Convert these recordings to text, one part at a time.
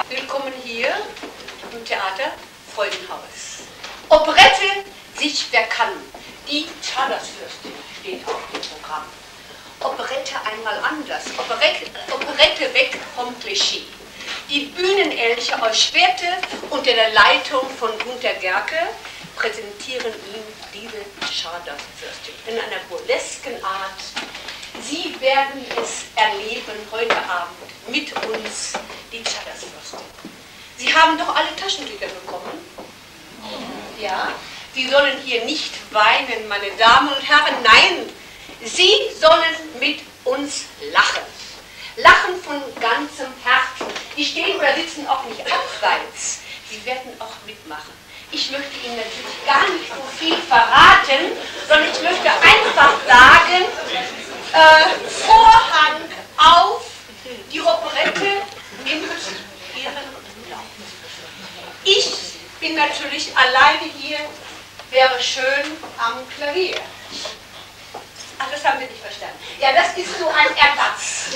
Willkommen hier im Theater Freudenhaus. Operette sich wer kann. Die Chardersfürstin steht auf dem Programm. Operette einmal anders. Operette weg vom Klischee. Die Bühnenelche aus Schwerte unter der Leitung von Gunter Gerke präsentieren ihm diese Chardersfürstin in einer burlesken Art. Sie werden es erleben heute Abend mit uns, die Chardersfürstin. Sie haben doch alle Taschentücher bekommen? Ja? Sie sollen hier nicht weinen, meine Damen und Herren. Nein, Sie sollen mit uns lachen. Lachen von ganzem Herzen. Die stehen oder sitzen auch nicht abseits. Sie werden auch mitmachen. Ich möchte Ihnen natürlich gar nicht so viel verraten, sondern ich möchte einfach sagen, Vorhang auf, die Operette nimmt ihren Lauf. Ich bin natürlich alleine hier, wäre schön am Klavier. Ach, das haben Sie nicht verstanden. Ja, das ist so ein Ersatz.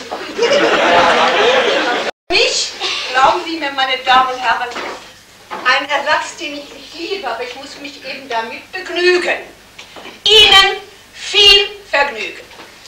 Mich, glauben Sie mir, meine Damen und Herren, ein Ersatz, den ich nicht liebe, aber ich muss mich eben damit begnügen. Ihnen viel Vergnügen.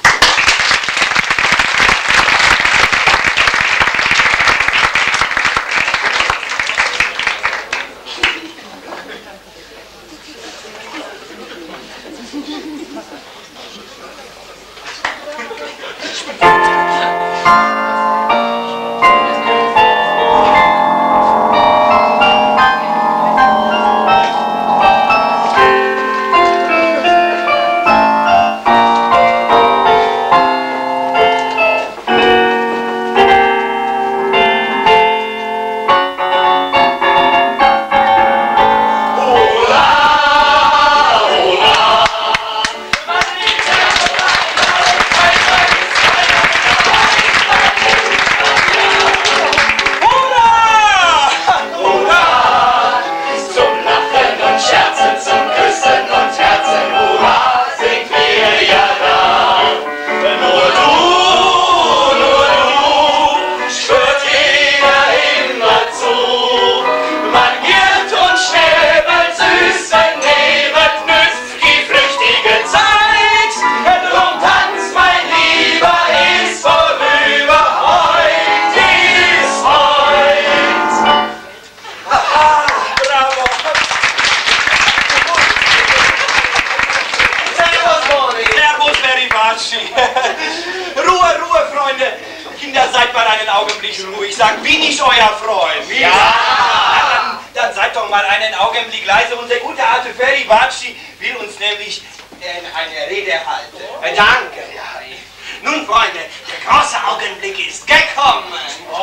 Ruhe, Freunde! Kinder, seid mal einen Augenblick ruhig. Sagt, bin ich euer Freund? Ja! Dann seid doch mal einen Augenblick leise. Unser guter alte Feribacci will uns nämlich eine Rede halten. Danke! Ja. Nun, Freunde, der große Augenblick ist gekommen.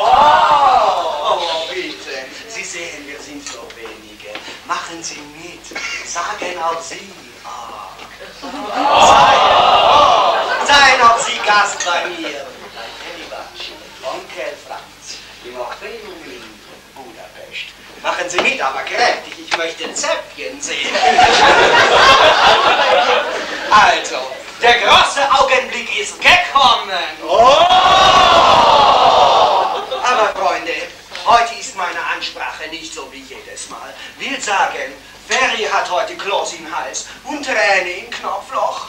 Oh, bitte. Sie sehen, wir sind so wenige. Machen Sie mit. Sagen auch Sie. Seien auch Sie Gast bei mir. Feribacci, Onkel Franz, im Orpheum in Budapest. Machen Sie mit, aber kräftig, ich möchte Zäpfchen sehen. Also, der große Augenblick ist gekommen. Aber Freunde, heute ist meine Ansprache nicht so wie jedes Mal. Will sagen, Ferry hat heute Kloß im Hals und Träne im Knopfloch.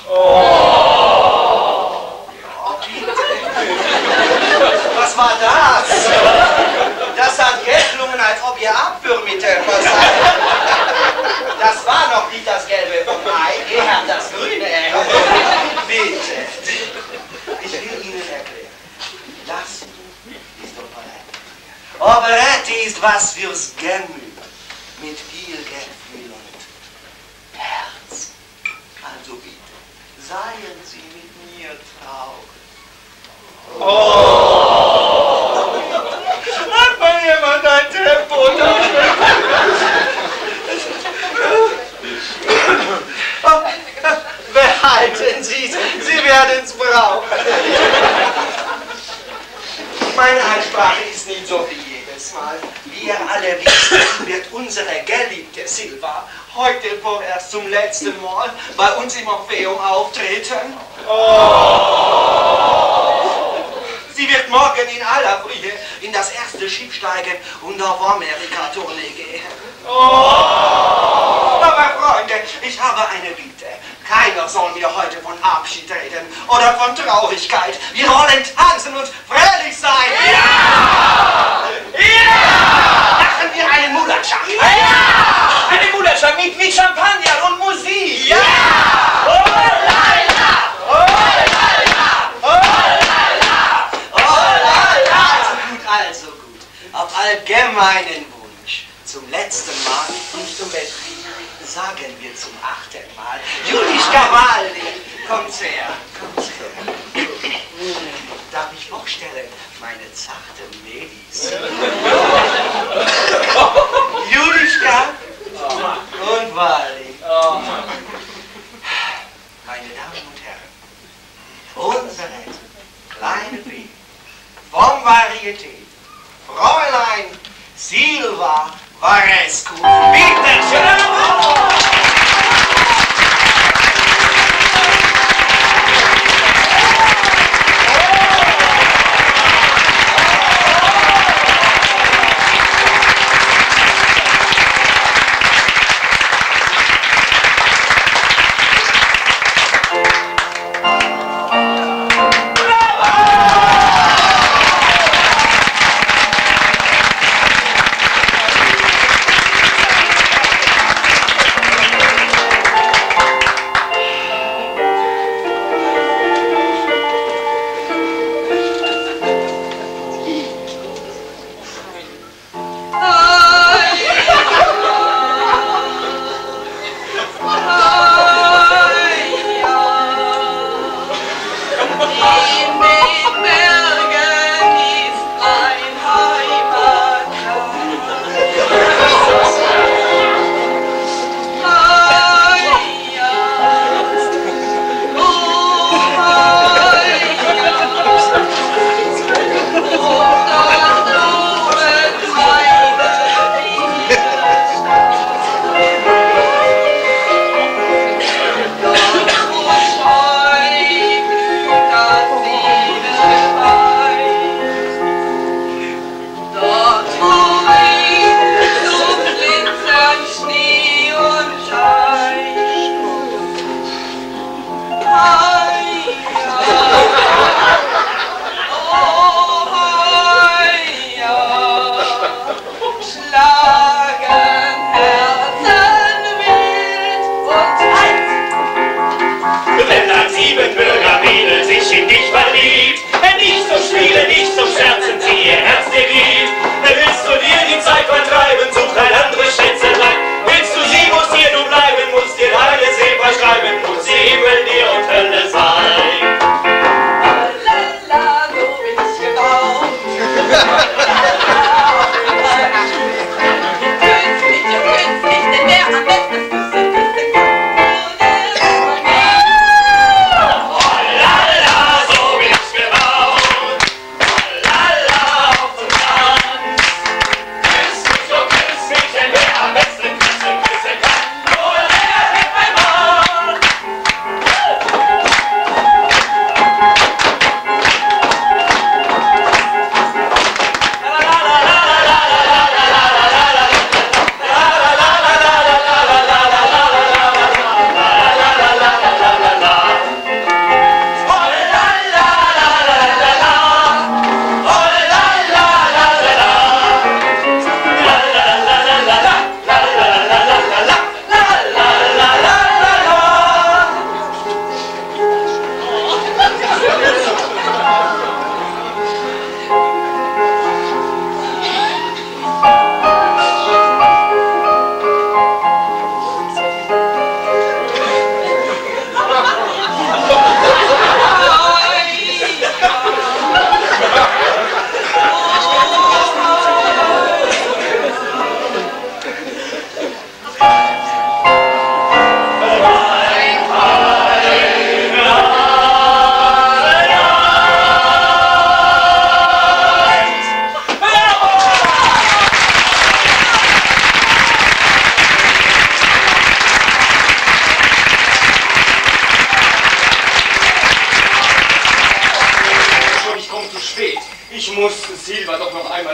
Ja, bitte. Was war das? Das hat geklungen, als ob ihr Abführmittel versagt. Das war noch nicht das Gelbe vom Ei, ihr habt das Grüne. Bitte. Ich will Ihnen erklären. Das ist Operette. Operette ist was fürs Gemüt. Mit viel Gefühl und Herz. Also bitte, seien Sie mit mir traurig. Hat mal jemand ein Tempo? Behalten Sie, Sie werden es brauchen. Meine Ansprache ist nicht so wie jedes Mal. Wie ihr alle wisst, wird unsere geliebte Silva heute vorerst zum letzten Mal bei uns im Orpheum auftreten. Sie wird morgen in aller Frühe in das erste Schiff steigen und auf Amerika-Tournee gehen. Oh! Aber Freunde, ich habe eine Bitte. Keiner soll mir heute von Abschied reden oder von Traurigkeit. Wir wollen tanzen und fröhlich sein. Ja! Ja! Machen wir einen Mulaschach. Ja! Eine Mulaschach mit Champagner und Musik. Ja! Oh la la! Oh la la! Oh la la! Oh la la! Also gut. Auf allgemeinen Wunsch. Zum letzten Mal und zum besten. Sagen wir zum 8. Mal. Juli Cavalli, kommt her, kommt her. Darf ich vorstellen, meine zarten Mädels. Julischka und Wally. Meine Damen und Herren, unsere kleine Baby vom Varieté, Fräulein Silva Varescu. Bitte schön!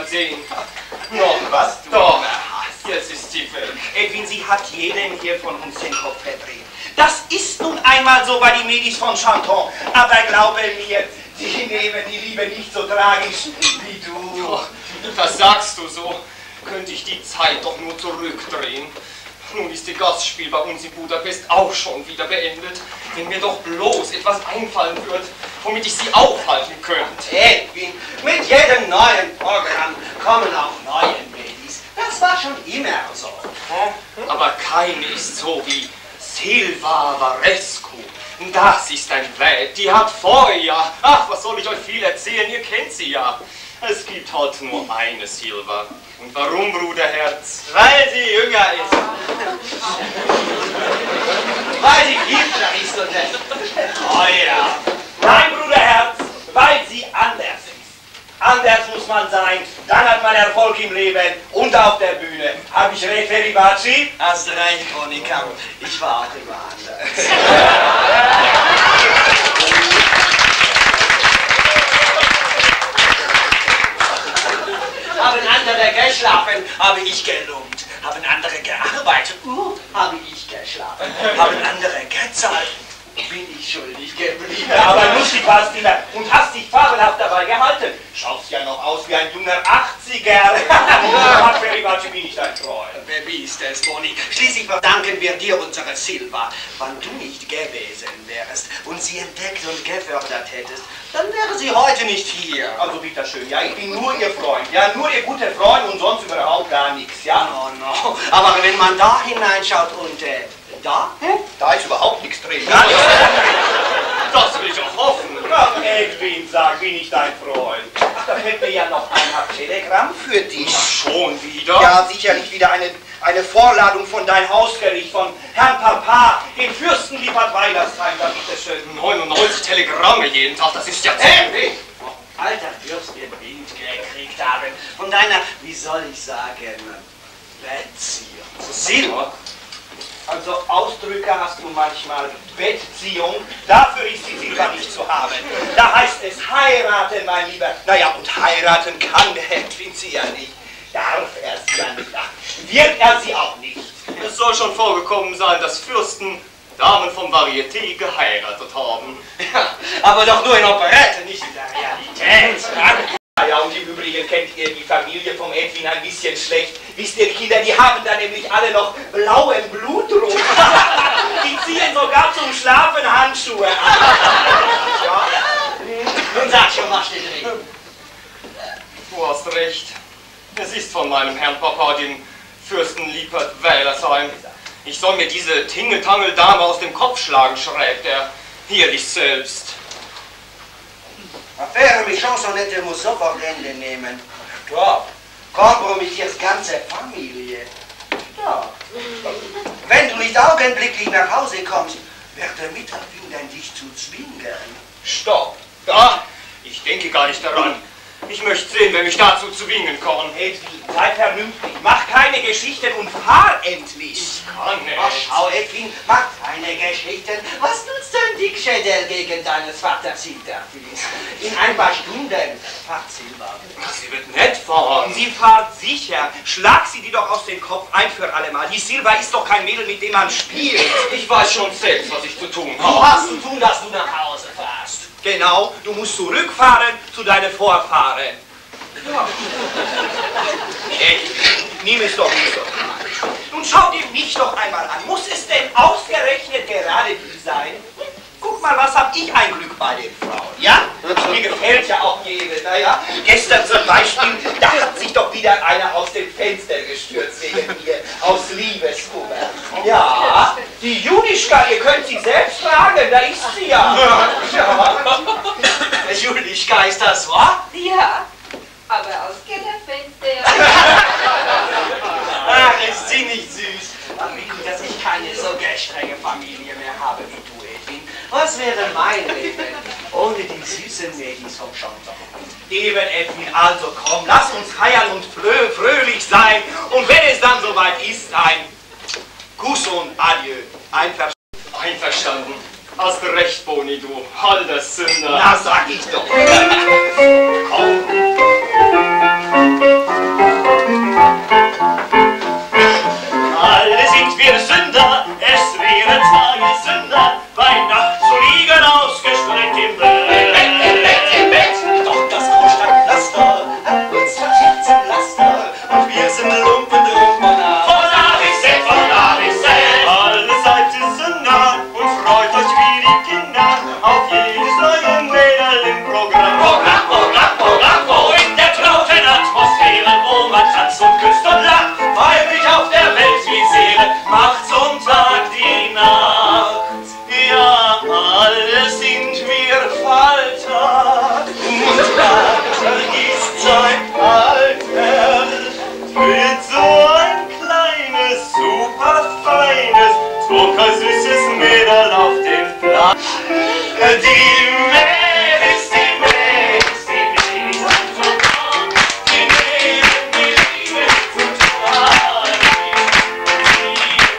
sehen. Noch was? Doch, jetzt ist sie weg. Edwin, sie hat jedem hier von uns den Kopf verdreht. Das ist nun einmal so bei den Mädels von Chanton. Aber glaube mir, die nehmen die Liebe nicht so tragisch wie du. Doch, das sagst du so. Könnte ich die Zeit doch nur zurückdrehen. Nun ist das Gastspiel bei uns in Budapest auch schon wieder beendet. Wenn mir doch bloß etwas einfallen wird, womit ich sie aufhalten könnte. Edwin, mit jedem neuen Programm kommen auch neue Mädels. Das war schon immer so. Aber keine ist so wie Silva Varescu. Das ist ein Welt, die hat Feuer. Ach, was soll ich euch viel erzählen? Ihr kennt sie ja. Es gibt halt nur eine Silva. Und warum, Bruderherz? Weil sie jünger ist. Weil sie hübscher ist und teuer. Nein, Bruderherz, weil sie anders ist. Anders muss man sein, dann hat man Erfolg im Leben und auf der Bühne. Hab ich recht, Feribaci? Hast recht, Monika. Ich warte woanders. Haben andere geschlafen, habe ich gelobt. Haben andere gearbeitet, habe ich geschlafen. Haben andere gezahlt, bin ich schuldig geblieben. Ja, aber lustig warst du immer und hast dich fabelhaft dabei gehalten. Schaust ja noch aus wie ein junger 80er. Ach, Feribaci, bin ich dein Freund. Wer bist es, Boni? Schließlich verdanken wir dir unsere Silva. Wenn du nicht gewesen wärst und sie entdeckt und gefördert hättest, dann wäre sie heute nicht hier. Also bitteschön, ja, ich bin nur ihr Freund, ja, nur ihr guter Freund und sonst überhaupt gar nichts, ja. No. Aber wenn man da hineinschaut und da? Da ist überhaupt nichts drin. Das will ich auch hoffen. Ach, Edwin, sag, bin ich dein Freund. Ach, da fällt mir ja noch ein Telegramm für dich. Schon wieder? Ja, sicherlich wieder eine Vorladung von dein Hausgericht, von Herrn Papa, dem Fürsten Lippert Weilersheim, da bitteschön. 99 Telegramme jeden Tag, das ist ja Edwin! Alter Fürst, den Wind gekriegt haben. Von deiner, wie soll ich sagen, Beziehung. Silva? Also Ausdrücke hast du manchmal, Bettziehung, dafür ist die Silva nicht zu haben. Da heißt es heiraten, mein Lieber. Naja, und heiraten kann der Edwin sie ja nicht. Darf er sie ja nicht. Ach, wird er sie auch nicht. Es soll schon vorgekommen sein, dass Fürsten Damen vom Varieté geheiratet haben. Ja, aber doch nur in Operette, nicht in der Realität. Ja, und im Übrigen kennt ihr die Familie vom Edwin ein bisschen schlecht. Wisst ihr, Kinder, die haben da nämlich alle noch blauen Blutdruck. Die ziehen sogar zum Schlafen Handschuhe an. Ja. Nun sag schon, was steht drin? Du hast recht. Es ist von meinem Herrn Papa, dem Fürsten Lippert Weilersheim. Ich soll mir diese Tingeltangel-Dame aus dem Kopf schlagen, schreibt er. Hier dich selbst. Affaire mit Chansonette muss sofort Ende nehmen. Stopp. Kompromittiert ganze Familie. Stopp. Wenn du nicht augenblicklich nach Hause kommst, wird der Mittag finden, dich zu zwingen. Stopp. Ja, ich denke gar nicht daran. Ich möchte sehen, wer mich dazu zwingen kann. Edwin, sei vernünftig, mach keine Geschichten und fahr endlich. Ich kann nicht. Ach, schau, Edwin, mach keine Geschichten. Was nutzt dein Dickschädel gegen deines Vaters Hinterfüß? In ein paar Stunden fahrt Silva. Sie wird nicht fahren. Sie fahrt sicher. Schlag sie dir doch aus dem Kopf ein für alle Mal. Die Silva ist doch kein Mädel, mit dem man spielt. Ich weiß schon selbst, was ich zu tun Du habe. hast zu tun, dass du nach Hause fährst. Genau, du musst zurückfahren zu deinen Vorfahren. Ja. Nimm es doch nicht so. Nun schau dir mich doch einmal an. Muss es denn ausgerechnet gerade die sein? Guck mal, was hab ich ein Glück bei den Frauen, ja? Mir gefällt ja auch jede, naja. Gestern zum Beispiel, da hat sich doch wieder einer aus dem Fenster gestürzt wegen mir, aus Liebeskummer. Ja, die Julischka, ihr könnt sie selbst fragen, da ist sie ja. Julischka, ist das wahr? Ja, aber aus Kellerfenster. Ach, ist sie nicht süß. Ach, wie gut, dass ich keine so strenge Familie mehr habe wie du, Edwin. Was wäre mein Leben ohne die süßen Mädels vom Chanton? Eben, Edwin, also komm, lass uns feiern und fröhlich sein. Und wenn es dann soweit ist, ein Kuss und Adieu. Einverstanden. Hast recht, Boni, du halber Sünder. Na, sag ich doch. Komm. wir sind Lumpen drum von A bis Z, von A bis Z. Alle seid ihr so nah und freut euch wie die Kinder auf jedes neue Mädel im Programm. Programm, Programm, Programm, wo in der trauten Atmosphäre, wo man tanzt und küsst und lacht, weil sich auf der Welt Misere macht zum Tag die Nacht. Ja, alle sind wir Falter und Alter ist sein Alter. Wird so ein kleines, super feines, zuckersüßes Mädel auf dem Platz. Die Mädels, die Mädels, die Mädels sind so toll, die Mädels, die lieben sind so toll, die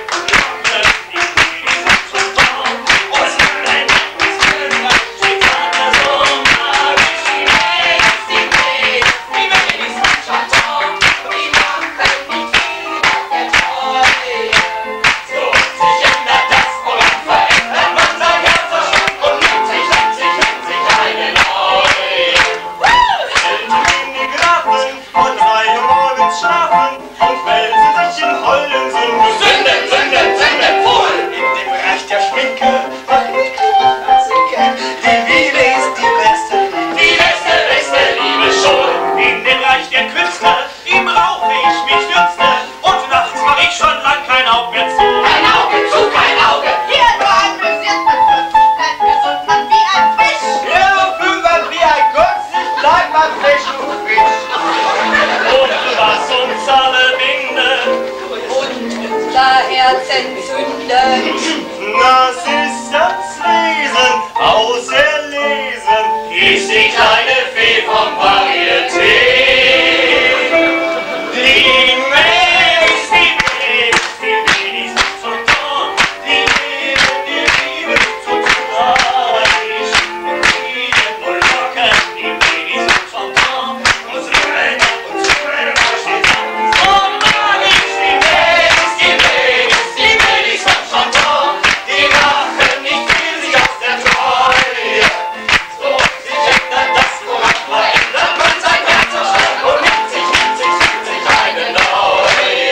Mädels sind so toll, und sie rennen, sie tanzen so magisch. Die Mädels, die Mädels sind so toll, die machen nicht viel auf der Treue. So sich ändert das Programm, verändert man sein ganzer Schrank und nimmt sich eine neue. In die Graben und 3 Uhr morgens schlafen und wälzen sich in holden Sünden. Sünden, Sünden, Sünden, voll in dem Bereich der Schminke. Die Liebe ist die beste Liebe. Die beste, beste Liebe schon. In dem Reich der Künste, ihm rauche ich mich stürzte. Und nachts mach ich schon lang kein Auge mehr zu. Kein Auge zu, kein Auge. Hier nur amüsiert man wird, bleibt gesund man wie ein Fisch. Ja, flügert wie ein Kunstlicht, bleibt man frisch und frisch. Und was uns alle bindet. Und unser Herz entzündet. Das ist das Wesen, auserlesen. Ist die kleine Fee vom Varieté. Die Mädels, die Mädels, die Mädels sind so toll, die Liebe so tragisch. Und Frieden und Locken, die Mädels sind so toll, und sie rennen und sie rennen durch die Nacht. So magisch, die Mädels, die Mädels, die Mädels sind so toll, die machen nicht viel sich aus der Treue. So sich ändert das Programm, verändert man sein Herzschlag und nimmt sich eine neue.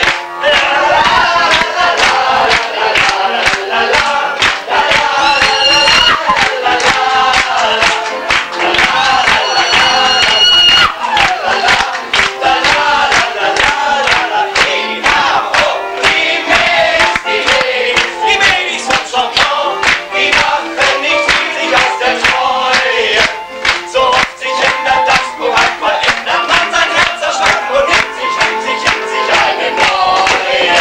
Die Mädels sind so toll, die machen nicht viel sich aus der Treue. So oft sich ändert das Programm, verändert man sein Herzschlag und nimmt sich eine neue.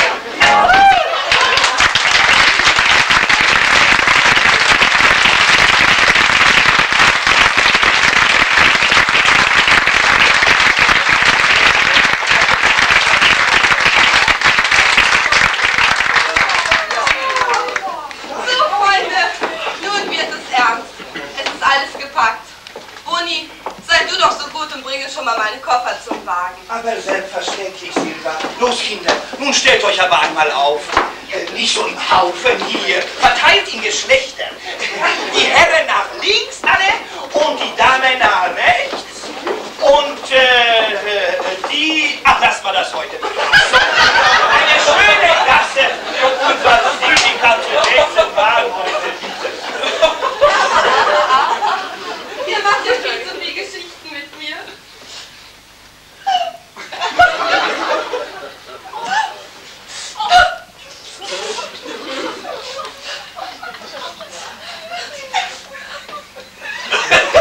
So, Freunde, nun wird es ernst. Es ist alles gepackt. Boni, sei du doch so gut und bringe schon mal meinen Koffer zum Wagen. Aber selbstverständlich, Silva. Los, Kinder, nun stellt euch aber einmal auf. Nicht so im Haufen hier, verteilt in Geschlechter. Die Herren nach links alle und die Damen nach rechts. Und die... Ach, lass mal das heute. So, eine schöne Klasse für unser Syndikat zu wechseln waren heute. Ihr macht ja viel zu viel Geschichten mit mir.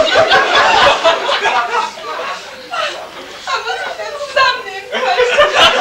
Da muss ich denn zusammennehmen können.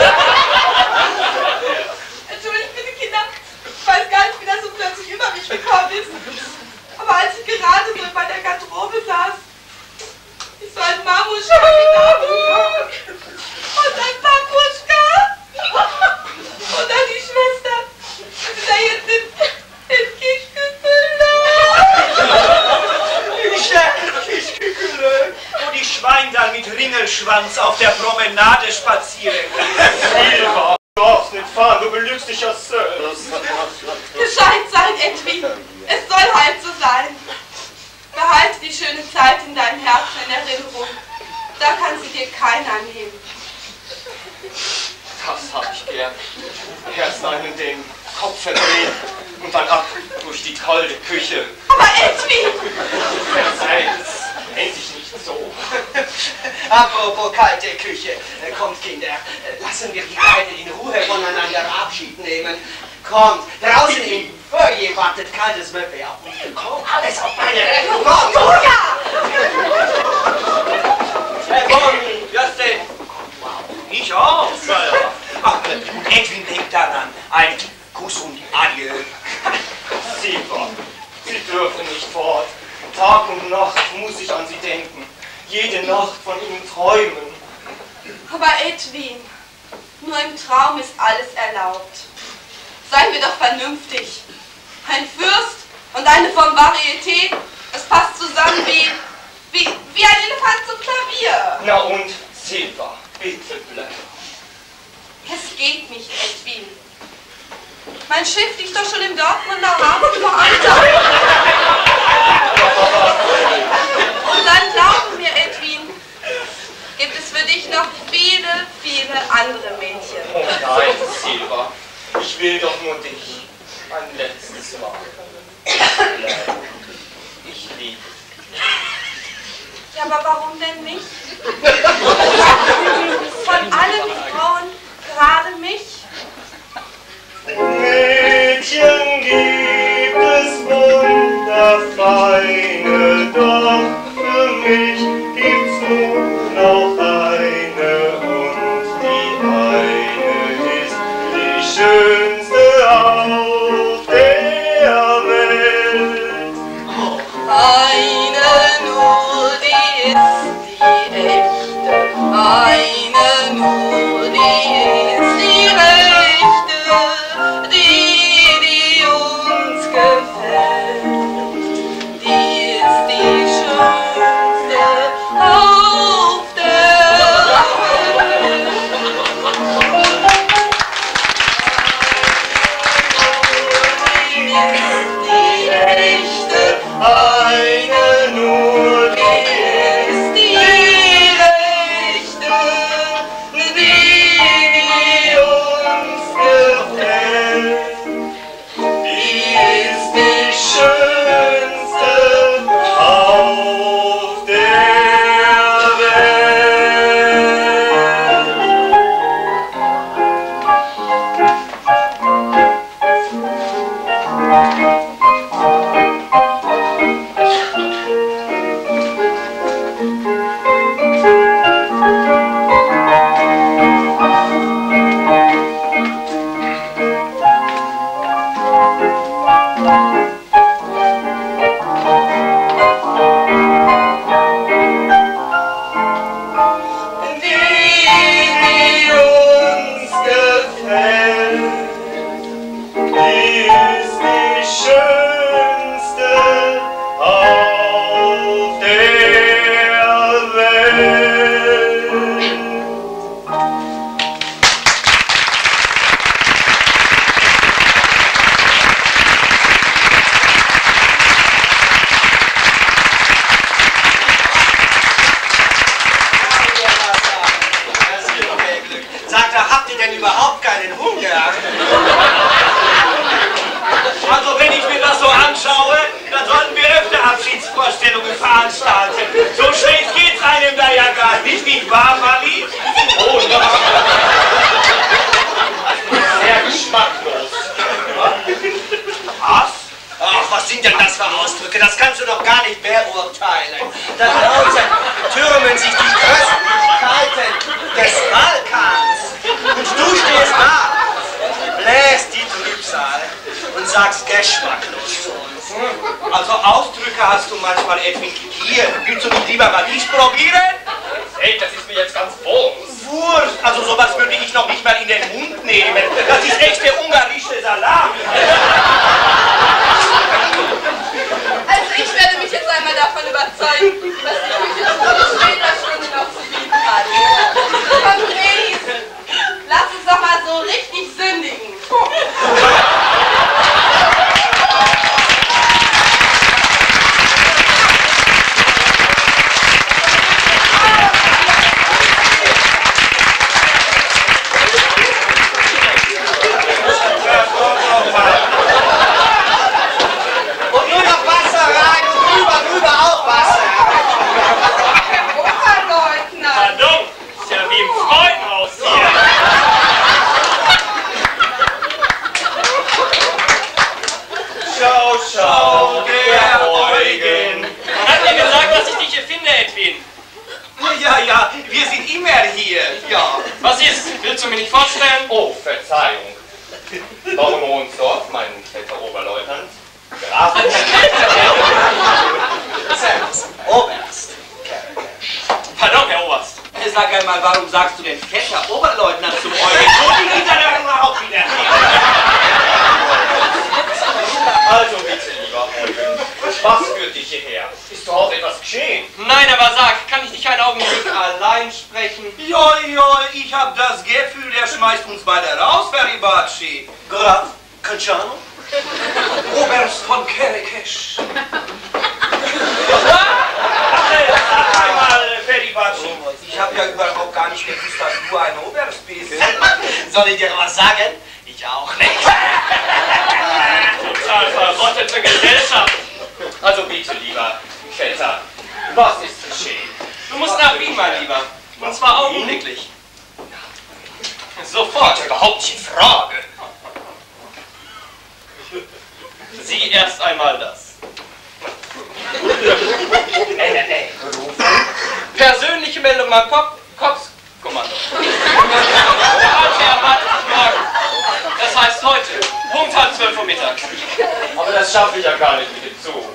er erst einen den Kopf verdreht und dann ab durch die kalte Küche. Aber Edwin! Verzeiht's, nennt sich nicht so. Apropos kalte Küche, kommt Kinder, lassen wir die beiden in Ruhe voneinander Abschied nehmen. Kommt, draußen im Foyer wartet kaltes Möbel auf mich. Kommt, alles auf meine Rechnung, kommt! Julia! Bonnie, was denn? Ich auch. Ja, ja. Ach, Edwin denkt daran. Ein Kuss und Adieu. Silva, Sie dürfen nicht fort. Tag und Nacht muss ich an Sie denken. Jede Nacht von Ihnen träumen. Aber Edwin, nur im Traum ist alles erlaubt. Seien wir doch vernünftig. Ein Fürst und eine vom Varieté, es passt zusammen wie ein Elefant zum Klavier. Na und, Silva, bitte bleib. Es geht nicht, Edwin. Mein Schiff liegt doch schon im Dortmunder Hafen verankert. Und dann glaub mir, Edwin, gibt es für dich noch viele, viele andere Mädchen. Oh nein, Silva, ich will doch nur dich. Ein letztes Mal. Bleib. Ich liebe dich. Ja, aber warum denn mich? Von allen Frauen gerade mich? Mädchen gibt es wunderfeine, doch für mich gibt's nur noch eine und die eine ist die schönste auf der Welt. Eine nur, die ist die echte. Eine nur, die ist die rechte. Die uns gefällt. Die ist die schönste auf der Welt. Die ist die echte. Eine nur, die ist die rechte, die uns gefällt. die ist die schönste auf der die uns gefällt. Die ist die schönste auf der Welt. Sagt er, habt ihr denn überhaupt keinen Hunger? Also wenn ich mir das so anschaue, dann sollten wir öfter Abschiedsvorstellungen veranstalten. So schlecht geht's einem da ja gar nicht wahr, Mali? Oh nein! Sehr geschmacklos. Was? Ach, was sind denn das für Ausdrücke? Das kannst du doch gar nicht beurteilen. Da draußen türmen sich die Köstlichkeiten des Balkans. Und du stehst da, bläst die Trübsal und sagst geschmacklos zu uns. Also Ausdrücke hast du manchmal, Edwin. Hier, willst du nicht lieber mal dies probieren? Hey, das ist mir jetzt ganz Wurst. Wurst, also sowas würde ich noch nicht mal in den Mund nehmen. Das ist echte ungarische Salami. Also ich werde mich jetzt einmal davon überzeugen, was die Küche zu später Stunde noch zu bieten hat. Komm, Gräß, lass uns doch mal so richtig sündigen. Verzeihung. Baron Ronsdorf, mein vetter Oberleutnant. Graf. Servus, Oberst. Pardon, Herr Oberst. Sag einmal, warum sagst du denn fetter Oberleutnant zum Eugen? Wo die hinter der überhaupt wieder? Also bitte, lieber Eugen, was führt dich hierher? Ist zu Hause etwas geschehen? Nein, aber sag, kann ich nicht einen Augenblick allein sprechen? Joi, ich hab das Gefühl, der schmeißt uns beide raus, Feribaci. Graf Canciano? Oberst von Kerekesch. Sag einmal, Feribaci, ich hab ja überhaupt gar nicht gewusst, dass du ein Oberst bist. Soll ich dir was sagen? Ich auch nicht. Total verrottete Gesellschaft. Also bitte, lieber Vetter, was ist geschehen? Du musst nach Wien, mein Lieber. Und zwar augenblicklich. Sofort, überhaupt nicht in Frage. Sieh erst einmal das. Persönliche Meldung beim Kopfkommando. Der Alte erwartet dich morgen. Das heißt heute, Punkt 11:30 Uhr mittags. Aber das schaffe ich ja gar nicht mit dem Zug.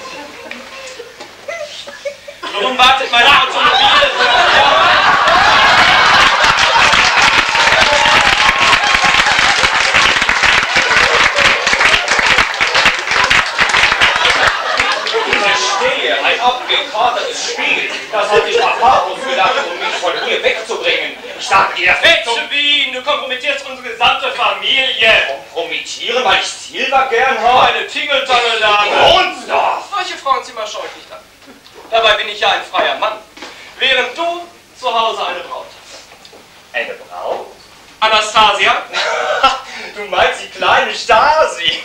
Nun wartet mein Automobil. Ein abgekatertes Spiel. Das hat sich Papa ausgedacht, um mich von hier wegzubringen. Ich sage dir, Wien, du kompromittierst unsere gesamte Familie. kompromittieren, weil ich Silber gern habe. Eine Tingeltangeldame. Ronsdorf! Solche Frauenzimmer schaue ich nicht an. Dabei bin ich ja ein freier Mann. Während du zu Hause eine Braut hast. Eine Braut? Anastasia? Du meinst die kleine Stasi?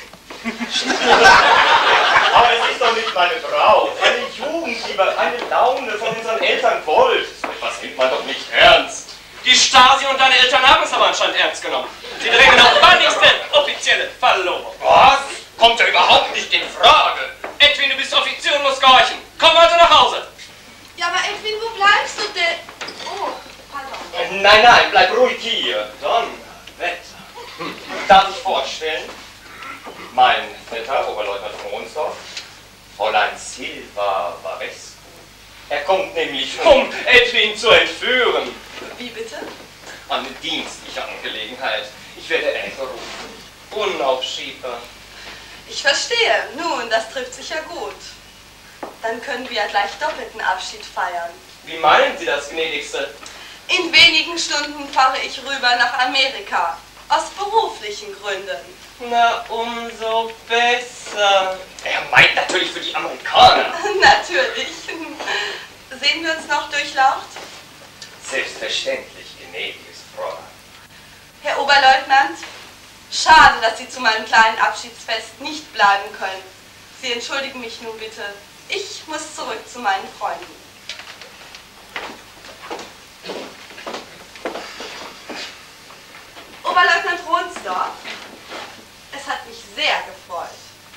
Aber es ist doch nicht meine Braut. Eine Jugendliebe, eine Laune von unseren Eltern wollt. So etwas nimmt man doch nicht ernst. Die Stasi und deine Eltern haben es aber anscheinend ernst genommen. Sie drängen auf baldigste offizielle Verlobung. Was? Kommt ja überhaupt nicht in Frage. Edwin, du bist Offizier und musst gehorchen. Komm heute nach Hause. Ja, aber Edwin, wo bleibst du denn? Oh, pardon. Nein, bleib ruhig hier. Donnerwetter. Darf ich vorstellen? Mein Vetter, Oberleutnant von Ronsdorf, Fräulein Silva Varesco. Er kommt nämlich, um Edwin zu entführen. Wie bitte? Eine dienstliche Angelegenheit. Ich werde einberufen. Unaufschiebbar. Ich verstehe. Nun, das trifft sich ja gut. Dann können wir ja gleich doppelten Abschied feiern. Wie meinen Sie das, gnädigste? In wenigen Stunden fahre ich rüber nach Amerika. Aus beruflichen Gründen. Na, umso besser. Er meint natürlich für die Amerikaner. Natürlich. Sehen wir uns noch durchlaucht? Selbstverständlich, gnädiges Fräulein. Herr Oberleutnant, schade, dass Sie zu meinem kleinen Abschiedsfest nicht bleiben können. Sie entschuldigen mich nun bitte. Ich muss zurück zu meinen Freunden. Oberleutnant Ronsdorf, es hat mich sehr gefreut.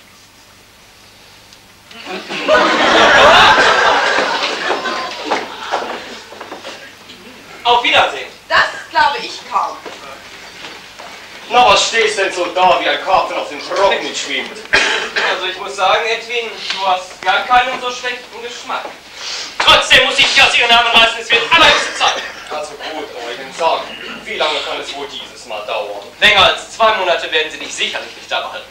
Auf Wiedersehen. Das glaube ich kaum. Na, was stehst denn so da, wie ein Karpfen auf dem Trocknen schwimmt? Also ich muss sagen, Edwin, du hast gar keinen so schlechten Geschmack. Trotzdem muss ich dich aus ihren Namen reißen, es wird allerhöchste Zeit. Also gut, Eugen, sag, wie lange kann es wohl dieses Mal dauern? Länger als 2 Monate werden sie dich sicherlich nicht da behalten.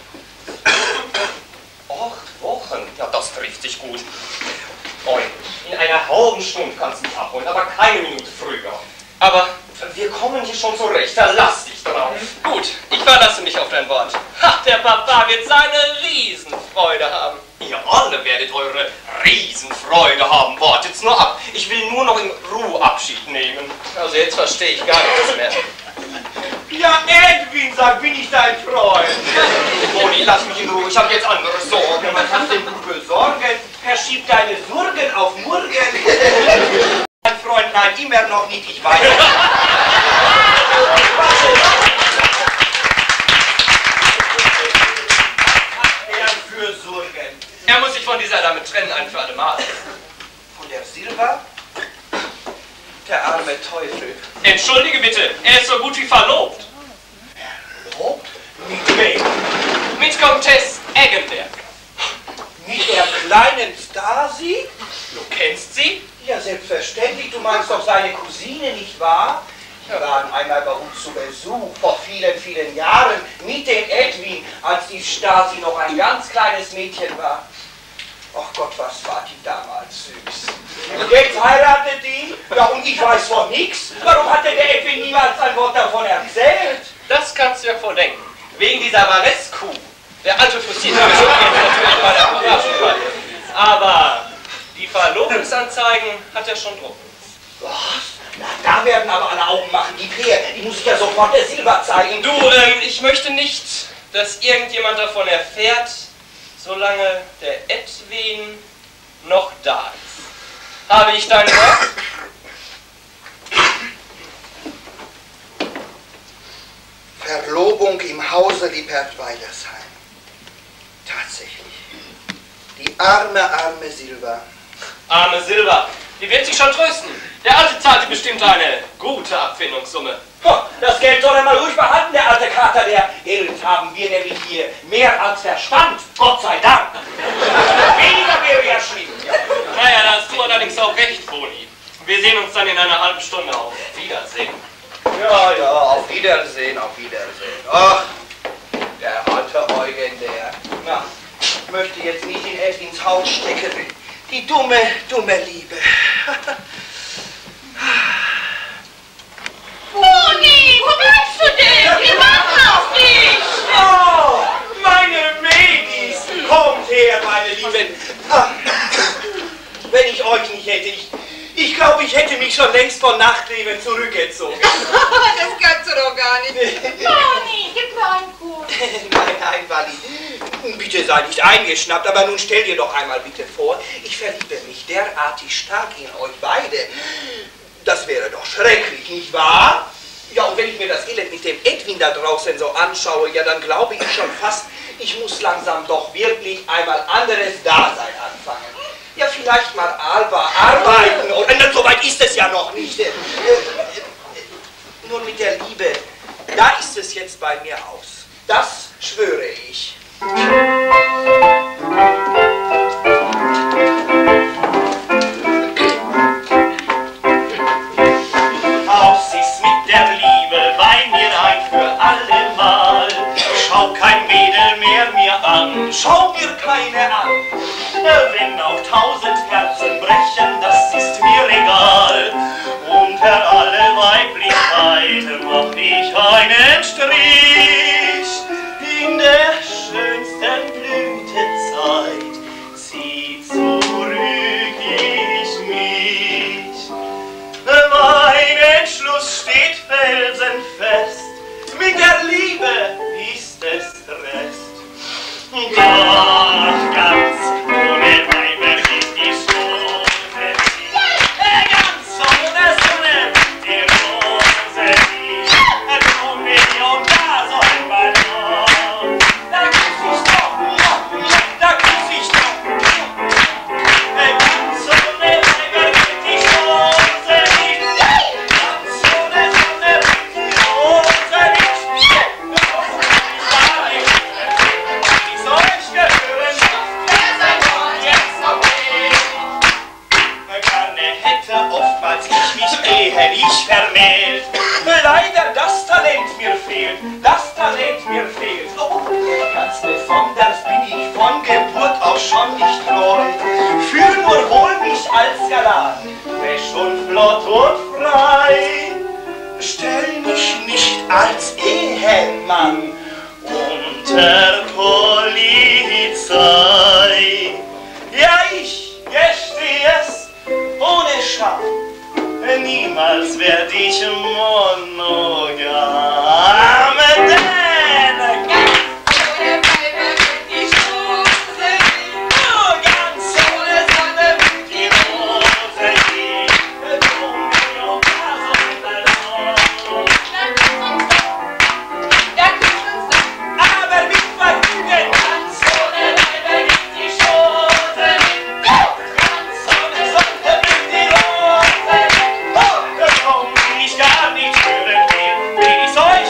8 Wochen? Ja, das trifft sich gut. Eugen, in einer halben Stunde kannst du mich abholen, aber keine Minute früher. Aber wir kommen hier schon zurecht, verlass dich drauf. gut, ich verlasse mich auf dein Wort. Ha, der Papa wird seine Riesenfreude haben. Ihr alle werdet eure Riesenfreude haben. Wartet's nur ab. Ich will nur noch in Ruhe Abschied nehmen. Also jetzt verstehe ich gar nichts mehr. Ja, Edwin, sag, bin ich dein Freund. Moni, lass mich in Ruhe. Ich habe jetzt andere Sorgen. Was hast denn du für Sorgen? Verschieb deine Sorgen auf morgen. Mein Freund, nein, immer noch nicht, ich weiß. Für Sorgen. Er muss sich von dieser Dame trennen, ein für alle Mal. Von der Silber? Der arme Teufel. Entschuldige bitte, er ist so gut wie verlobt. selbstverständlich. Du meinst doch seine Cousine, nicht wahr? Wir waren einmal bei uns zu Besuch, vor vielen, vielen Jahren, mit dem Edwin, als die Stasi noch ein ganz kleines Mädchen war. Ach Gott, was war die damals süß. Und jetzt heiratet die? Ja, und ich weiß von nichts. Warum hat denn der Edwin niemals ein Wort davon erzählt? Das kannst du ja wohl denken. Wegen dieser Vareskuh. Der alte frustriert sowieso natürlich bei der Überraschung. Aber die Verlobungsanzeigen hat er schon drucken. Was? Na, da werden aber alle Augen machen. Die Peer, die muss ich ja sofort der Silber zeigen. Du, ich möchte nicht, dass irgendjemand davon erfährt, solange der Edwin noch da ist. Habe ich dein Wort? Verlobung im Hause Lippert-Weilersheim. Tatsächlich. Die arme, arme Silva. Arme Silva, die wird sich schon trösten. Der Alte zahlte bestimmt eine gute Abfindungssumme. Das Geld soll er mal ruhig behalten, der alte Kater. Der Geld haben wir nämlich hier mehr als Verstand. Gott sei Dank. Weniger wäre ja schlimm. Naja, da hast du allerdings auch recht, Boni. Wir sehen uns dann in einer halben Stunde. Auf Wiedersehen. Ja, auf Wiedersehen, auf Wiedersehen. Ach, der alte Eugen, der. Na, ich möchte jetzt nicht in Edwins Haut stecken. Die dumme, dumme Liebe. Boni, wo bleibst du denn? Wir warten auf dich. Oh, meine Mädis, kommt her, meine Lieben. Ah, wenn ich euch nicht hätte, ich glaube, ich hätte mich schon längst von Nachtleben zurückgezogen. Das kannst du doch gar nicht. Boni, gib mir einen Kuss. Nein, Walli. Bitte sei nicht eingeschnappt, aber nun stell dir doch einmal bitte vor, ich verliebe mich derartig stark in euch beide. Das wäre doch schrecklich, nicht wahr? Ja, und wenn ich mir das Elend mit dem Edwin da draußen so anschaue, ja, dann glaube ich schon fast, ich muss langsam doch wirklich einmal anderes Dasein anfangen. Ja, vielleicht mal Alba arbeiten, oder so weit ist es ja noch nicht. Nur mit der Liebe, da ist es jetzt bei mir aus. Das schwöre ich. Aus ist mit der Liebe bei mir ein für allemal. Schau kein Mädel mehr mir an, schau mir keine an. Wenn auch 1000 Herzen brechen, das ist mir egal. Unter alle Weiblichkeit mach ich einen Strich. In der schönsten Blütezeit zieh zurück ich mich. Mein Entschluss steht felsenfest, mit der Liebe ist es Rest. Doch ganz ohne Weiber ist die Stube nicht. Ganz ohne Sonne die Rose nicht. Romeo, da soll man noch. Da küss ich doch, da küss ich doch. Ganz ohne Weiber geht die Stube nicht. Ganz ohne Sonne geht die Rose nicht. Gar nicht. Ich euch gehören, wer sein Wort jetzt noch nicht. Gerne hätte oftmals ich mich ehelich vermählt. Leider das Talent mir fehlt, das Talent mir fehlt. Oh, ganz besonders bin ich von Geburt auch schon nicht treu. Fühl nur wohl mich als Galan, fesch und flott und frei. Stell mich nicht als Ehemann unter Polizei. Ja, ich gestehe es ohne Scham, niemals werd ich monogam. Denn Ohne Weiber wird die Stube nicht. nur ganz ohne Sonne wird die Rose nicht. Romeo, da soll man noch. Der küsst uns doch. Aber mit Vergnügen, ganz ohne Weiber geht die Chose nicht. Ganz ohne Sonne wird die Rose nicht. Oh, komm, ich gar nicht hören will, wie ich's euch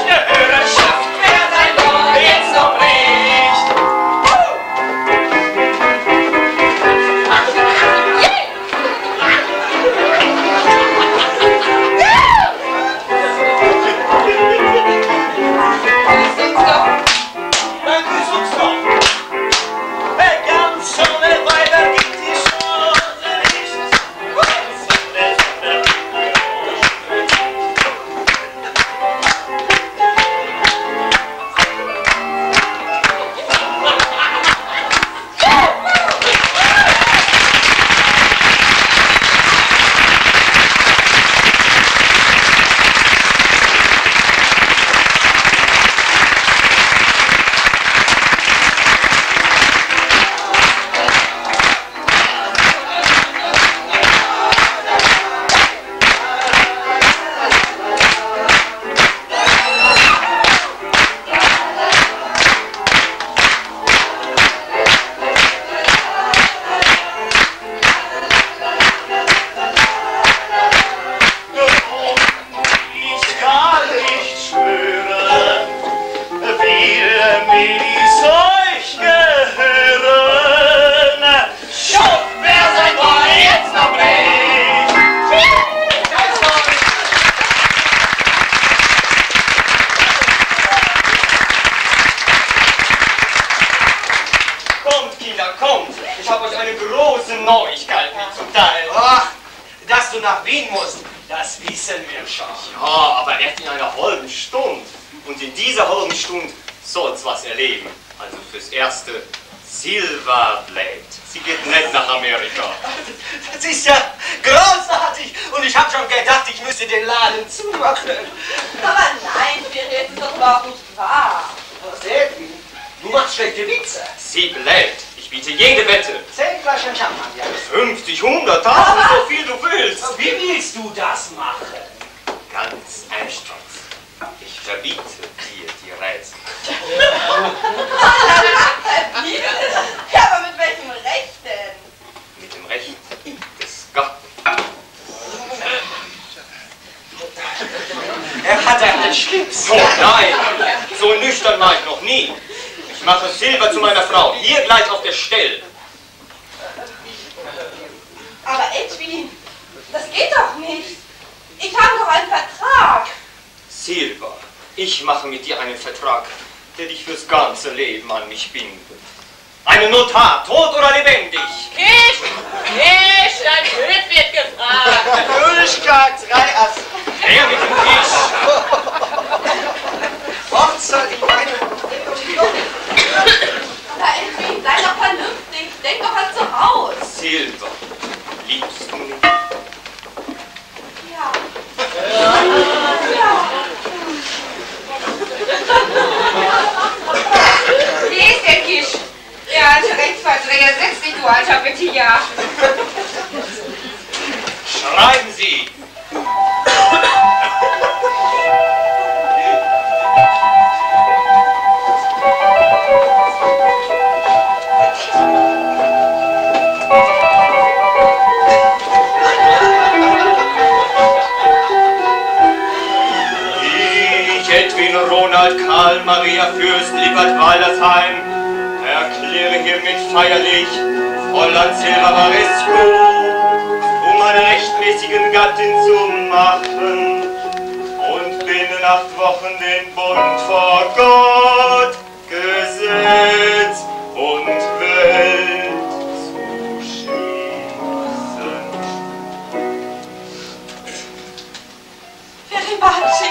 Will ich's euch gehören? Schaut, wer sein Wort jetzt noch bricht! Kommt, Kinder, kommt! Ich habe euch eine große Neuigkeit mitzuteilen. Ach, dass du nach Wien musst, das wissen wir schon. Ja, aber erst in einer halben Stunde. Und in dieser halben Stunde soll's was erleben. Also fürs Erste, Silva bleibt. Sie geht nicht nach Amerika. Das ist ja großartig. Und ich habe schon gedacht, ich müsste den Laden zumachen. Aber nein, Ferien, das ist doch überhaupt nicht wahr. Was, Edwin? Du machst schlechte Witze. Sie bleibt. Ich biete jede Wette. 10 Flaschen Champagner. 50, 100, 1000, so viel du willst. Wie willst du das machen? Ganz einfach. Ich verbiete dir die Reise. Ja, aber mit welchem Recht denn? Mit dem Recht des Gatten. Er hat einen Schlips. Oh nein, so nüchtern war ich noch nie. Ich mache Silva zu meiner Frau, hier gleich auf der Stelle. Aber Edwin, das geht doch nicht. Ich habe doch einen Vertrag. Silva, ich mache mit dir einen Vertrag, der dich fürs ganze Leben an mich bindet. Einen Notar, tot oder lebendig. Kisch, ein Hüt wird gefragt. Ölschlag, 3 Ass. Der mit dem Tisch. Hochzeit, ich meine. Aber Edwin, sei doch vernünftig. Denk doch an zu Hause. Silva, liebst du mich? Ja. Ja. Wie ist der Kisch? Der alte Rechtsverträger, setz dich, du alter Petilla. Schreiben Sie! Ich, Edwin Ronald Karl Maria Fürst Lippert Waldersheim, erkläre hiermit feierlich Fräulein Silva Varesco um meine rechtmäßigen Gattin zu machen und binnen 8 Wochen den Bund vor Gott, Gesetz und Welt zu schließen. Feribaci.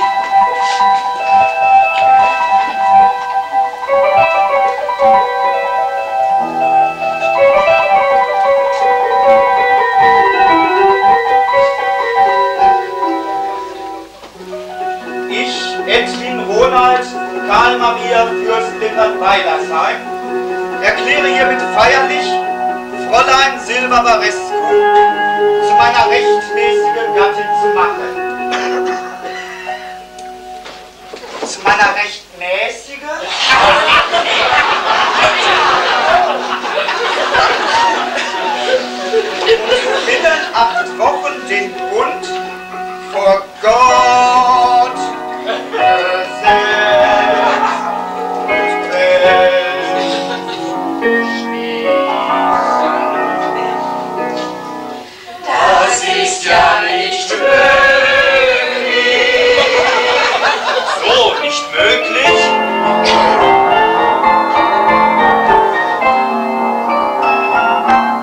Ich, Edwin Ronald Karl Maria Fürst Lippert Weilersheim, erkläre hiermit feierlich Fräulein Silva Varesco zu meiner rechtmäßigen Gattin zu machen. Zu meiner rechtmäßigen? Binnen 8 Wochen den Bund vor Gott, Gesetz und Welt schließen. Das ist ja nicht möglich. So, nicht möglich?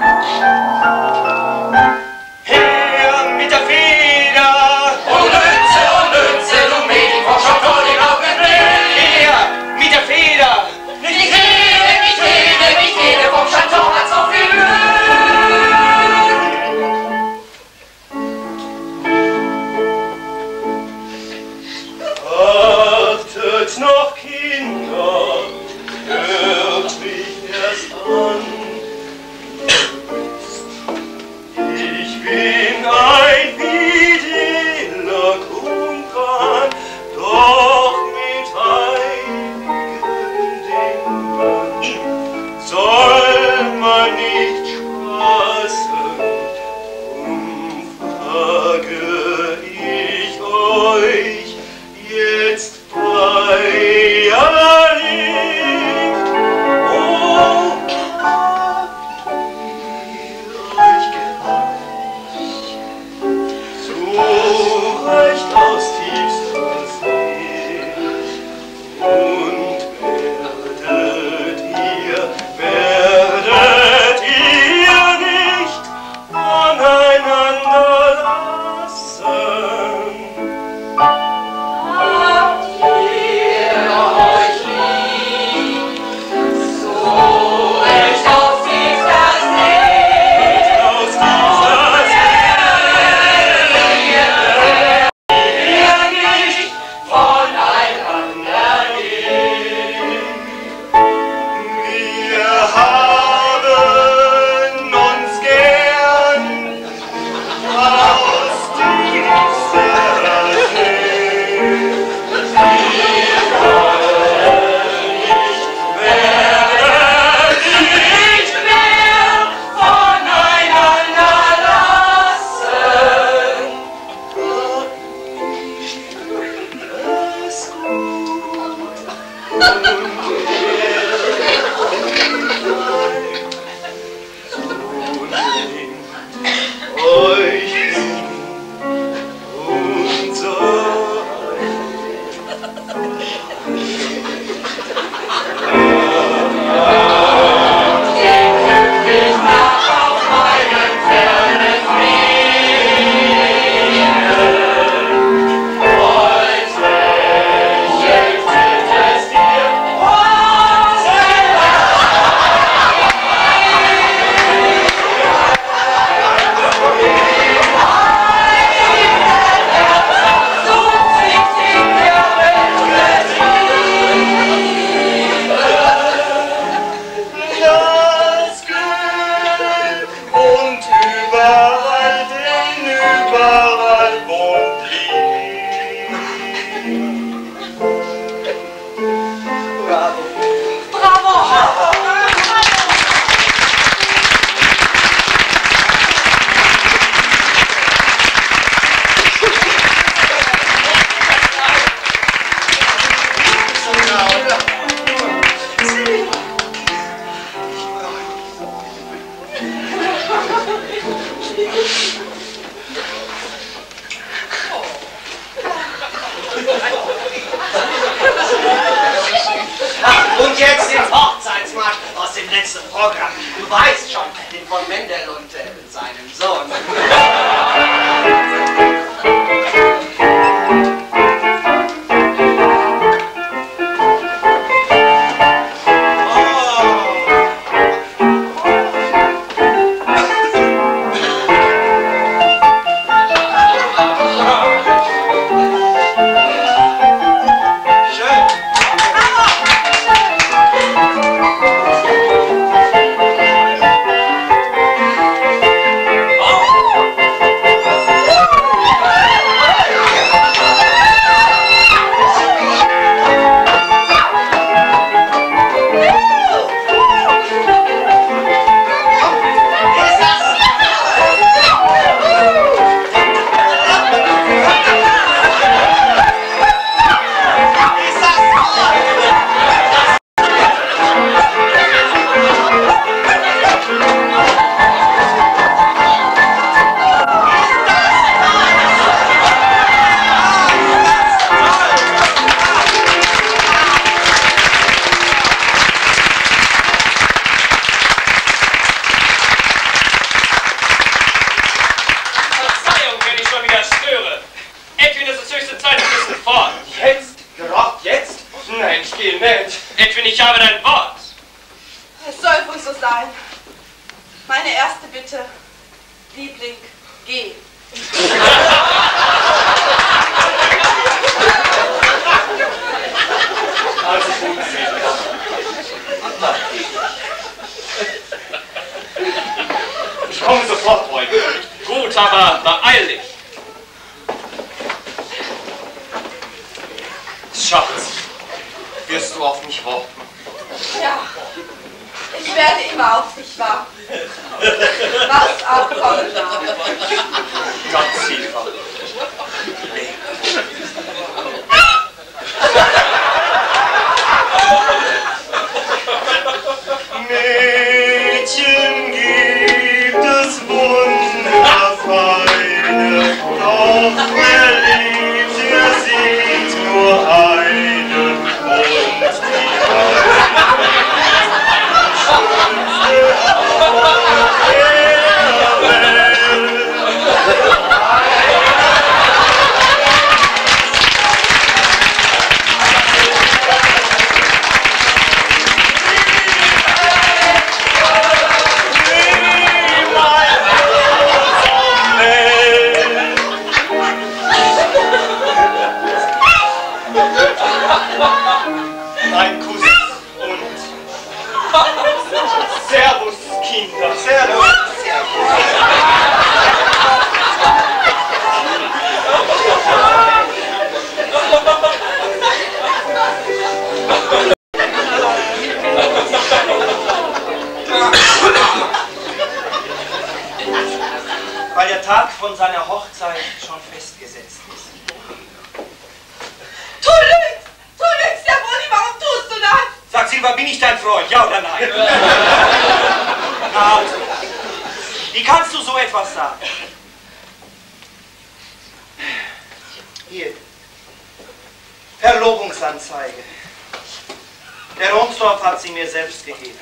Her mit der Feder! Und Und jetzt den Hochzeitsmarsch aus dem letzten Programm. Du weißt schon, den von Mendel und seinem Sohn. Edwin, ich habe dein Wort. Es soll wohl so sein. Meine erste Bitte, Liebling, geh. Also gut, ich komme sofort, Freunde. Gut, aber beeil dich. Schatz, wirst du auf mich warten? Ja, ich werde immer auf dich warten. Was auch kommen mag. Ganz Eva. Mädchen gibt es wunderfeine, doch wer liebt, der sieht nur eine und die ein Kuss und Servus, Kinder. Servus. Weil der Tag von seiner Hochzeit schon festgesetzt ist. Du lügst, Diaboli, warum tust du Silva, bin ich dein Freund, ja oder nein? Na also, wie kannst du so etwas sagen? Hier, Verlobungsanzeige. Der Ronsdorf hat sie mir selbst gegeben.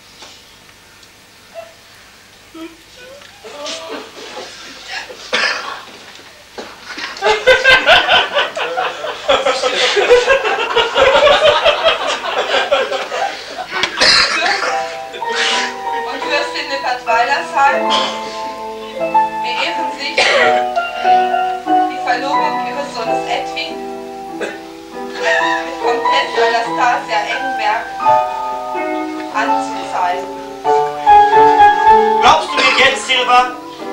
Und Fürstin Weilersheim beehren sich die Verlobung ihres Sohnes Edwin mit Komtesse Anastasia Engenberg anzuzeigen. Glaubst du mir jetzt, Silva?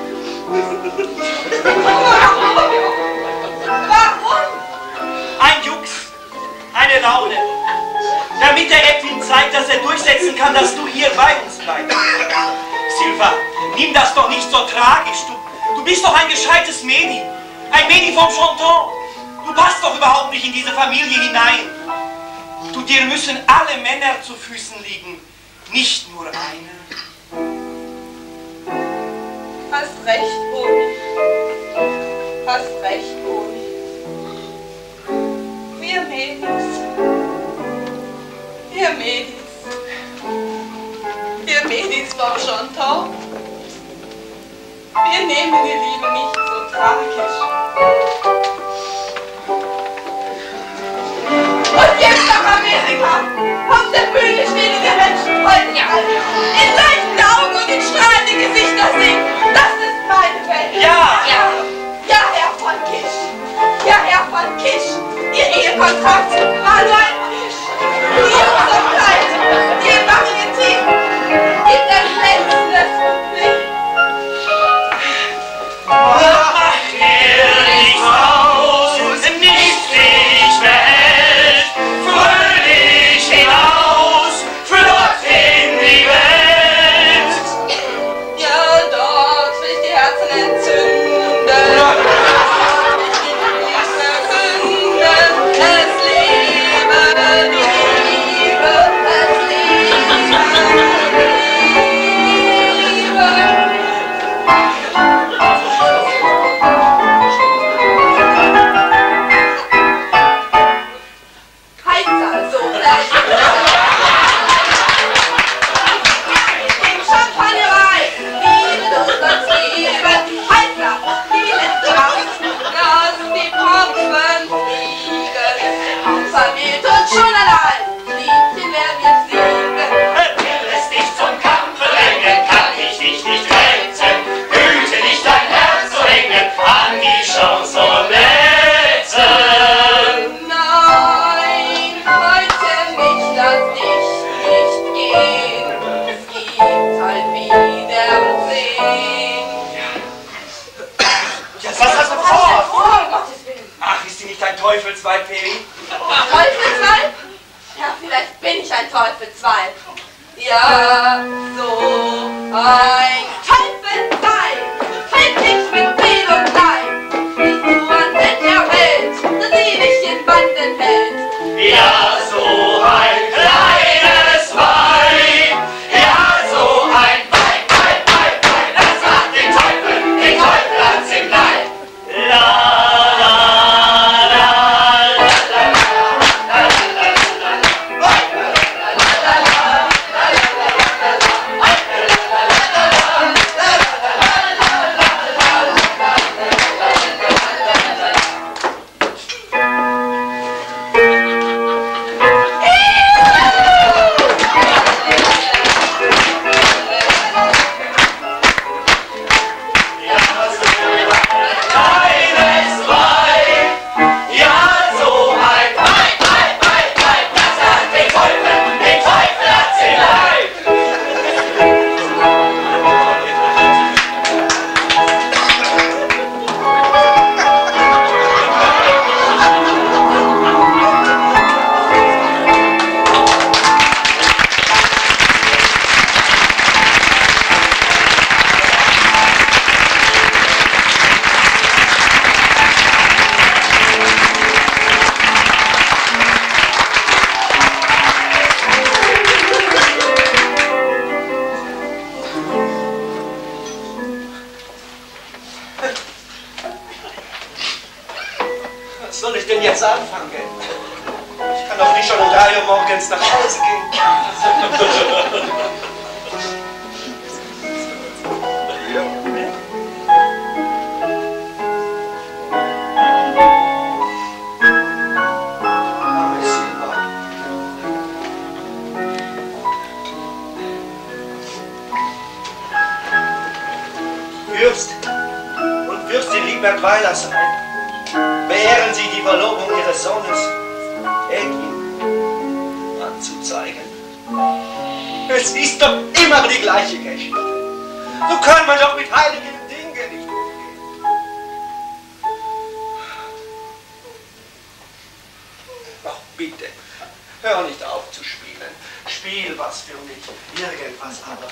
Warum? Ein Jux, eine Laune, damit der Edwin zeigt, dass er durchsetzen kann, dass du hier bei uns bleibst. Silva, nimm das doch nicht so tragisch. Du bist doch ein gescheites Mädi. Ein Mädi vom Chanton. Du passt doch überhaupt nicht in diese Familie hinein. Dir müssen alle Männer zu Füßen liegen, nicht nur einer. Hast recht, Boni. Hast recht, Boni. Wir Mädels. Wir Mädels. Wir Mädels vom Chanton. Wir nehmen die Liebe nicht so tragisch. Und jetzt nach Amerika. Auf der Bühne stehen die Menschen freundlich an. In leuchtende Augen und in strahlende Gesichter singen. Das ist meine Welt. Ja! Ja! Ja, Herr von Kisch. Ja, Herr von Kisch. Ihr Ehekontrakt war nur ein Fisch. Ihr unser Kleid. Ihr Varieté. Gibt ein glänzendes Publik. Mach dir nichts aus, nicht ich Welt, fröhlich hinaus, flott in die Welt. Ja, dort will ich die Herzen entzünden. Ich will die verkünden. Es lebe die Liebe, es lebe die Liebe. Heißt also, im Champagnerei, wie Lust ans Leben, Heidler, die letzte Nacht, lassen die Pompen fliegen, vermählt und schon allein, Liebchen werden wir fliegen. Will es dich zum Kampfe drängen, kann ich dich nicht retten. Hüte dich dein Herz zu hängen an die Chansonette. Nein, heute nicht, lass dich nicht gehen, es gibt ein Wiedersehen. Was hast du Was vor? hast du vor, um Gottes Willen? Ach, ist sie nicht ein Teufelsweib, Peri? Teufelsweib? Ja, vielleicht bin ich ein Teufelsweib. Ja, so ein Teufelsweib. Fällt dich mit Seele und Leib. Wie du an den erhält, dass sie dich in Banden hält. Ja, so ein kleines Weib. Ja, so ein Weib. Das hat den Teufel hat's im Leib. La, la, la, la, la, la, schlafen gehen. Ich kann doch nicht schon um 3 Uhr morgens nach Hause gehen. Fürst und Fürstin Liebertweiler sein, beehren Sie die Verlobung Ihres Sohnes, Edwin, anzuzeigen. Es ist doch immer die gleiche Geschichte. So kann man doch mit heiligen Dingen nicht umgehen. Ach bitte, hör nicht auf zu spielen. Spiel was für mich, irgendwas aber.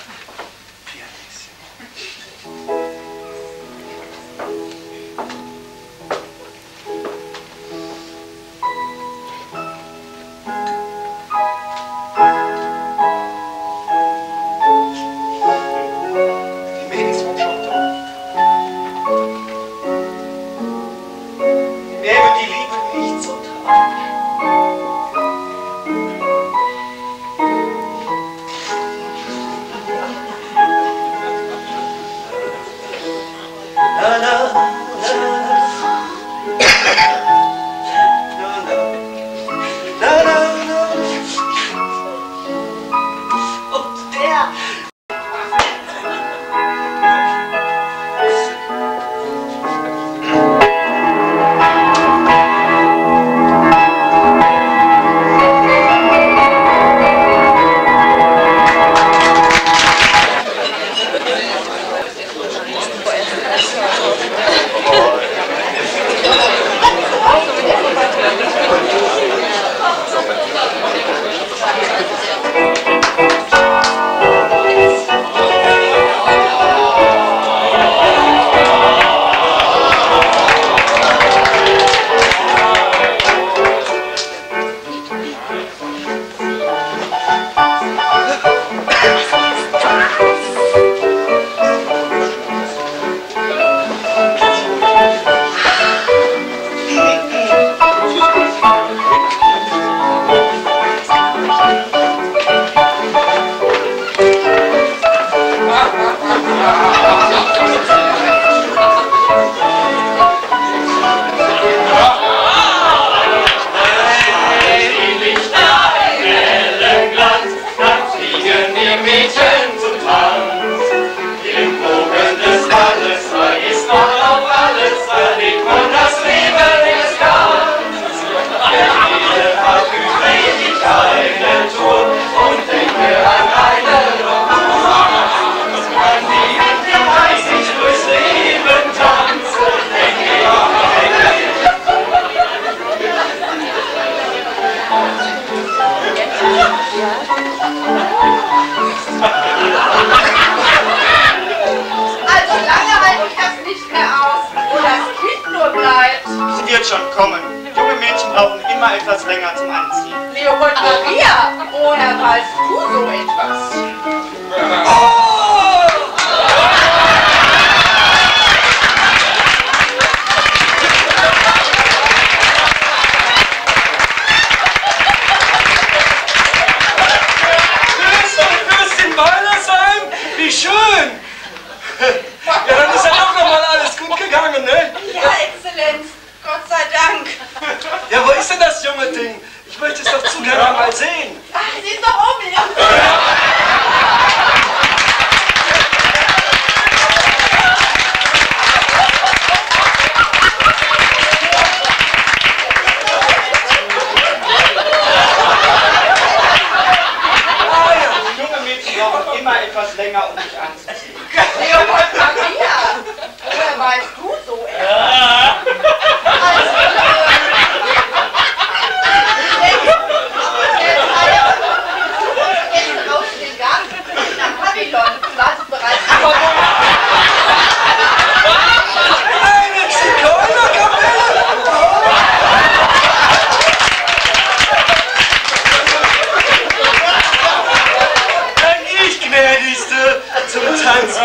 Tanz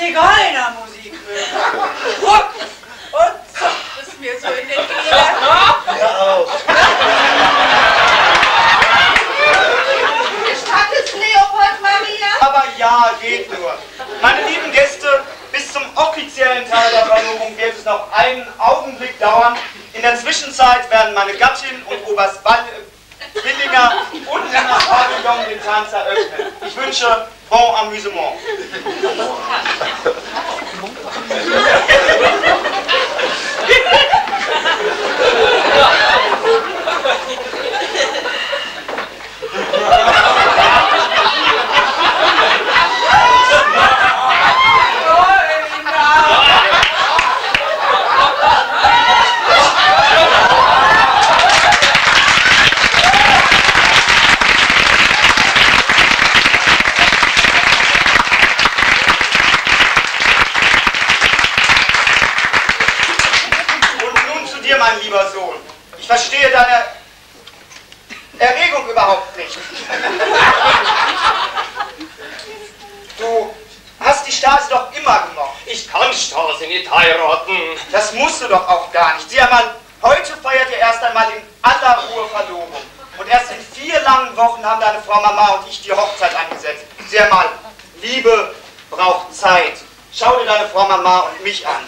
Zigeunermusik hören. Ruck und zuckt es mir so in den Gliedern. Ja, auch. Gestattet es, Leopold Maria? Aber ja, geht nur. Meine lieben Gäste, bis zum offiziellen Teil der Verlobung wird es noch einen Augenblick dauern. In der Zwischenzeit werden meine Gattin und Oberst Billinger unten im Pavillon den Tanz eröffnen. Ich wünsche bon Amüsement. Mein lieber Sohn, ich verstehe deine Erregung überhaupt nicht. Du hast die Stasi doch immer gemocht. Ich kann Stasi nicht heiraten. Das musst du doch auch gar nicht. Sieh einmal, heute feiert ihr erst einmal in aller Ruhe Verlobung. Und erst in 4 langen Wochen haben deine Frau Mama und ich die Hochzeit angesetzt. Sieh einmal, Liebe braucht Zeit. Schau dir deine Frau Mama und mich an.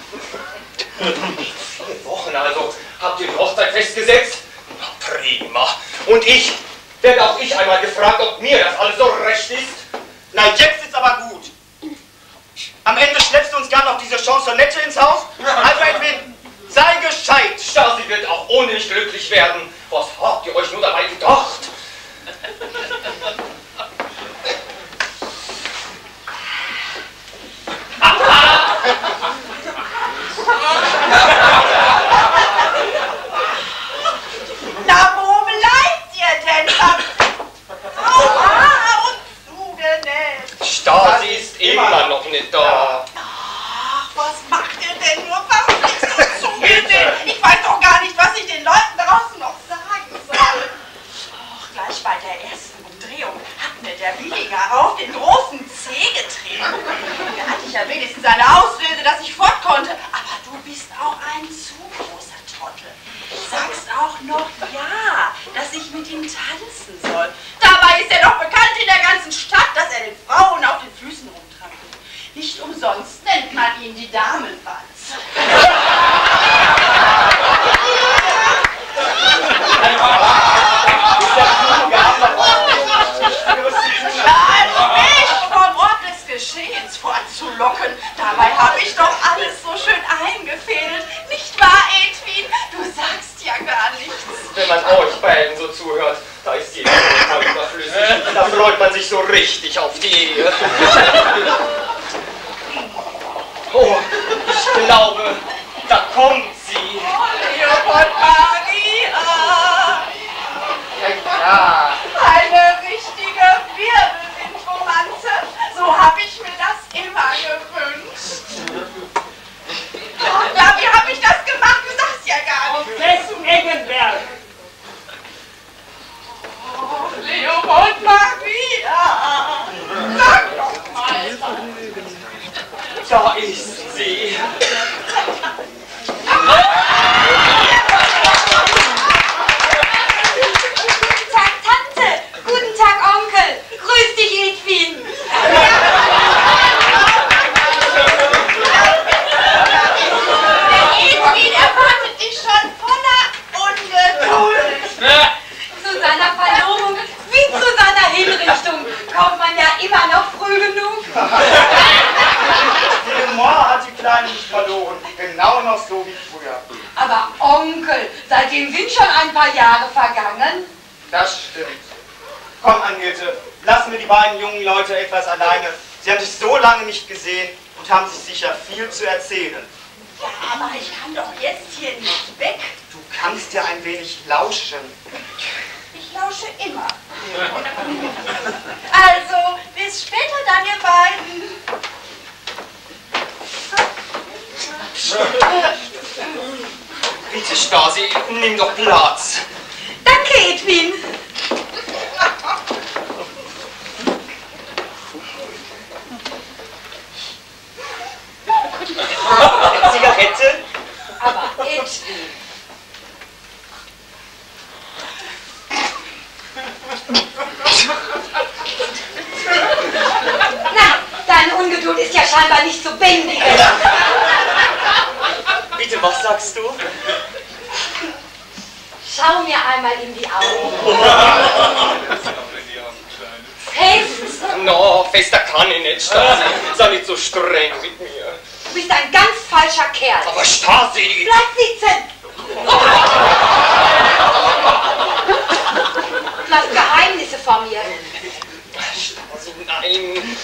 4 Wochen also. Habt ihr die Hochzeit festgesetzt? Na, prima. Und ich? Werde auch ich einmal gefragt, ob mir das alles so recht ist? Na, jetzt ist aber gut. Am Ende schleppst du uns gar noch diese Chansonette ins Haus? Also Edwin, sei gescheit. Stasi wird auch ohne mich glücklich werden. Was habt ihr euch nur dabei gedacht? Na, wo bleibt ihr denn? Und zugenäht. Stasi ist immer noch nicht da. Ach, was macht ihr denn nur? Warum nicht so zugenäht? Ich weiß doch gar nicht, was ich den Leuten draußen noch sagen soll. Ach, gleich bei der ersten Umdrehung hat mir der Billinger auf den großen Zeh getreten. Da hatte ich ja wenigstens eine Ausrede, dass ich fort konnte. Aber du bist auch ein zu großer Trottel. Sagst auch noch ja, dass ich mit ihm tanzen soll. Dabei ist er doch bekannt in der ganzen Stadt, dass er den Frauen auf den Füßen rumtrampelt. Nicht umsonst nennt man ihn die Damenwanz. Also mich vom Ort des Geschehens fortzulocken. Dabei habe ich doch alles so schön eingefädelt. Nicht wahr, Edwin? Du sagst ja gar nichts. Wenn man euch beiden so zuhört, da ist jeder Tag überflüssig. Da freut man sich so richtig auf die Ehe. Oh, ich glaube, da kommt sie. Oh, Leopold Maria! Ja. Eine richtige Wirbelwindromanze. So habe ich mir das immer gewünscht. Ja, wie habe ich das gemacht? Du sagst ja gar nicht. Wessen Eggenberg? Oh, Leopold Maria! Sag doch mal. Da ist sie. Guten Tag, Tante. Guten Tag, Onkel. Grüß dich, Edwin. Der Edwin erwartet dich schon voller Ungeduld. Zu seiner Verlobung wie zu seiner Hinrichtung kommt man ja immer noch früh genug. Die Humor hat die Kleine nicht verloren. Genau noch so wie früher. Aber Onkel, seitdem sind schon ein paar Jahre vergangen. Das stimmt. Komm, Angelte, lassen wir die beiden jungen Leute etwas alleine. Sie haben dich so lange nicht gesehen und haben sich sicher viel zu erzählen. Ja, aber ich kann doch jetzt hier nicht weg. Du kannst ja ein wenig lauschen. Ich lausche immer. Also, bis später dann, ihr beiden. Bitte, Stasi, nimm doch Platz. Danke, Edwin. scheinbar nicht zu bändigen. Bitte, was sagst du? Schau mir einmal in die Augen. Fest! No, fester kann ich nicht, Stasi. Sei nicht so streng mit mir. Du bist ein ganz falscher Kerl. Aber Stasi! Bleib sitzen! Du hast Geheimnisse vor mir. Stasi, nein.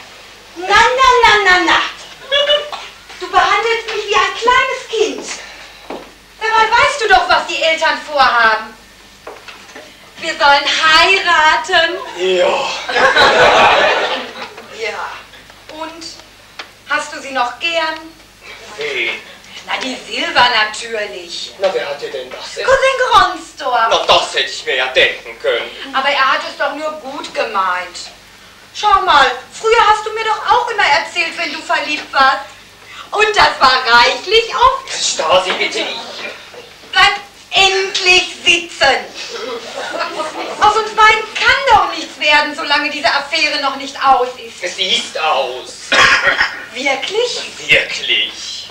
Na. Du behandelst mich wie ein kleines Kind. Dabei weißt du doch, was die Eltern vorhaben. Wir sollen heiraten. Ja. Ja. Und? Hast du sie noch gern? Wen? Na, die Silber natürlich. Na, wer hat dir denn das? Cousin Gronsdorf. Na, das hätte ich mir ja denken können. Aber er hat es doch nur gut gemeint. Schau mal, früher hast du mir doch auch immer erzählt, wenn du verliebt warst. Und das war reichlich oft. Stasi, bitte. Bleib endlich sitzen. Aus uns beiden kann doch nichts werden, solange diese Affäre noch nicht aus ist. Es sieht aus. Wirklich? Wirklich.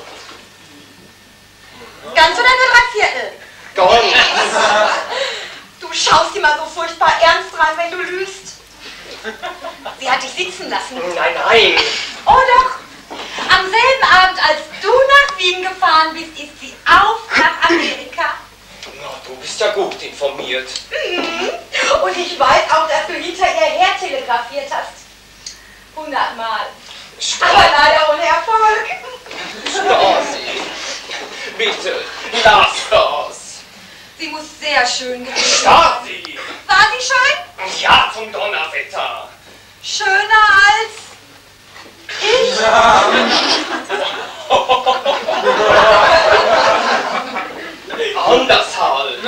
Ganz oder nur 3/4? Ganz. Du schaust immer so furchtbar ernst rein, wenn du lügst. Sie hat dich sitzen lassen. Nein. Oh doch. Am selben Abend, als du nach Wien gefahren bist, ist sie auf nach Amerika. Na, du bist ja gut informiert. Mhm. Und ich weiß auch, dass du hinter ihr her telegrafiert hast. 100-mal. Aber leider ohne Erfolg. Stasi, bitte, lass das. Sie muss sehr schön gewesen sein. Stasi! War sie schön? Ja, zum Donnerwetter. Schöner als ich? Anders halt.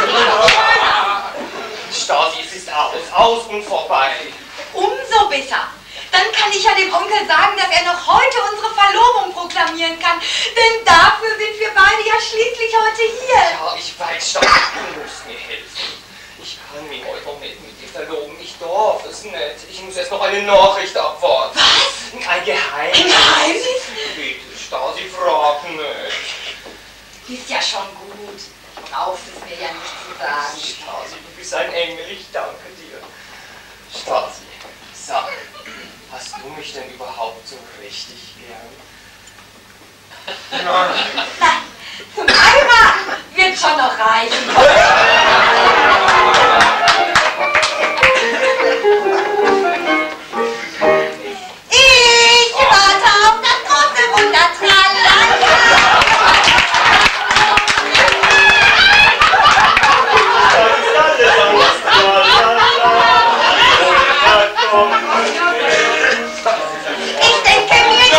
Stasi, es ist aus und vorbei. Umso besser. Dann kann ich ja dem Onkel sagen, dass er noch heute unsere Verlobung proklamieren kann. Denn dafür sind wir beide ja schließlich heute hier. Ja, ich weiß, Stasi, du musst mir helfen. Ich kann mich heute noch nicht mit dir verloben. Ich darf es nicht. Ich muss erst noch eine Nachricht abwarten. Was? Ein Geheimnis. Ein Geheimnis? Bitte, Stasi, frag nicht. Ist ja schon gut. Brauchst es mir ja nicht zu sagen. Stasi, du bist ein Engel. Ich danke dir. Stasi, sag, hast du mich denn überhaupt so richtig gern? Nein, zum Heiraten wird schon noch reichen. Ich warte auf das große Wunder, tralala. Ich denke mir nicht.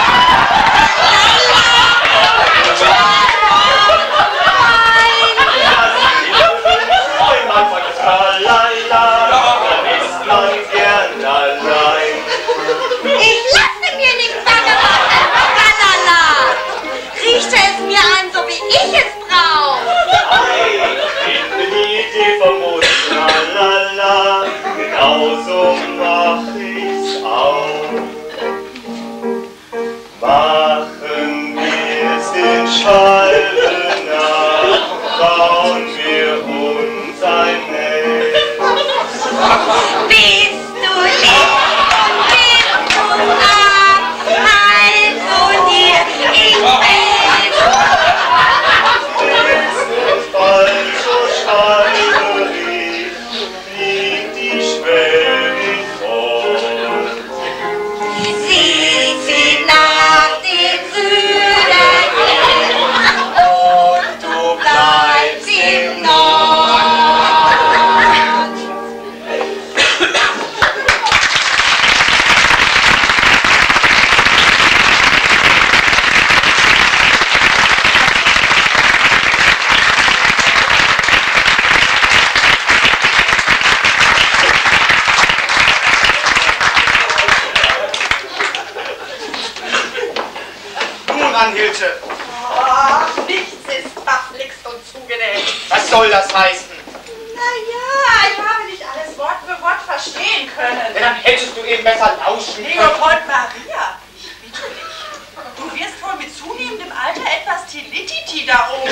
Ich lasse mir nichts sagen. Tralala. Riechte es mir an, so wie ich es brauche. Ich bin die Idee vom Mond, lalala, genauso mach ich's auch. Machen wir's den Scheiben nach, bauen wir uns ein Nest. Bist du lieb und bist du arm, also dir, ich will. Falsch so schreibe ich, fliegt die Schwäbin fort. Sie zieht nach dem Süden und du bleibst im Nord. Nun, Anhilte, Ach, nichts ist verflixt und zugenäht. was soll das heißen? Naja, ich habe nicht alles Wort für Wort verstehen Ja, können. dann hättest du eben besser lauschen können. Leopold Maria, ich Alter etwas Tilititi da oben.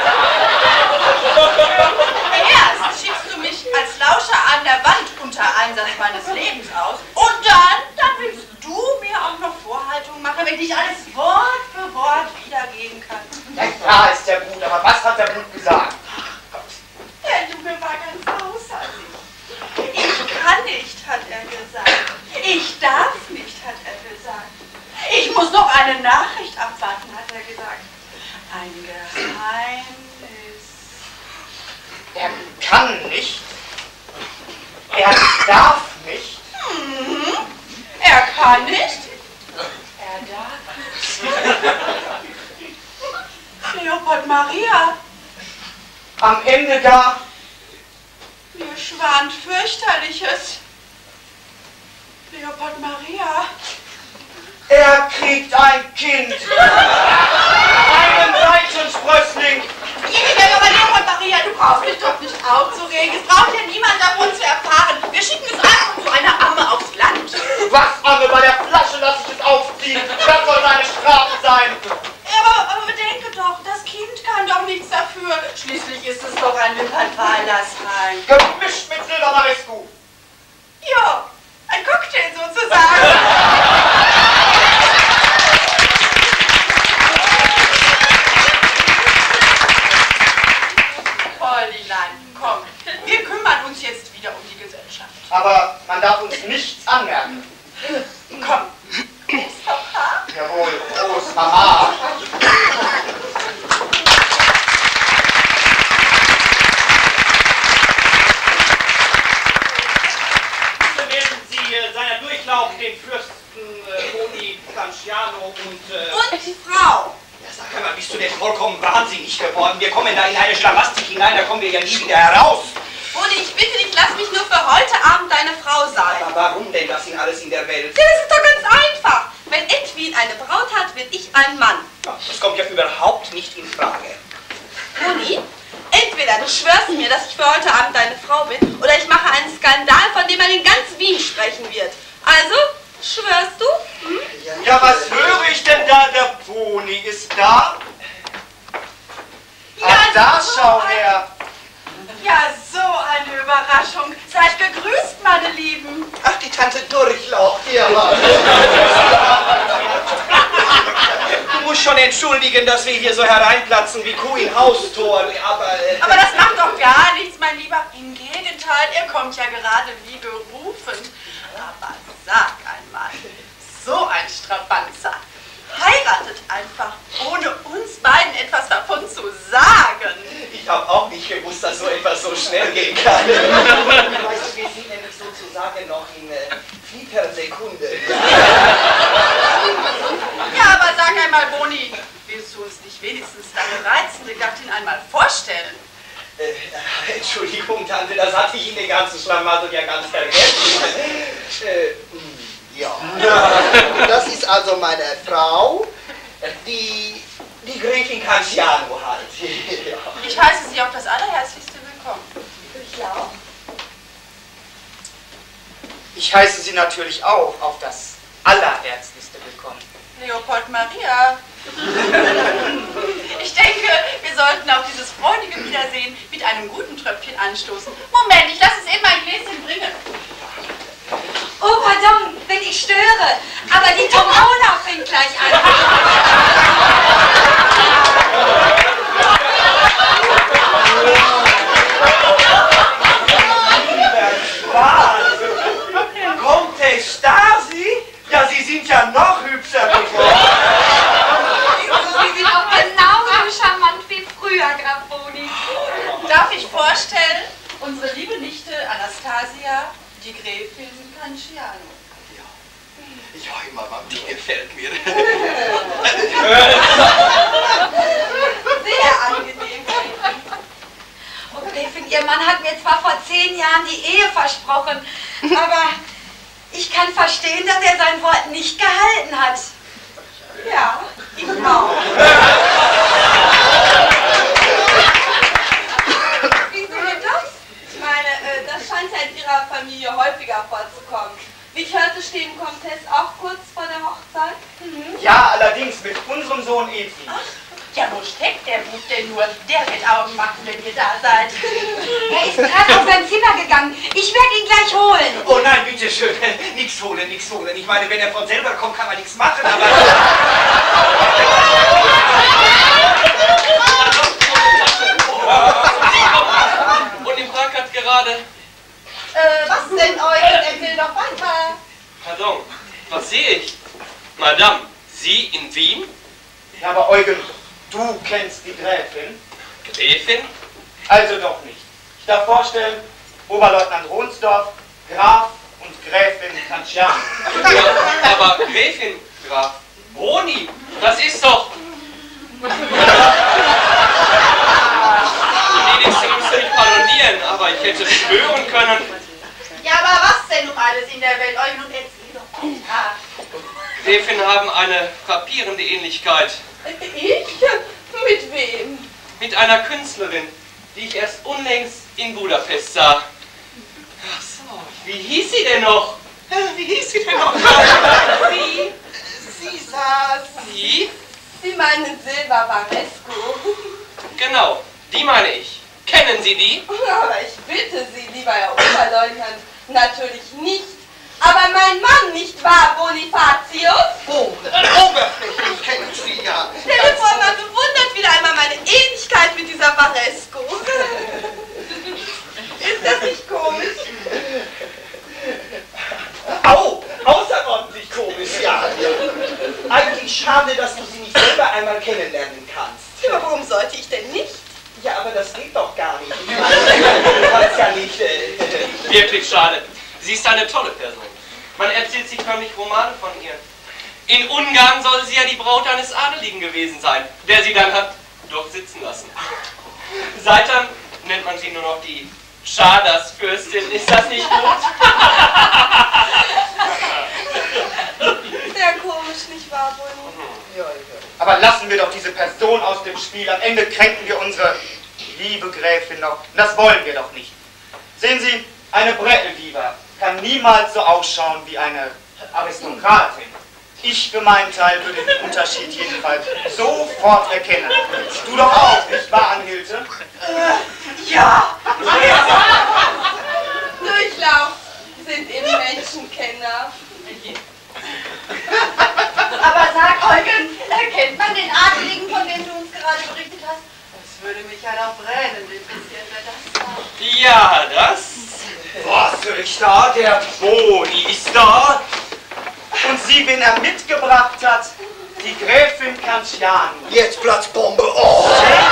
Erst schickst du mich als Lauscher an der Wand unter Einsatz meines Lebens aus und dann willst du mir auch noch Vorhaltungen machen, wenn ich alles Wort für Wort wiedergeben kann. Ja, klar ist der Blut, aber was hat der Blut gesagt? Der Junge war ganz außer sich. Ich kann nicht, hat er gesagt. Ich darf nicht, hat er gesagt. Ich muss noch eine Nachricht abwarten, hat er gesagt. Ein Geheimnis. Er kann nicht. Er darf nicht. Er kann nicht. Er darf nicht. Leopold Maria. Am Ende gar. Mir schwant fürchterliches. Leopold Maria. Er kriegt ein Kind. Einen Seitensprössling. Ja, aber Leopold Maria, du brauchst mich doch nicht aufzuregen. Es braucht ja niemand davon zu erfahren. Wir schicken es einfach zu einer Amme aufs Land. Was, Amme? Bei der Flasche lasse ich es aufziehen. Das soll seine Strafe sein. Aber bedenke doch, das Kind kann doch nichts dafür. Schließlich ist es doch ein Wimpertal-Lassheim. Gemischt mit Silbermarescu. Ja, ein Cocktail sozusagen. Fräulein, komm, wir kümmern uns jetzt wieder um die Gesellschaft. Aber man darf uns nichts anmerken. Komm, Gruß, Papa. Jawohl, Prost, Mama. Bitte werden Sie seiner Durchlauf den Fürsten Boni Canciano Und die Frau. Ja, sag einmal, bist du denn vollkommen wahnsinnig geworden? Wir kommen da in eine Schlamastik hinein, da kommen wir ja nie wieder heraus. Boni, ich bitte dich, lass mich nur für heute Abend deine Frau sein. Aber warum denn das in alles in der Welt? Ja, das ist doch ganz einfach. Wenn Edwin eine Braut hat, bin ich ein Mann. Ja, das kommt ja überhaupt nicht in Frage. Boni, entweder du schwörst mir, dass ich für heute Abend deine Frau bin, oder ich mache einen Skandal, von dem man in ganz Wien sprechen wird. Also, schwörst du? Hm? Ja, was höre ich denn da? Der Pony ist da. Ja, Ach, da so schau ein- her. Ja, so eine Überraschung. Seid gegrüßt, meine Lieben. Ach, die Tante Durchlauch, hier war. Du musst schon entschuldigen, dass wir hier so hereinplatzen wie Kuh in Haustoren, Aber das macht doch gar nichts, mein Lieber. Im Gegenteil, ihr kommt ja gerade wie gerufen. Aber sag einmal, so ein Strapanzer heiratet einfach, ohne uns beiden etwas davon zu sagen. Ich habe auch nicht gewusst, dass so etwas so schnell gehen kann. Weißt du, wir sind nämlich sozusagen noch in Fliegersekunde. Ja, aber sag einmal, Boni, willst du uns nicht wenigstens deine reizende Gattin einmal vorstellen? Entschuldigung, Tante, das hatte ich in den ganzen Schlamassel ja ganz vergessen. Ja. Das ist also meine Frau, die Gräfin Canciano halt. Ja. Ich heiße Sie auf das Allerherzlichste willkommen. Ich auch. Ich heiße Sie natürlich auch auf das Allerherzlichste willkommen. Leopold Maria. Ich denke, wir sollten auf dieses freudige Wiedersehen mit einem guten Tröpfchen anstoßen. Moment, ich lasse es eben ein Gläschen bringen. Oh, pardon, wenn ich störe. Aber die Tomona fängt gleich an. Was? Comte Stasi? Ja, Sie sind ja noch hübscher geworden. Sie sind auch genauso charmant wie früher, Graf Boni. Darf ich vorstellen, unsere liebe Nichte Anastasia, die Gräfin Canciano. Ja, immer, die gefällt mir. Sehr angenehm, Gräfin. Oh, Gräfin, Ihr Mann hat mir zwar vor 10 Jahren die Ehe versprochen, aber ich kann verstehen, dass er sein Wort nicht gehalten hat. Ja, ich auch. Wieso denn das? Ich meine, das scheint ja in Ihrer Familie häufiger vorzukommen. Wie ich hörte, stehen Comtesse auch kurz vor der Hochzeit. Ja, allerdings mit unserem Sohn Edwin. Ja, wo steckt der Bub denn nur? Der wird Augen machen, wenn ihr da seid. Er ist gerade auf sein Zimmer gegangen. Ich werde ihn gleich holen. Oh nein, bitte schön. Nichts holen, nichts holen. Ich meine, wenn er von selber kommt, kann man nichts machen, aber... Und im Prag hat gerade... Was denn euch? Erzähl doch weiter. Pardon, was sehe ich? Madame, Sie in Wien? Ja, aber Eugen, du kennst die Gräfin? Gräfin? Also doch nicht. Ich darf vorstellen, Oberleutnant Ronsdorf, Graf und Gräfin Kantschian. Ja, aber Gräfin, Graf, Boni, das ist doch... Wenigstens müsste mich pardonieren, aber ich hätte schwören können... Ja, aber was denn um alles in der Welt? Euch nun erzähl doch weiter. Gräfin haben eine frappierende Ähnlichkeit. Ich? Mit wem? Mit einer Künstlerin, die ich erst unlängst in Budapest sah. Ach so, wie hieß sie denn noch? Wie hieß sie denn noch? Sie? Sie saß... Sie? Sie meinen Silva Varesco. Genau, die meine ich. Kennen Sie die? Aber ich bitte Sie, lieber Herr Oberleutnant, natürlich nicht. Aber mein Mann, nicht wahr, Bonifatius? Oh, oberflächlich kennen Sie ja. Stell dir vor, man bewundert wieder einmal meine Ähnlichkeit mit dieser Varesco. Ist das nicht komisch? Au! Außerordentlich komisch, ja. Eigentlich schade, dass du sie nicht selber einmal kennenlernen kannst. Aber warum sollte ich denn nicht? Ja, aber das geht doch gar nicht. Du kannst ja nicht... Wirklich schade. Sie ist eine tolle Person. Man erzählt sich förmlich Romane von ihr. In Ungarn soll sie ja die Braut eines Adeligen gewesen sein, der sie dann hat dort sitzen lassen. Seitdem nennt man sie nur noch die Schadersfürstin. Ist das nicht gut? Sehr komisch, nicht wahr, Boni? Aber lassen wir doch diese Person aus dem Spiel. Am Ende kränken wir unsere liebe Gräfin noch. Und das wollen wir doch nicht. Sehen Sie, eine Bretteldiva kann niemals so ausschauen wie eine Aristokratin. Ich für meinen Teil würde den Unterschied jedenfalls sofort erkennen. Du doch auch, nicht wahr, Anhilte? Ja. Durchlauf sind eben Menschenkenner. Aber sag, Eugen, erkennt man den Adeligen, von dem du uns gerade berichtet hast? Das würde mich ja noch brennend interessieren, wer das war. Ja, das... Was, Richter? Der Boni ist da. Und Sie, wen er mitgebracht hat? Die Gräfin Kantschian. Jetzt Platzbombe. Oh.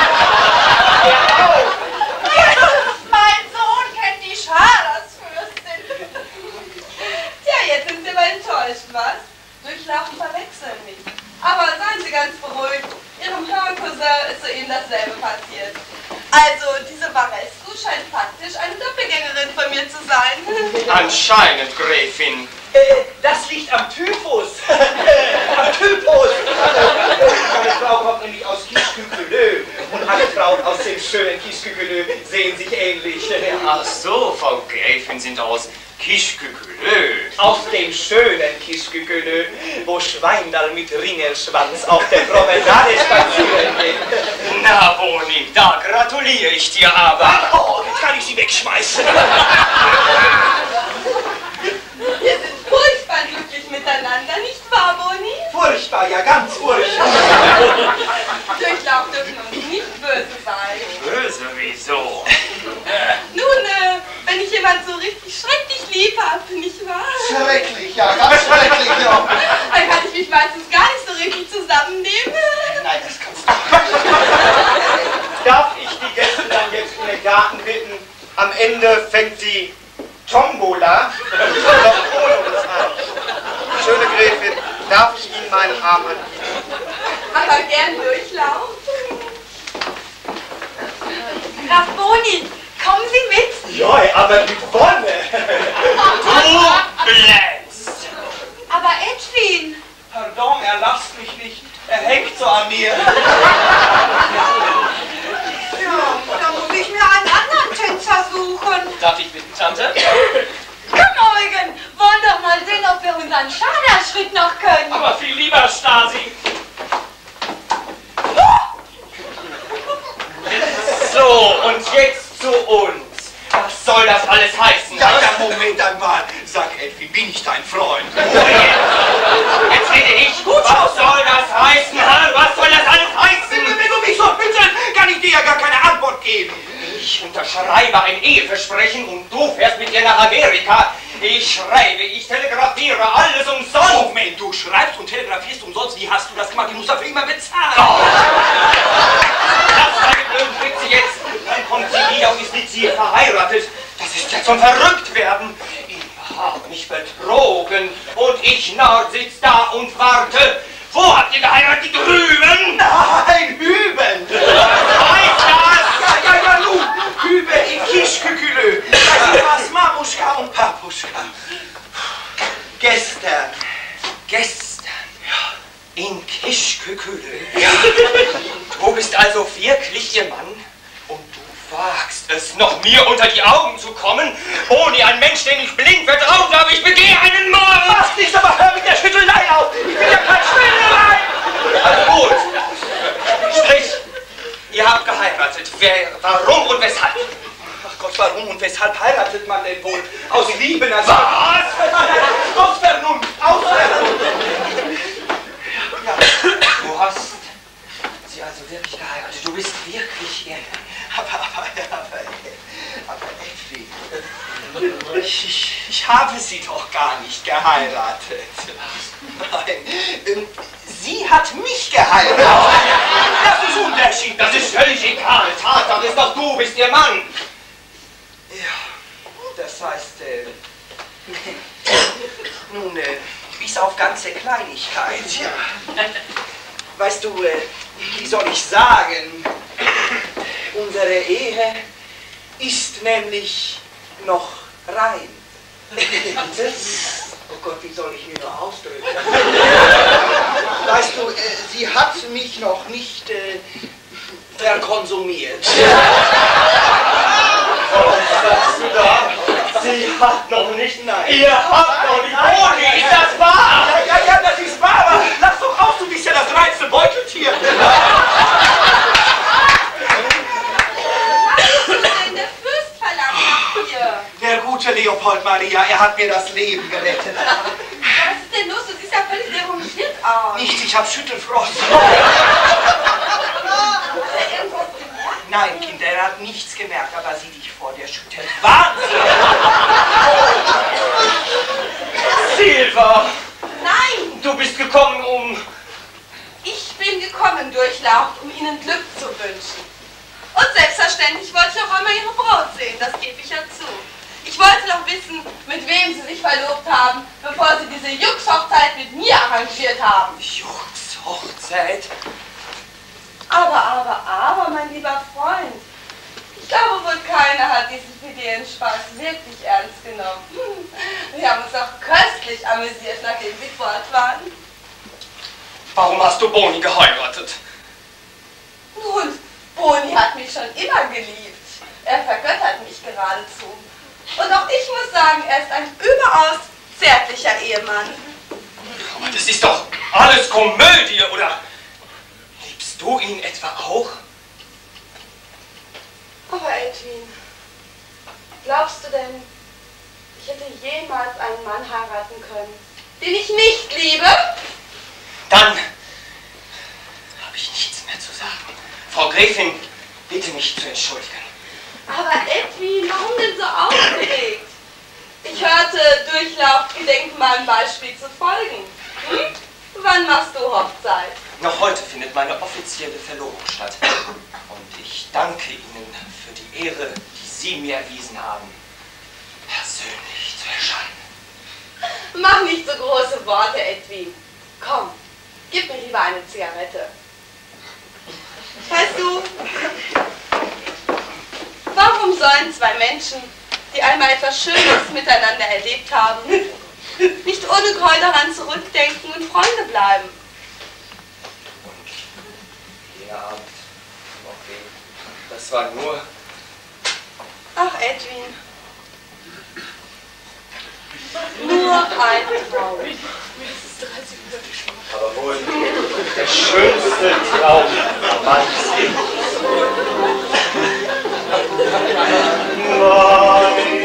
Mein Sohn kennt die Schadersfürstin. Tja, jetzt sind Sie aber enttäuscht, was? Durchlaufen verwechseln mich. Aber seien Sie ganz beruhigt. Ihrem Cousin ist soeben dasselbe passiert. Also, diese Varesco scheint faktisch eine Doppelgängerin von mir zu sein. Anscheinend, Gräfin. Das liegt am Typhus. Am Typhus. Meine Frau kommt nämlich aus Kishkükulö. Und alle Frauen aus dem schönen Kishkükulö sehen sich ähnlich. Ach so, Frau Gräfin sind aus Kishkükulö. Aus dem schönen Kishkükulö, wo Schweindal mit Ringelschwanz auf der Promenade spazieren geht. Na, Boni, da gratuliere ich dir aber. Oh, jetzt kann ich sie wegschmeißen. Wir sind furchtbar glücklich miteinander, nicht wahr, Boni? Furchtbar, ja, ganz furchtbar. Durchlauf dürfen uns nicht böse sein. Böse, wieso? Nun, wenn ich jemand so richtig schrecklich lieb habe, nicht wahr? Schrecklich, ja, ganz schrecklich, ja. Dann kann ich mich meistens gar nicht so richtig zusammennehmen. Nein, das kannst du nicht. Darf ich die Gäste dann jetzt in den Garten bitten? Am Ende fängt die Tombola. Doch ohne uns an. Schöne Gräfin, darf ich Ihnen meinen Arm anbieten? Aber gern Durchlauf. Graf Boni, kommen Sie mit. Ja, aber mit Wonne. Du blendst. Aber Edwin. Pardon, er lasst mich nicht. Er hängt so an mir. Ja, da muss ich mir einen anderen Tänzer suchen. Darf ich bitten, Tante? Komm, Eugen, wollen doch mal sehen, soll das alles heißen? Ja, Moment einmal. Sag, Edwin, bin ich dein Freund? Jetzt rede ich. Was soll das heißen, Hal? Was soll das alles heißen? Wenn du mich so bittest, kann ich dir ja gar keine Antwort geben. Ich unterschreibe ein Eheversprechen und du fährst mit ihr nach Amerika. Ich schreibe, ich telegrafiere, alles umsonst. Moment, du schreibst und telegrafierst umsonst. Wie hast du das gemacht? Ich muss dafür immer bezahlen. Oh. Lass meine blöden Witze jetzt. Dann kommt sie wieder und ist mit sie verheiratet. Das ist ja zum Verrücktwerden. Ihr habt mich betrogen und ich sitz da und warte. Wo habt ihr geheiratet? Drüben? Nein, Hüben. Was heißt das? Ja, nun. Hüben in Kischkükülö. Das war's Mamuschka und Papuschka. Gestern. In Kischkükülö. Ja. Du bist also wirklich ihr Mann und du wagst es, noch mir unter die Augen zu kommen, ohne ein Mensch, den ich blind vertraut habe. Ich begehe einen Mord. Mach nichts, aber hör mit der Schüttelei auf. Ich bin ja kein Schwindelein. Also gut. Sprich, ihr habt geheiratet. Warum und weshalb? Ach Gott, warum und weshalb heiratet man denn wohl? Aus Liebe natürlich. Was? Aus Vernunft. Aus Vernunft. Ja. Du hast sie also wirklich geheiratet. Du bist wirklich ihr Mann. Aber Edwin, ich habe sie doch gar nicht geheiratet. Nein, sie hat mich geheiratet. Das ist Unterschied. Das ist völlig egal. Tatsache ist doch, du bist ihr Mann. Ja, das heißt, nun, bis auf ganze Kleinigkeit, ja. Weißt du, wie soll ich sagen, unsere Ehe ist nämlich noch rein. Oh Gott, wie soll ich mich nur ausdrücken? Weißt du, sie hat mich noch nicht verkonsumiert. Was sagst du da? Sie hat noch nicht... Nein. Ihr habt noch nicht... Boni, ist das wahr? Ja, das ist wahr, aber lass doch raus, du bist ja das reinste Beuteltier. Der Fürst verlangt nach dir. Der gute Leopold Maria, er hat mir das Leben gerettet. Was ist denn los? Du siehst ja völlig derangiert aus. Nichts, ich hab Schüttelfrost. Nein, Kinder, er hat nichts gemerkt, aber sieh dich vor, der schüttelt Wahnsinn. Silva! Nein! Du bist gekommen, um... Ich bin gekommen, Durchlaucht, um Ihnen Glück zu wünschen. Und selbstverständlich wollte ich auch einmal Ihre Braut sehen, das gebe ich ja zu. Ich wollte doch wissen, mit wem Sie sich verlobt haben, bevor Sie diese Jux-Hochzeit mit mir arrangiert haben. Jux-Hochzeit? Aber, mein lieber Freund, ich glaube wohl keiner hat diesen fidelen Spaß wirklich ernst genommen. Wir haben uns auch köstlich amüsiert, nachdem Sie fort waren. Warum hast du Boni geheiratet? Nun, Boni hat mich schon immer geliebt. Er vergöttert mich geradezu. Und auch ich muss sagen, er ist ein überaus zärtlicher Ehemann. Aber das ist doch alles Komödie, oder? Liebst du ihn etwa auch? Aber Edwin, glaubst du denn, ich hätte jemals einen Mann heiraten können, den ich nicht liebe? Dann habe ich nichts mehr zu sagen. Frau Gräfin, bitte mich zu entschuldigen. Aber Edwin, warum denn so aufgeregt? Ich hörte, Durchlaucht gedenkt meinem Beispiel zu folgen. Hm? Wann machst du Hochzeit? Noch heute findet meine offizielle Verlobung statt. Und ich danke Ihnen für die Ehre, die Sie mir erwiesen haben, persönlich zu erscheinen. Mach nicht so große Worte, Edwin. Komm, gib mir lieber eine Zigarette. Weißt du, warum sollen zwei Menschen, die einmal etwas Schönes miteinander erlebt haben, nicht ohne Groll daran zurückdenken und Freunde bleiben? Und jener Abend, okay, das war nur... Ach, Edwin. Nur ein Traum. Aber wohl der schönste Traum meines Lebens. Nein.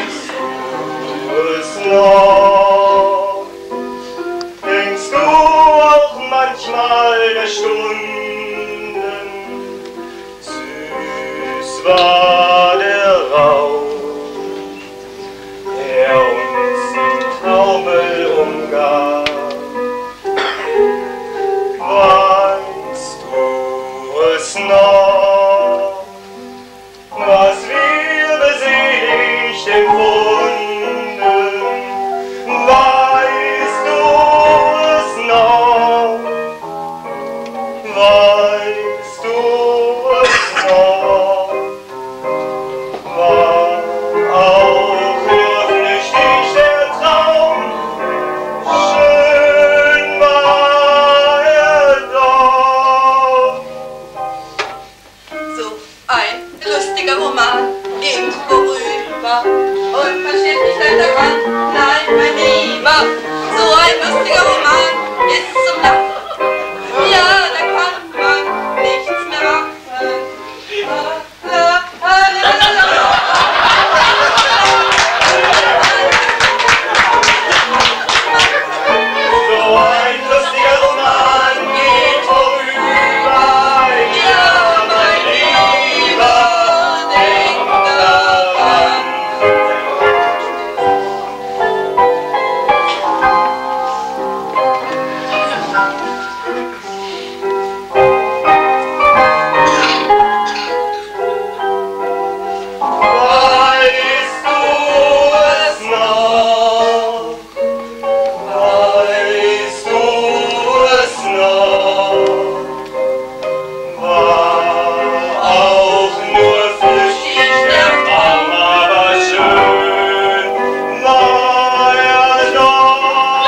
und man steht nicht daran. Nein, mein Lieber, so ein lustiger Roman ist zum Lachen. Ja, da kann man nichts mehr machen. So ein lustiger Roman geht vorüber. Ja, mein Lieber, denk daran. Weißt du es noch? Weißt du es noch? War auch nur flüchtig der Traum, aber schön war er doch.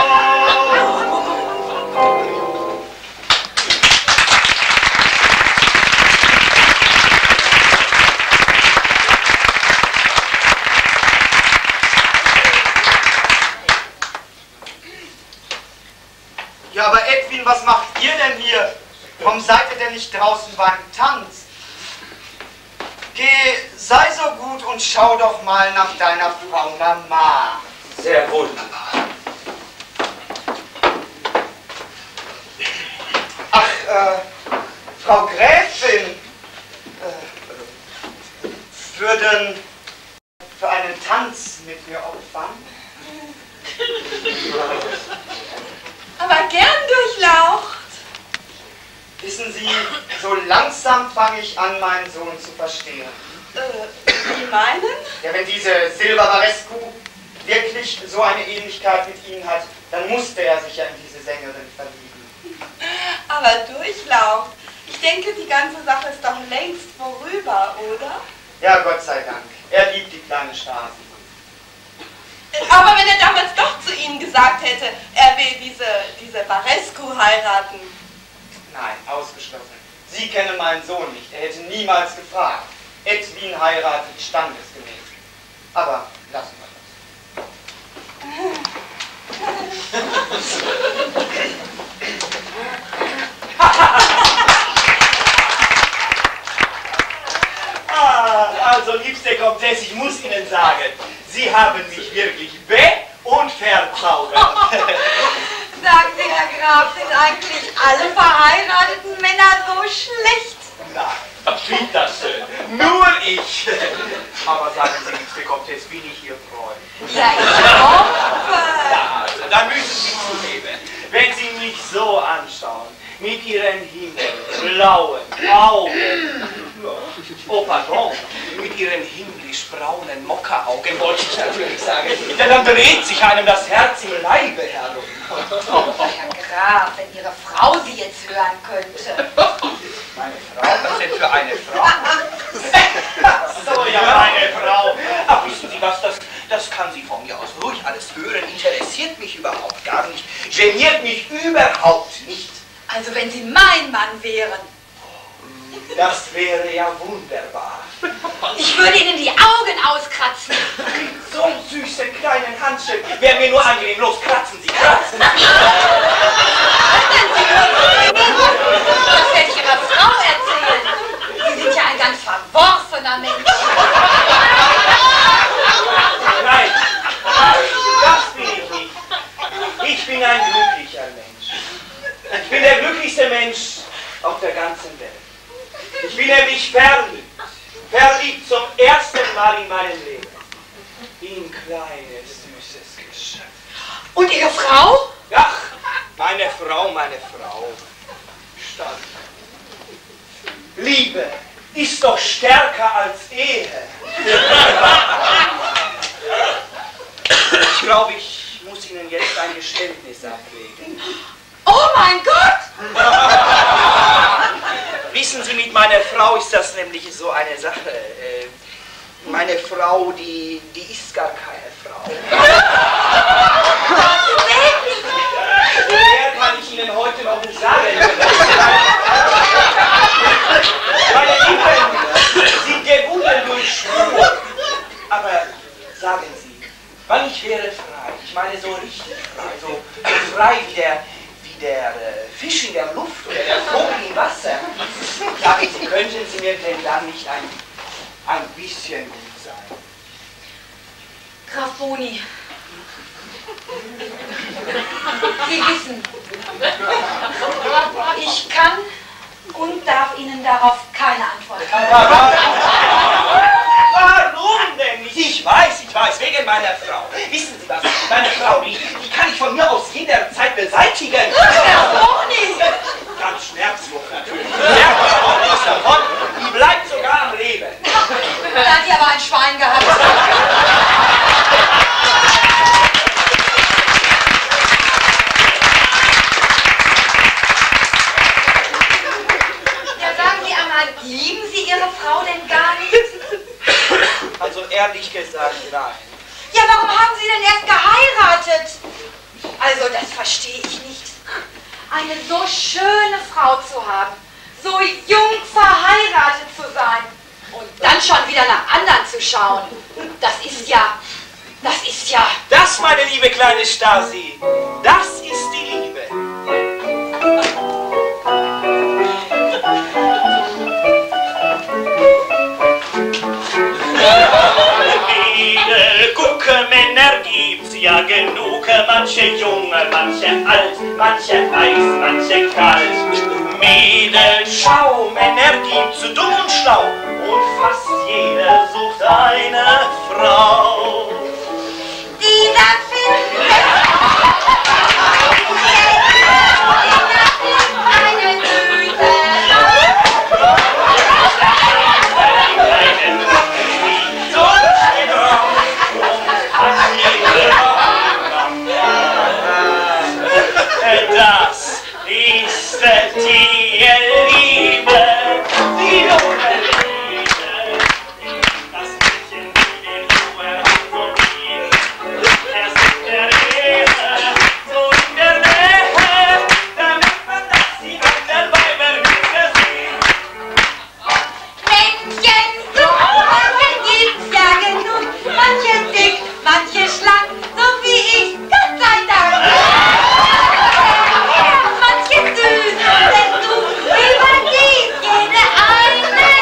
Ja, aber Edwin, was macht ihr denn hier? Warum seid ihr denn nicht draußen beim Tanz? Geh, sei so gut und schau doch mal nach deiner Frau Mama. Sehr wohl, Papa. Ach, Frau Gräfin, würden für einen Tanz mit mir opfern? Aber gern durchlaucht. Wissen Sie, so langsam fange ich an, meinen Sohn zu verstehen. Sie meinen? Ja, wenn diese Silva Varescu wirklich so eine Ähnlichkeit mit Ihnen hat, dann musste er sich ja in diese Sängerin verlieben. Aber durchlaucht. Ich denke, die ganze Sache ist doch längst vorüber, oder? Ja, Gott sei Dank. Er liebt die kleine Stasi. Aber wenn er damals doch zu Ihnen gesagt hätte, er will diese Varescu heiraten. Nein, ausgeschlossen. Sie kennen meinen Sohn nicht. Er hätte niemals gefragt. Edwin heiratet standesgemäß. Aber lassen wir Also, liebste Komtesse, ich muss Ihnen sagen, Sie haben mich wirklich und verzaubert. Sagen Sie, Herr Graf, sind eigentlich alle verheirateten Männer so schlecht? Nein, bitteschön, nur ich. Aber sagen Sie, liebste Komtesse, bin ich Ihr Freund? Ja, ich hoffe. Ja, also, dann müssen Sie zugeben, wenn Sie mich so anschauen, mit Ihren himmelblauen Augen, oh pardon, mit Ihren himmlisch-braunen Mokka-Augen, wollte ich natürlich sagen, denn dann dreht sich einem das Herz im Leibe herum. Herr Graf, wenn Ihre Frau Sie jetzt hören könnte. Meine Frau? Was denn für eine Frau? So, ja, meine Frau. Ach, wissen Sie was, das kann sie von mir aus ruhig alles hören, interessiert mich überhaupt gar nicht, geniert mich überhaupt nicht. Also wenn Sie mein Mann wären. Das wäre ja wunderbar. Ich würde Ihnen die Augen auskratzen. So einen süßen kleinen Handschritt. Wäre mir nur angenehm. Los, kratzen Sie, kratzen Sie. Das werde ich Ihrer Frau erzählen. Sie sind ja ein ganz verworfener Mensch. Nein, das bin ich nicht. Ich bin ein glücklicher Mensch. Ich bin der glücklichste Mensch auf der ganzen Welt. Ich bin nämlich verliebt zum ersten Mal in meinem Leben. In kleines, süßes Geschöpf. Und Ihre Frau? Ach, meine Frau. Stand. Liebe ist doch stärker als Ehe. Ich glaube, ich muss Ihnen jetzt ein Geständnis ablegen. Oh mein Gott! Wissen Sie, mit meiner Frau ist das nämlich so eine Sache. Meine Frau, die ist gar keine Frau. Mehr kann ich Ihnen heute noch nicht sagen. Meine Lippen sind gebunden durch Schwur. Aber sagen Sie, Wann ich wäre frei, ich meine so richtig frei, so frei wie der Fisch in der Luft oder der Vogel im Wasser. Sagen Sie, könnten Sie mir denn dann nicht ein bisschen gut sein? Graf Boni, Sie wissen, ich kann und darf Ihnen darauf keine Antwort geben. Warum denn nicht? Ich weiß, wegen meiner Frau. Wissen Sie was? Meine Frau, die kann ich von mir aus jederzeit beseitigen. Graf Boni! Ganz schmerzlos natürlich. Merkt man auch nichts davon. Die bleibt sogar am Leben. Da hat sie aber ein Schwein gehabt. Lieben Sie Ihre Frau denn gar nicht? Also ehrlich gesagt, nein. Ja, warum haben Sie denn erst geheiratet? Also, das verstehe ich nicht. Eine so schöne Frau zu haben, so jung verheiratet zu sein und dann schon wieder nach anderen zu schauen, das ist ja... Das, meine liebe kleine Stasi, das ist die Liebe. Gucke, Männer gibt's ja genug, manche junge, manche alt, manche heiß, manche kalt. Mädel, schau, Männer gibt's dumm und schlau und fast jeder sucht eine Frau. Dieser findet eine Süße. Das ist die Liebe, die junge Liebe. Das Mädchen, die den Ruhe so liebt, erst in der Nähe, so in der Nähe, damit man, dass die anderen Weiber nicht sieht. Männchen, so manche gibt's ja genug, manche dick, manche schlank, so wie ich, Gott sei Dank. Manche süß, denn du übergibst jede eine.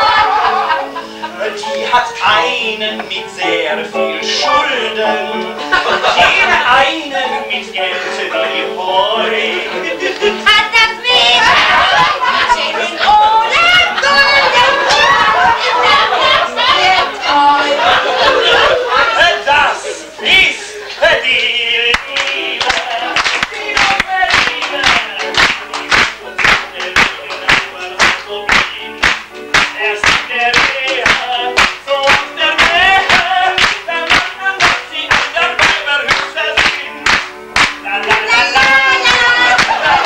Die hat einen mit sehr viel Schulden, jede einen mit Geld wie Heu. Hat das Mädchen Schätzchen ohne Gulden, ist mir treu. Das ist die Liebe, die junge Liebe. Erst in der Nähe, so in der Nähe, dann macht man, dass die anderen Weiber hübscher sind. La la la la la.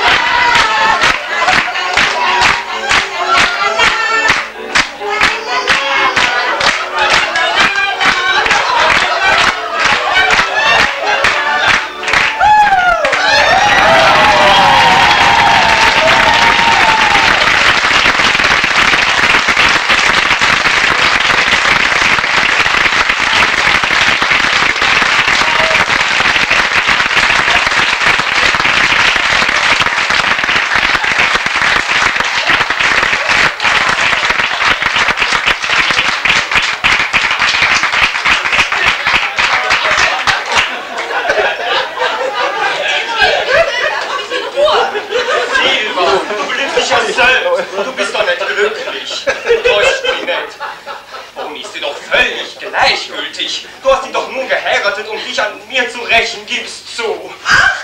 Du bist doch nicht glücklich. Du täuscht mich nicht. Boni ist dir doch völlig gleichgültig. Du hast ihn doch nun geheiratet, um dich an mir zu rächen, gibst zu. Ach!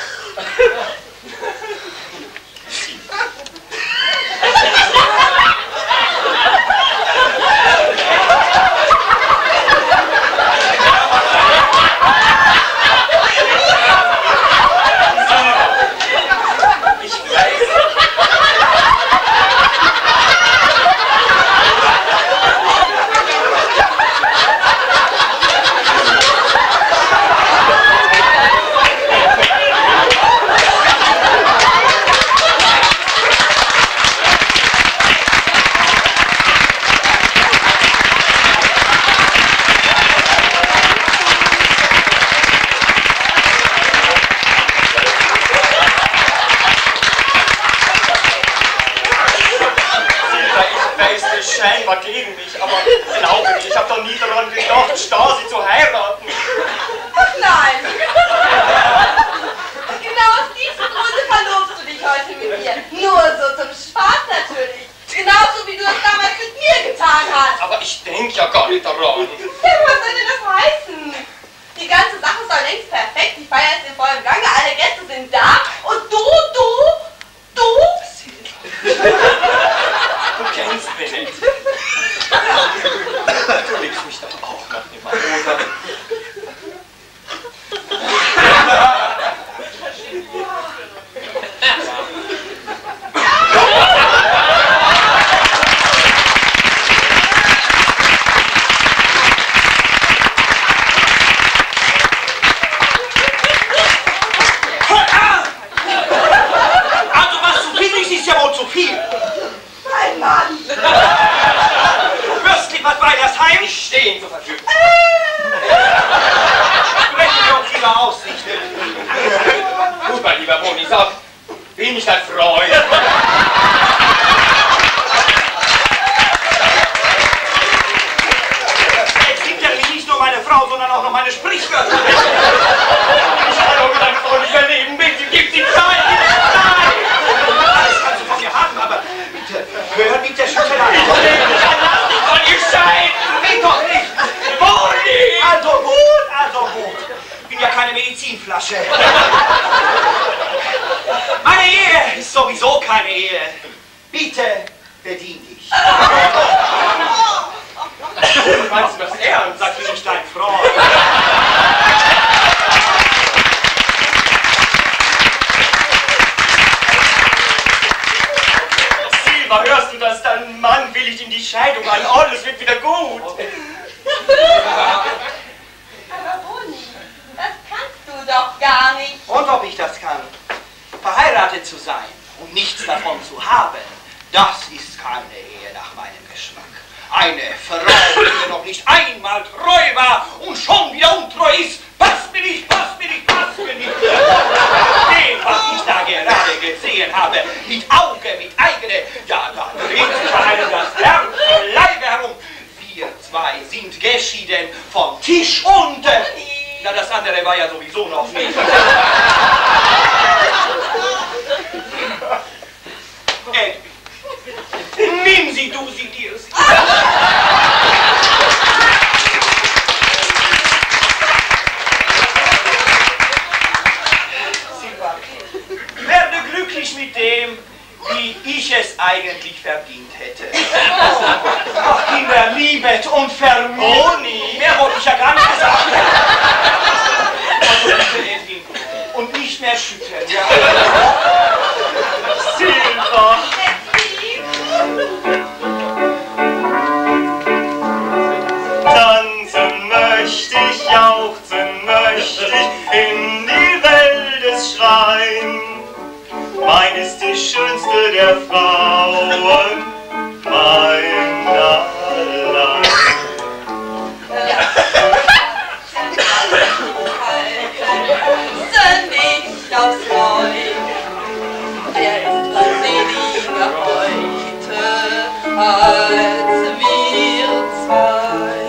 perfekt, die Feier ist in vollem Gange, alle Gäste sind da und du? Du kennst mich nicht. Du liebst mich doch auch nach dem Marosa. Zu viel. Mein Mann! Fürstlich, was war das Heim? Ich stehe Ihnen zur Verfügung. Sprechen wir uns lieber aus, nicht? Gut, mein lieber Boni, sag, bin ich dein Freund? Jetzt sind ja nicht nur meine Frau, sondern auch noch meine Sprichwörter. Ich kann doch mit deinem Freund nicht mehr leben, bitte, gib die Zeit! Alles kannst du von mir haben, aber bitte, hör mit der Schüttelei. Lass dich von ihr scheiden! Geht doch nicht! Boni! Also gut, also gut. Ich bin ja keine Medizinflasche. Meine Ehe ist sowieso keine Ehe. Bitte, bedien dich. Meinst du das ernst? Sag mir nicht dein Freund. Silva, hörst du das? Dein Mann willigt in die Scheidung an. Alles wird wieder gut. Aber Boni, das kannst du doch gar nicht. Und ob ich das kann? Verheiratet zu sein und nichts davon zu haben, das ist keine Ehe nach meinem Geschmack. Eine Frau, die noch nicht einmal treu war und schon wieder untreu ist, passt mir nicht, passt mir nicht, passt mir nicht. Dem, was ich da gerade gesehen habe, mit Auge, mit eigene, ja, da dreht sich einem das Herz im Leibe herum. Wir zwei sind geschieden vom Tisch unten. Na, das andere war ja sowieso noch nicht. Nimm sie, du sie, dir sie. Silva, werde glücklich mit dem, wie ich es eigentlich verdient hätte. Ach, Kinder, liebet und vermoni. Mehr wollte ich ja gar nicht gesagt. Also bitte, Edwin, und nicht mehr schütteln. Ja. Silva! Tanzen möchte ich, jauchzen möchte ich, in die Welt es schreien. Mein ist die schönste der Frauen, mein allein. Nicht aufs Neue, wer ist seliger heute als wir zwei.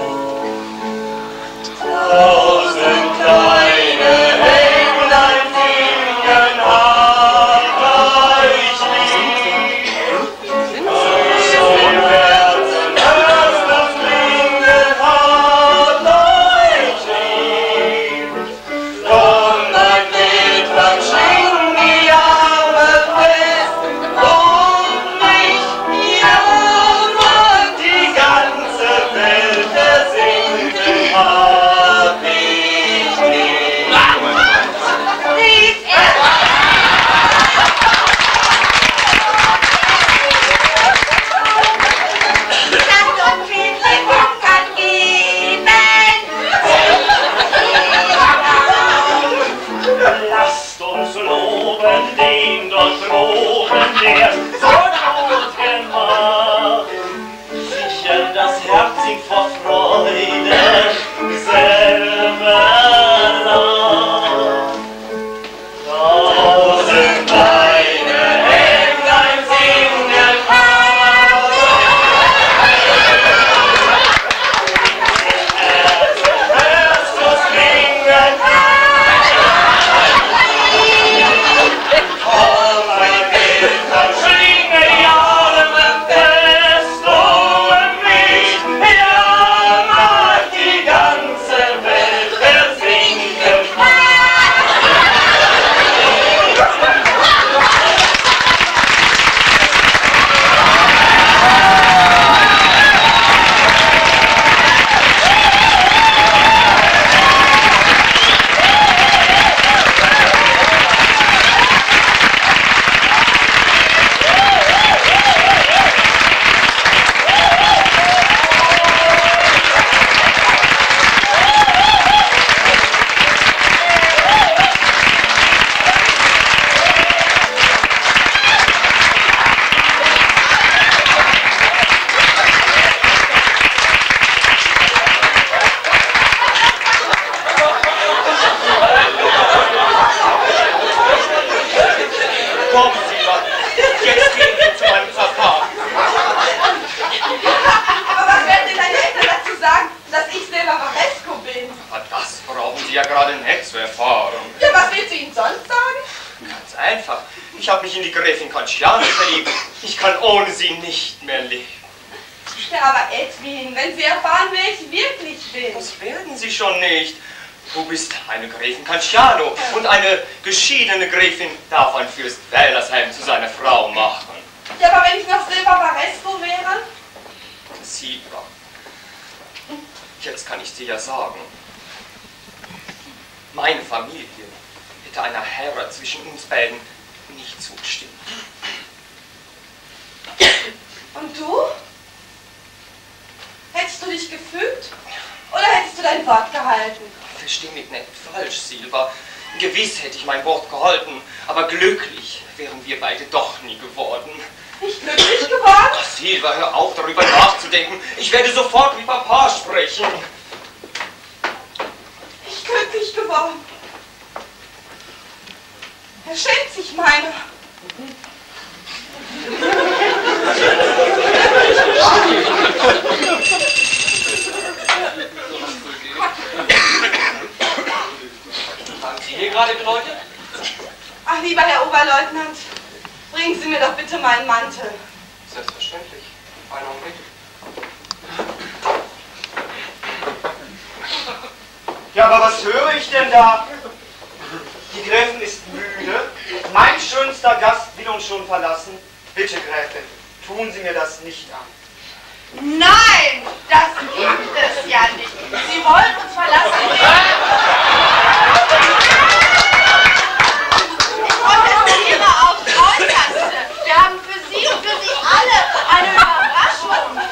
Tausend kleine Englein singen hab ich lieb. So im Herzen hörst das Klingen hab ich lieb. Und mein Lied lang schwingen die Arme fest und mich jammert die ganze Welt versinken hab ich lieb. Lasst uns loben den dort droben, der so gut gemacht. Sicher das Herz ihm vor Freude selber lacht. Tausend kleine Englein singen hab hörst du's klingen? Komm, mein Kind, dann schrie Sie ja gerade nett zu erfahren. Ja, was willst du ihm sonst sagen? Ganz einfach. Ich habe mich in die Gräfin Conchiano verliebt. Ich kann ohne sie nicht mehr leben. Ja, aber Edwin, wenn Sie erfahren, wer ich wirklich bin. Das werden Sie schon nicht. Du bist eine Gräfin Conchiano und eine geschiedene Gräfin darf ein Fürst Wählersheim zu seiner Frau machen. Ja, aber wenn ich noch Silva Varesco wäre? Silva. Jetzt kann ich dir ja sagen. Meine Familie hätte einer Heirat zwischen uns beiden nicht zugestimmt. Und du? Hättest du dich gefügt? Oder hättest du dein Wort gehalten? Versteh mich nicht falsch, Silva. Gewiss hätte ich mein Wort gehalten, aber glücklich wären wir beide doch nie geworden. Nicht glücklich geworden? Ach, Silva, hör auf, darüber nachzudenken. Ich werde sofort mit Papa sprechen. Nicht glücklich geworden. Er schämt sich meiner. Haben Sie hier gerade geläutet? Ach, lieber Herr Oberleutnant, bringen Sie mir doch bitte meinen Mantel. Selbstverständlich. Einen Augenblick. Ja, aber was höre ich denn da? Die Gräfin ist müde. Mein schönster Gast will uns schon verlassen. Bitte, Gräfin, tun Sie mir das nicht an. Nein, das gibt es ja nicht. Sie wollen uns verlassen. Ich protestiere aufs Äußerste. Wir haben für Sie und für Sie alle eine Überraschung.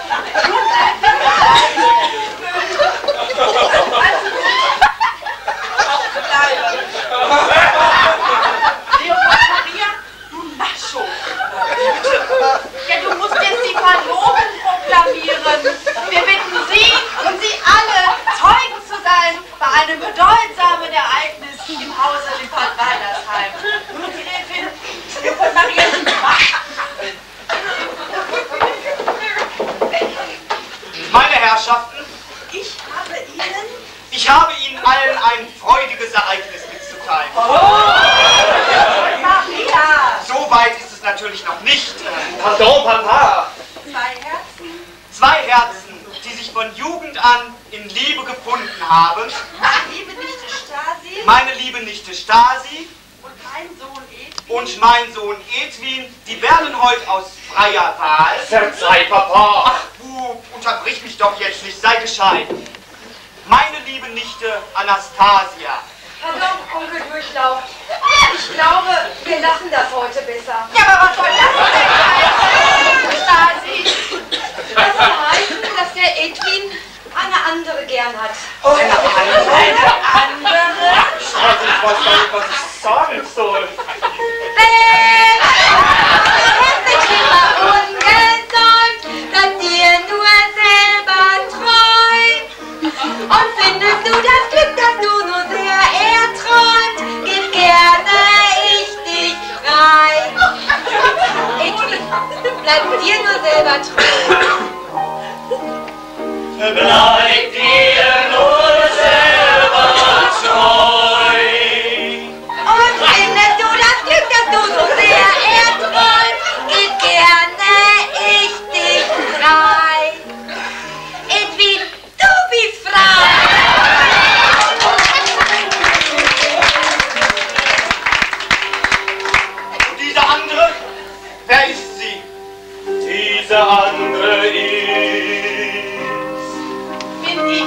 Leopold Maria, du Nascho. Ja, du musst jetzt die Verlobung proklamieren. Wir bitten Sie und Sie alle, Zeugen zu sein bei einem bedeutsamen Ereignis im Hause Leopold Waldersheim. Gräfin Leopold Maria. Meine Herrschaften, ich habe Ihnen allen ein freudiges Ereignis mitzuteilen. Maria! So weit ist es natürlich noch nicht. Pardon, Papa. Zwei Herzen, die sich von Jugend an in Liebe gefunden haben. Liebe Nichte Stasi Meine liebe Nichte Stasi und mein Sohn Edwin. und mein Sohn Edwin, die werden heute aus freier Wahl. Verzeih, Papa. Ach, Bub, unterbrich mich doch jetzt nicht, sei gescheit. Meine liebe Nichte Anastasia. Pardon, Onkel Durchlauf. Ich glaube, wir lassen das heute besser. Ja, aber was soll das denn? Stasi. Das soll heißen, dass der Edwin eine andere gern hat. Eine andere? Ich weiß gar nicht, was ich sagen soll. Ungesäumt, dass dir nur selber träumt. Und findest du das Glück, das du nur sehr erträumt, gib gerne ich dich frei. Edwin, bleib dir nur selber treu. Bleib dir nur selber treu. Und findest du das Glück, das du so sehr erträumt, gib gerne ich dich frei. Edwin, du bist frei. Und diese andere, wer ist sie? Diese andere ist. Bin ich.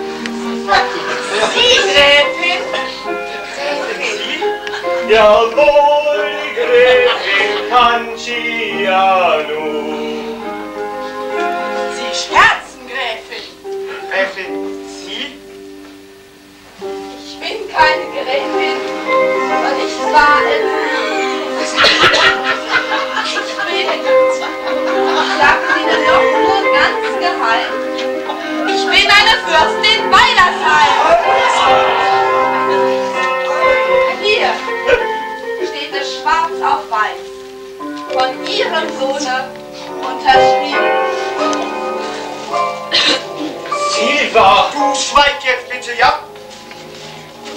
Sie, Gräfin. Jawohl, die Gräfin Conchiano. Sie scherzen, Gräfin. Gräfin, Sie? Ich bin keine Gräfin, und ich war es. Ich sage Ihnen doch nur ganz geheim. Ich bin eine Fürstin Waldersheim. Hier steht es schwarz auf weiß. Von Ihrem Sohne unterschrieben. Silva. Du schweig jetzt bitte, ja?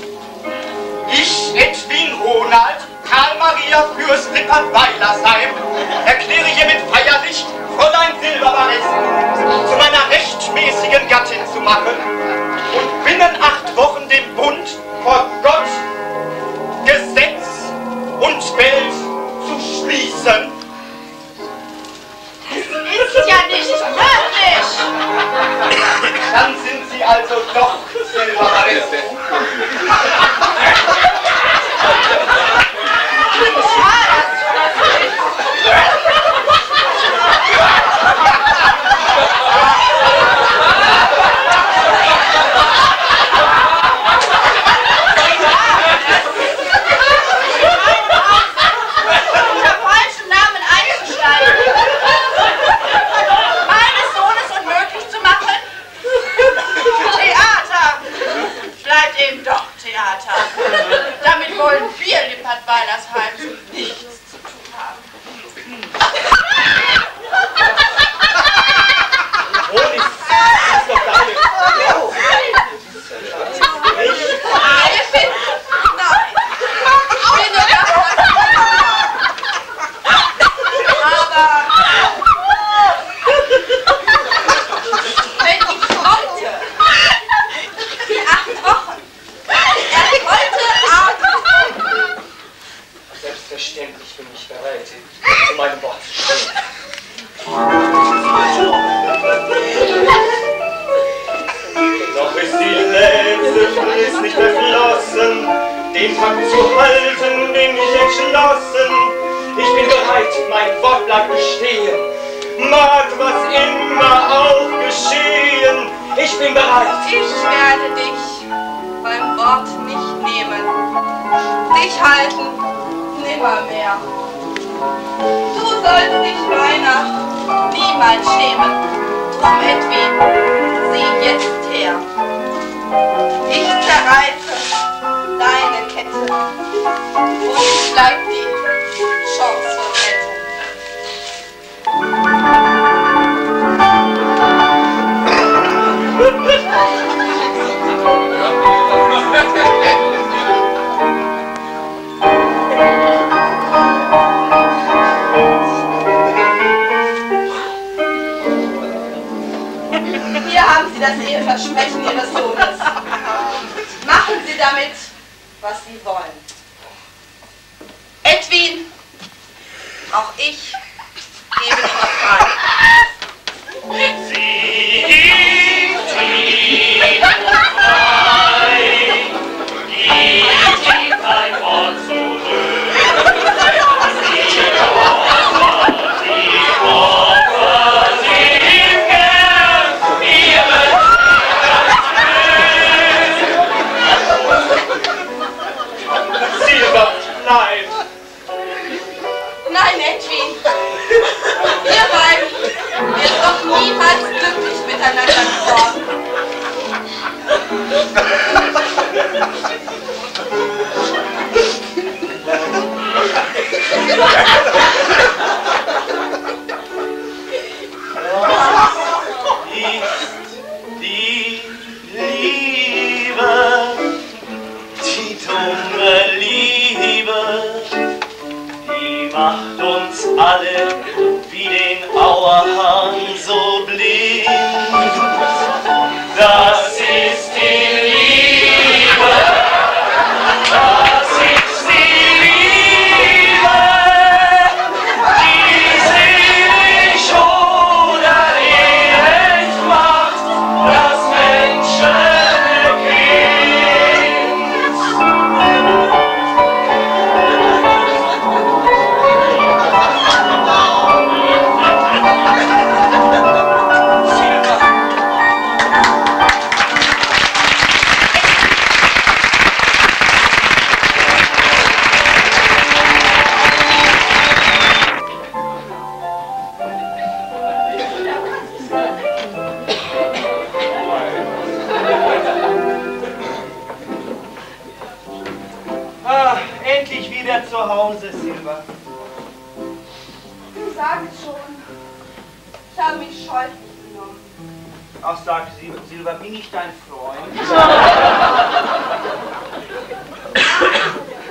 Ich, Edwin Ronald, Karl Maria Fürst Lippert-Weilersheim, erkläre hiermit feierlich, Fräulein Silberbaresk zu meiner rechtmäßigen Gattin zu machen und binnen 8 Wochen den Bund vor Gott, Gesetz und Welt zu schließen. Das ist ja nicht möglich! Dann sind Sie also doch Silberbaresk. Damit wollen wir Lippert-Weilersheim nichts zu tun haben. Honig, das ist doch deine Frau. Ich bin... Nein. Ich bin nur das, aber... Wenn ich wollte, die 8 Wochen, er wollte atmen. Selbstverständlich bin ich bereit, zu meinem Wort zu stehen. Doch ist die letzte Frist nicht erflossen, den Pakt zu halten bin ich entschlossen. Ich bin bereit, mein Wort bleibt bestehen, mag was immer auch geschehen. Ich bin bereit. Ich werde dich beim Wort nicht nehmen. Dich halten nimmermehr. Du sollst dich meiner niemals schämen. Drum, Edwin, sieh jetzt her. Ich zerreiße deine Kette und es bleibt die Chance zur Kette. Hier haben Sie das Eheversprechen Ihres Sohnes. Machen Sie damit, was Sie wollen. Edwin, auch ich gebe dir frei. Sie gibt ihm frei, gibt ihm kein Wort zurück. Sie opfert ihm gern ihren Silber, nein. Nein, Edwin. Ihr beiden werdet doch niemals glücklich miteinander geworden. Die Liebe, die dumme Liebe, die macht uns alle wie den Auerhahn so blind. Das ist die Liebe, das ist die Liebe, die selig oder elend macht das Menschenkind. Ah, endlich wieder zu Hause, Silber. Du sagst schon, ich habe mich scheußlich benommen. Ach, sag Silber, bin ich dein Freund?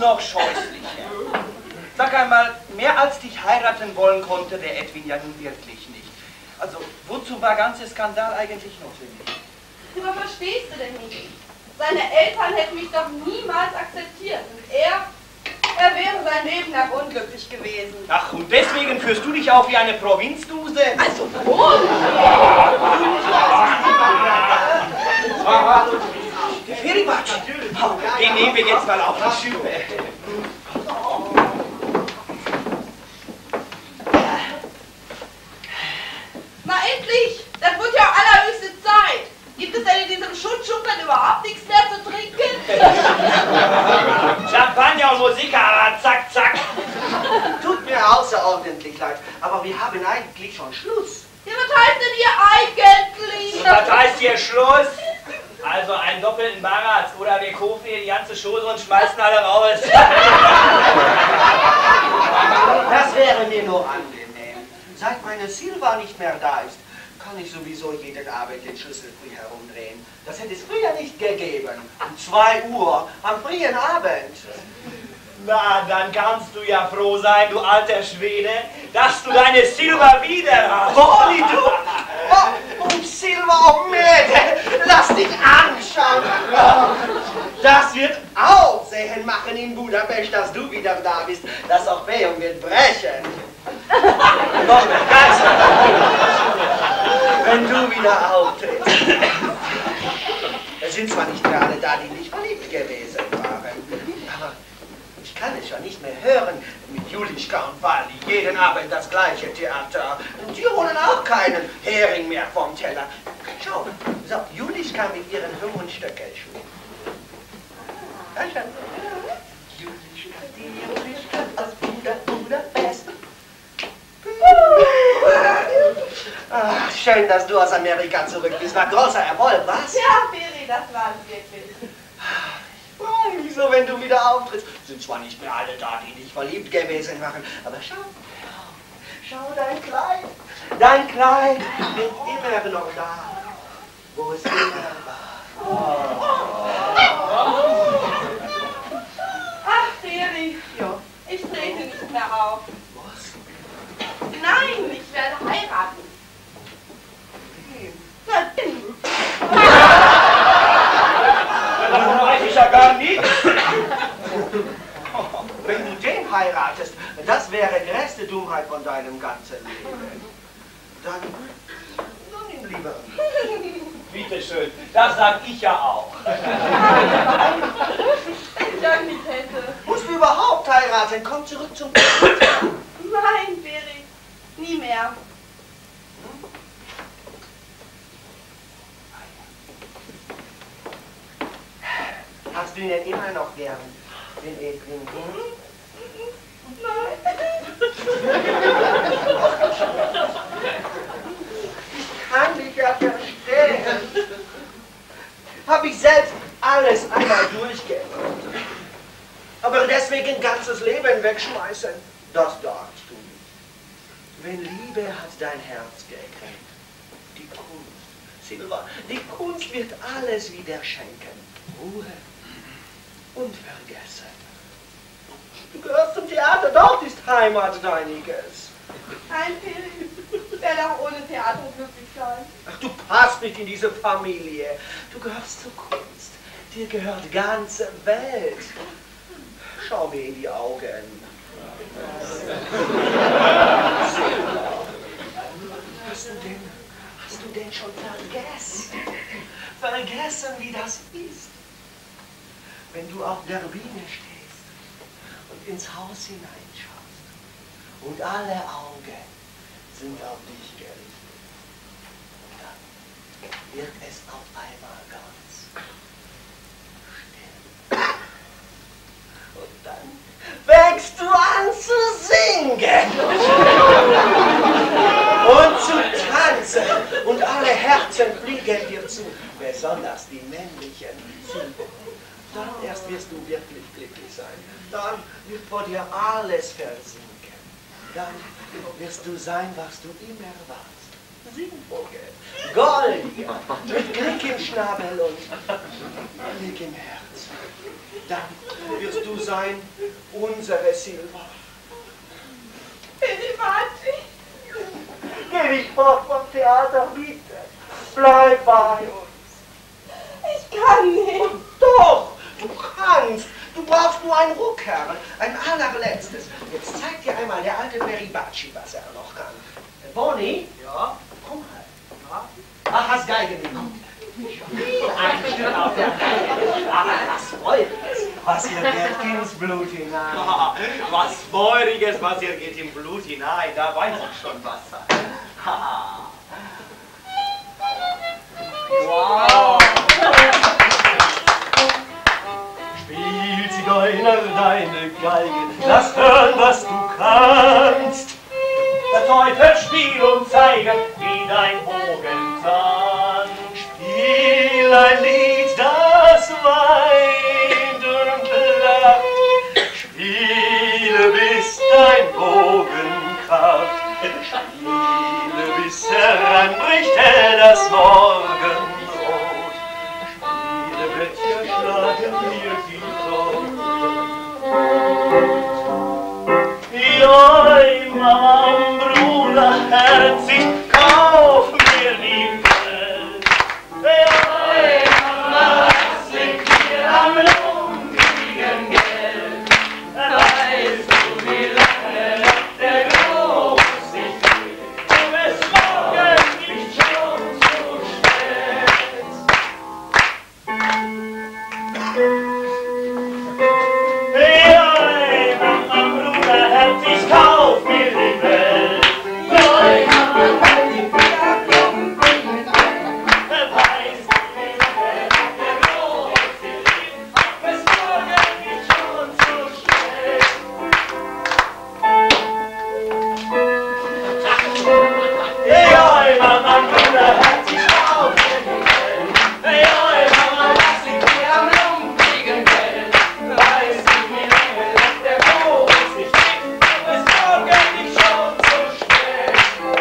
noch scheußlicher. Sag einmal, mehr als dich heiraten wollen konnte der Edwin ja nun wirklich nicht. Also, wozu war ganzer Skandal eigentlich notwendig? Aber verstehst du denn nicht? Seine Eltern hätten mich doch niemals akzeptiert. Und er wäre sein Leben lang unglücklich gewesen. Ach, und deswegen führst du dich auf wie eine Provinzduse? Also wohl! Der Feribatsch, den nehmen wir jetzt mal auf die Schippe. Na endlich! Das wird ja allerhöchste Zeit! Gibt es denn in diesem Schuttschuppen überhaupt nichts mehr zu trinken? Champagner und Musik, aber zack, zack. Tut mir außerordentlich leid, aber wir haben eigentlich schon Schluss. Ja, was heißt denn hier eigentlich? Was heißt hier Schluss? Also einen doppelten Baratz oder wir kaufen hier die ganze Chose und schmeißen alle raus. Das wäre mir nur angenehm. Seit meine Silva nicht mehr da ist, kann ich sowieso jeden Abend den Schlüsselfrüh herumdrehen. Das hätte es früher nicht gegeben. Um 2 Uhr am frühen Abend. Na, dann kannst du ja froh sein, du alter Schwede, dass du deine Silva wieder hast. Holi, du! Oh, und Silva, oh Mädel, lass dich anschauen. Das wird Aufsehen machen in Budapest, dass du wieder da bist. Das Orpheum wird brechen. Doch, ganz wenn du wieder auftrittst. Es sind zwar nicht mehr alle da, die nicht verliebt gewesen waren, aber ich kann es ja nicht mehr hören mit Julischka und Wally. Jeden Abend das gleiche Theater. Und die holen auch keinen Hering mehr vom Teller. Schau, so, Julischka mit ihren 5 Stöckelschuhen. Ja, schau. Julischka, die Julischka aus Budapest. Ach, schön, dass du aus Amerika zurück bist. War großer Erfolg, was? Ja, Feri, das war es wirklich. Wieso, wenn du wieder auftrittst? Sind zwar nicht mehr alle da, die dich verliebt gewesen waren, aber schau dein Kleid. Dein Kleid ist immer noch da, wo es immer war. Ach, Feri, Ja. ich trete nicht mehr auf. Was? Nein, ich werde heiraten. Davon weiß ich ja gar nichts. Wenn du den heiratest, das wäre die größte Dummheit von deinem ganzen Leben. Dann nimm lieber. Bitte schön, das sag ich ja auch. Wenn ich doch nicht hätte. Musst du überhaupt heiraten? Komm zurück zum Nein, Feri, nie mehr. Hast du ihn denn immer noch gern, den Edwin? Nein. Ich kann dich ja verstehen. Hab ich selbst alles einmal durchgemacht. Aber deswegen ein ganzes Leben wegschmeißen, das darfst du nicht. Wenn Liebe hat dein Herz gekriegt, die Kunst, Silva, die Kunst wird alles wieder schenken. Ruhe und vergessen. Du gehörst zum Theater, dort ist Heimat deiniges. Nein, Feri, ich werde auch ohne Theater glücklich sein. Ach, du passt nicht in diese Familie. Du gehörst zur Kunst. Dir gehört die ganze Welt. Schau mir in die Augen. Hast du denn schon vergessen? Vergessen, wie das ist? Wenn du auf der Bühne stehst und ins Haus hineinschaust und alle Augen sind auf dich gerichtet. Und dann wird es auf einmal ganz still. Und dann fängst du an zu singen und zu tanzen und alle Herzen fliegen dir zu, besonders die männlichen zu. Dann erst wirst du wirklich glücklich sein. Dann wird vor dir alles versinken. Dann wirst du sein, was du immer warst. Singvogel, goldig, mit Glück im Schnabel und Glück im Herz. Dann wirst du sein, unsere Silva. Elivati. Geh nicht fort vom Theater, bitte. Bleib bei uns. Ich kann nicht. Doch, du kannst. Du brauchst nur einen Ruckherrn, ein allerletztes. Jetzt zeig dir einmal der alte Peribaci, was er noch kann. Bonnie? Ja? Komm halt. Ja? Ach, hast Geige mitgenommen. Ein Stück auf der Geige. Aber was Feuriges, was ihr geht ins Blut hinein. Was Feuriges, was ihr geht im Blut hinein, da weiß ich schon was. Wow! Spiel, Zigeuner, deine Geige, lass hören, was du kannst. Der Teufel spiel und zeige, wie dein Bogen tanzt. Spiel ein Lied, das weint und lacht. Spiele, bis dein Bogen kracht. Spiele, bis heranbricht hell das Morgenrot. Spiele, Blättchen schlagen mir die Tod. Joi, Mama, Bruder, herzig, kauf mir die Welt. Joi, Mama, das liegt mir am lumpigen Geld. Weißt du, wie lange noch der Globus sich dreht? Du bist morgen nicht schon zu spät. Joi, Mama, Bruder, herzig, kauf mir die Welt. Joi, Mama, herzig, kauf mir die Welt. Weißt du, wie lange noch der Globus sich dreht? Du bist morgen nicht schon zu spät. Joi, Mama, Bruder, herzig, kauf mir die Welt. Joi, Mama, das liegt mir am lumpigen Geld. Weißt du, wie lange noch der Globus sich dreht? Du bist morgen nicht schon zu spät.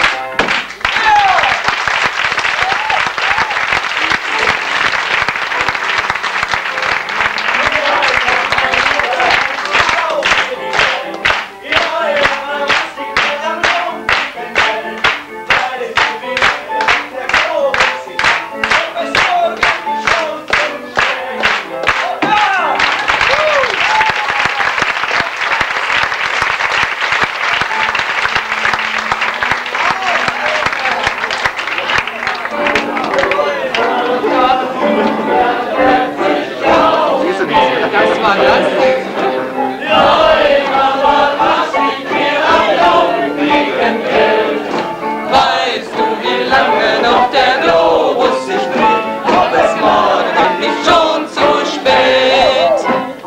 Weißt du, wie lange noch der Globus sich dreht? Ob es morgen nicht schon zu spät?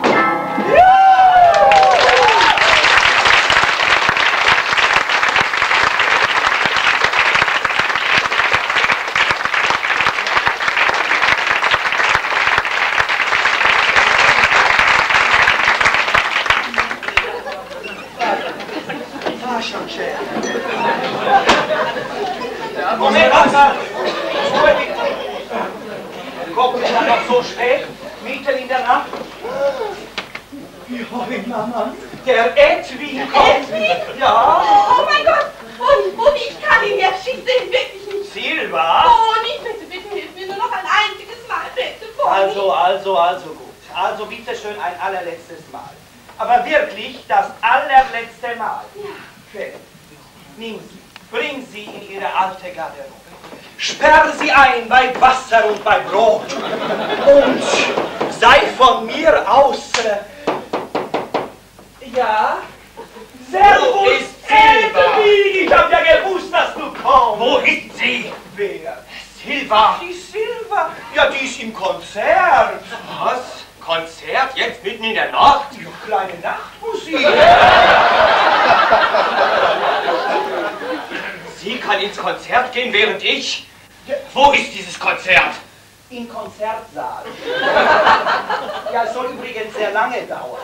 War schon schön. Moment, Wasser! Kommt ihr dann noch so spät? Mitten in der Nacht? Joi, Mama, der Edwin kommt! Edwin? Ja? Oh mein Gott! Und ich kann ihn jetzt, ich sehe ihn wirklich nicht. Silva? Boni, bitte, bitte, hilf mir nur noch ein einziges Mal, bitte, Boni. Also gut. Also bitte schön ein allerletztes Mal. Aber wirklich das allerletzte Mal. Ja. Schön. Nimm sie, bring sie in ihre alte Garderobe. Sperr sie ein bei Wasser und bei Brot. Und sei von mir aus... ja? Servus, ist Silva? Edwin! Ich hab ja gewusst, dass du kommst. Wo ist sie? Wer? Silva! Die Silva? Ja, die ist im Konzert. Was? Konzert? Jetzt mitten in der Nacht? Ja, kleine Nachtmusik. Sie kann ins Konzert gehen, während ich... Wo ist dieses Konzert? Im Konzertsaal. Ja, soll übrigens sehr lange dauern.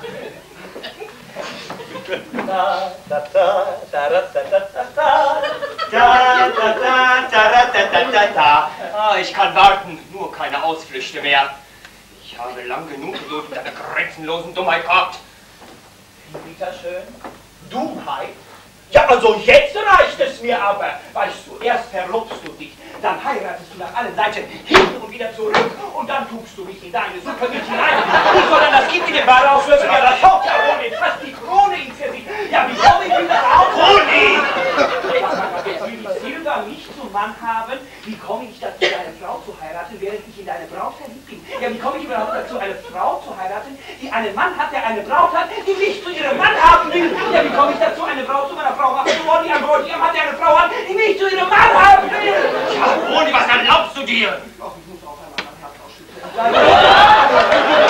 Da, da, da, da, da, da, da, da, Da, da, da, da, da, da, da, da, da. Ah, ich kann warten, nur keine Ausflüchte mehr. Ich habe lang genug geduldet mit deiner grenzenlosen Dummheit gehabt. Bitteschön. Dummheit? Ja, also jetzt reicht es mir aber. Weißt du, erst verlobst du dich, dann heiratest du nach allen Seiten hin und wieder zurück und dann tust du mich in deine Suppe mit hinein. Ich soll dann das Kind in den Ball auslösen, ja, das haut ja wohl den fast die Krone ins Gesicht. Ja, wie komme ich wieder raus? Krone! Jetzt will ich Silber nicht zum Mann haben. Wie komme ich dazu, deine Frau zu heiraten, während ich in deine Braut verliebt bin? Ja, wie komme ich überhaupt dazu, eine Frau zu heiraten, die einen Mann hat, der eine Braut hat, die mich zu ihrem Mann haben will? Ja, wie komme ich dazu, eine Frau zu meiner Frau machen zu wollen, die ein Bräutigam hat, der eine Frau hat, die mich zu ihrem Mann haben will? Ja, Bruni, was erlaubst du dir? Ach, ich muss auch einmal mein Herz ausschütteln.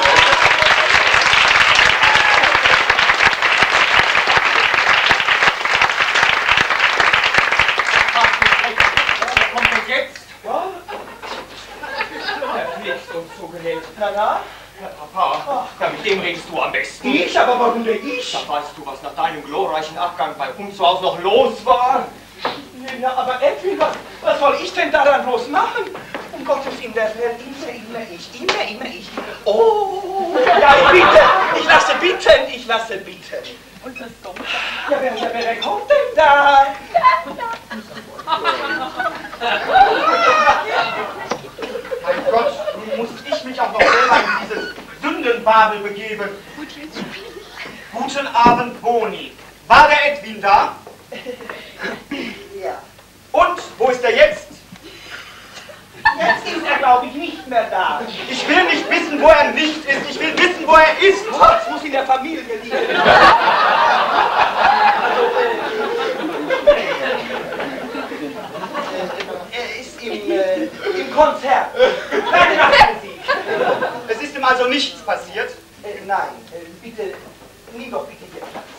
Na, na? Herr Papa, ja, mit dem redest du am besten. Ich? Aber warum denn ich? Da weißt du, was nach deinem glorreichen Abgang bei uns zu Hause noch los war. Na, aber Edwin, was soll ich denn daran bloß machen? Um Gottes Willen, der Herr, immer ich. Oh, ja, ich lasse bitten. Und das kommt da. Ja, wer kommt denn da? Mein Gott, nun muss ich mich auch noch selber in dieses Sündenbabel begeben. Guten Abend, Boni. War der Edwin da? Ja. Und, wo ist er jetzt? Jetzt ist er, glaube ich, nicht mehr da. Ich will nicht wissen, wo er nicht ist. Ich will wissen, wo er ist. Oh, es muss in der Familie liegen. Er ist im Konzert. Es ist ihm also nichts passiert? Nein, bitte, nimm doch bitte hier Platz.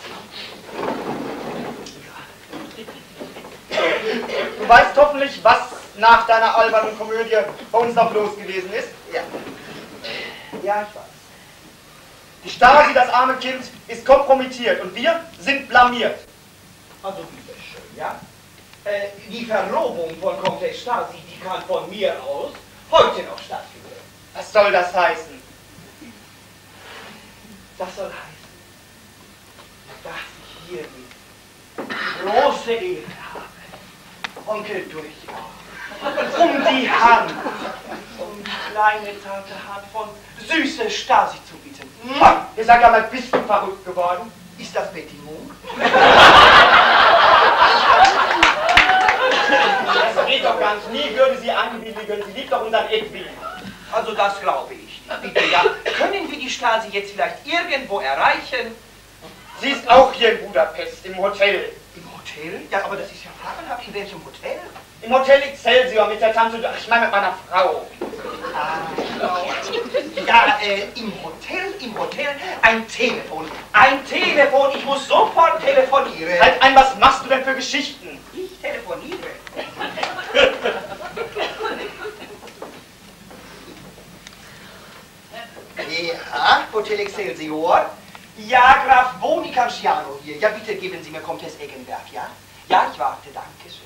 Du weißt hoffentlich, was nach deiner albernen Komödie bei uns noch los gewesen ist? Ja. Ja, ich weiß. Die Stasi, das arme Kind, ist kompromittiert und wir sind blamiert. Also bitteschön, ja? Die Verlobung von Comtesse Stasi, die kann von mir aus heute noch stattfinden. Was soll das heißen? Das soll heißen, dass ich hiermit die große Ehre habe, Onkel Durchlauf, um die Hand, um die kleine zarte Hand von süße Stasi zu bitten. Ihr seid einmal, bist du verrückt geworden? Ist das Betty Munk? Das geht doch gar nicht. Nie würde sie einwilligen. Sie liebt doch unseren Edwin. Also das glaube ich nicht. Bitte, ja. Können wir die Stasi jetzt vielleicht irgendwo erreichen? Sie ist auch hier in Budapest, im Hotel. Im Hotel? Ja, aber das ist ja fabelhaft. In welchem Hotel? Im Hotel Excelsior mit der Tante, ich meine mit meiner Frau. Ja, im Hotel, ein Telefon. Ein Telefon, ich muss sofort telefonieren. Halt ein, was machst du denn für Geschichten? Ich telefoniere. Ja, Hotel Excelsior. Ja, Graf Boni Canciano hier. Ja, bitte geben Sie mir Comtesse Eggenberg, ja? Ja, ich warte, danke schön.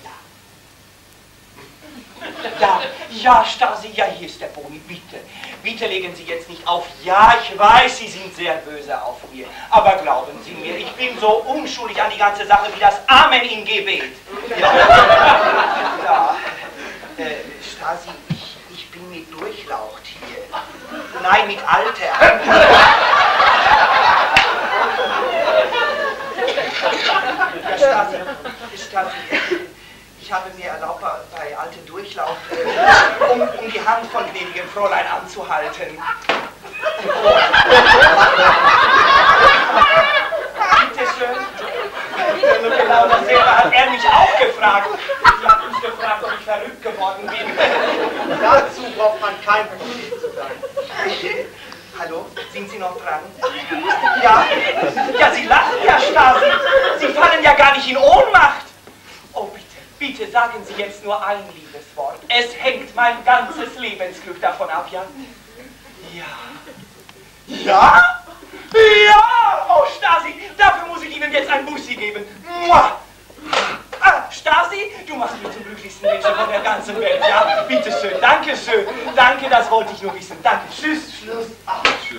Ja, Stasi, ja, hier ist der Boni, bitte. Bitte legen Sie jetzt nicht auf. Ja, ich weiß, Sie sind sehr böse auf mir. Aber glauben Sie mir, ich bin so unschuldig an die ganze Sache wie das Amen im Gebet. Ja, ja. Stasi, ich bin mit Durchlaucht hier. Nein, mit Alter. Ja, Stasi. Ich habe mir erlaubt, bei altem Durchlauf, um die Hand von gnädigem Fräulein anzuhalten. Bitte schön. Genau dasselbe hat er mich auch gefragt. Sie hat mich gefragt, ob ich verrückt geworden bin. Dazu braucht man kein Prophet zu sein. Hallo, sind Sie noch dran? Ja? Ja, Sie lachen ja, Stasi. Sie fallen ja gar nicht in Ohnmacht. Oh, bitte. Bitte sagen Sie jetzt nur ein Liebeswort. Es hängt mein ganzes Lebensglück davon ab, ja? Ja. Ja? Ja! Oh, Stasi, dafür muss ich Ihnen jetzt ein Bussi geben. Mua! Ah, Stasi, du machst mich zum glücklichsten Menschen von der ganzen Welt, ja? Bitte schön, danke schön. Danke, das wollte ich nur wissen. Danke, tschüss.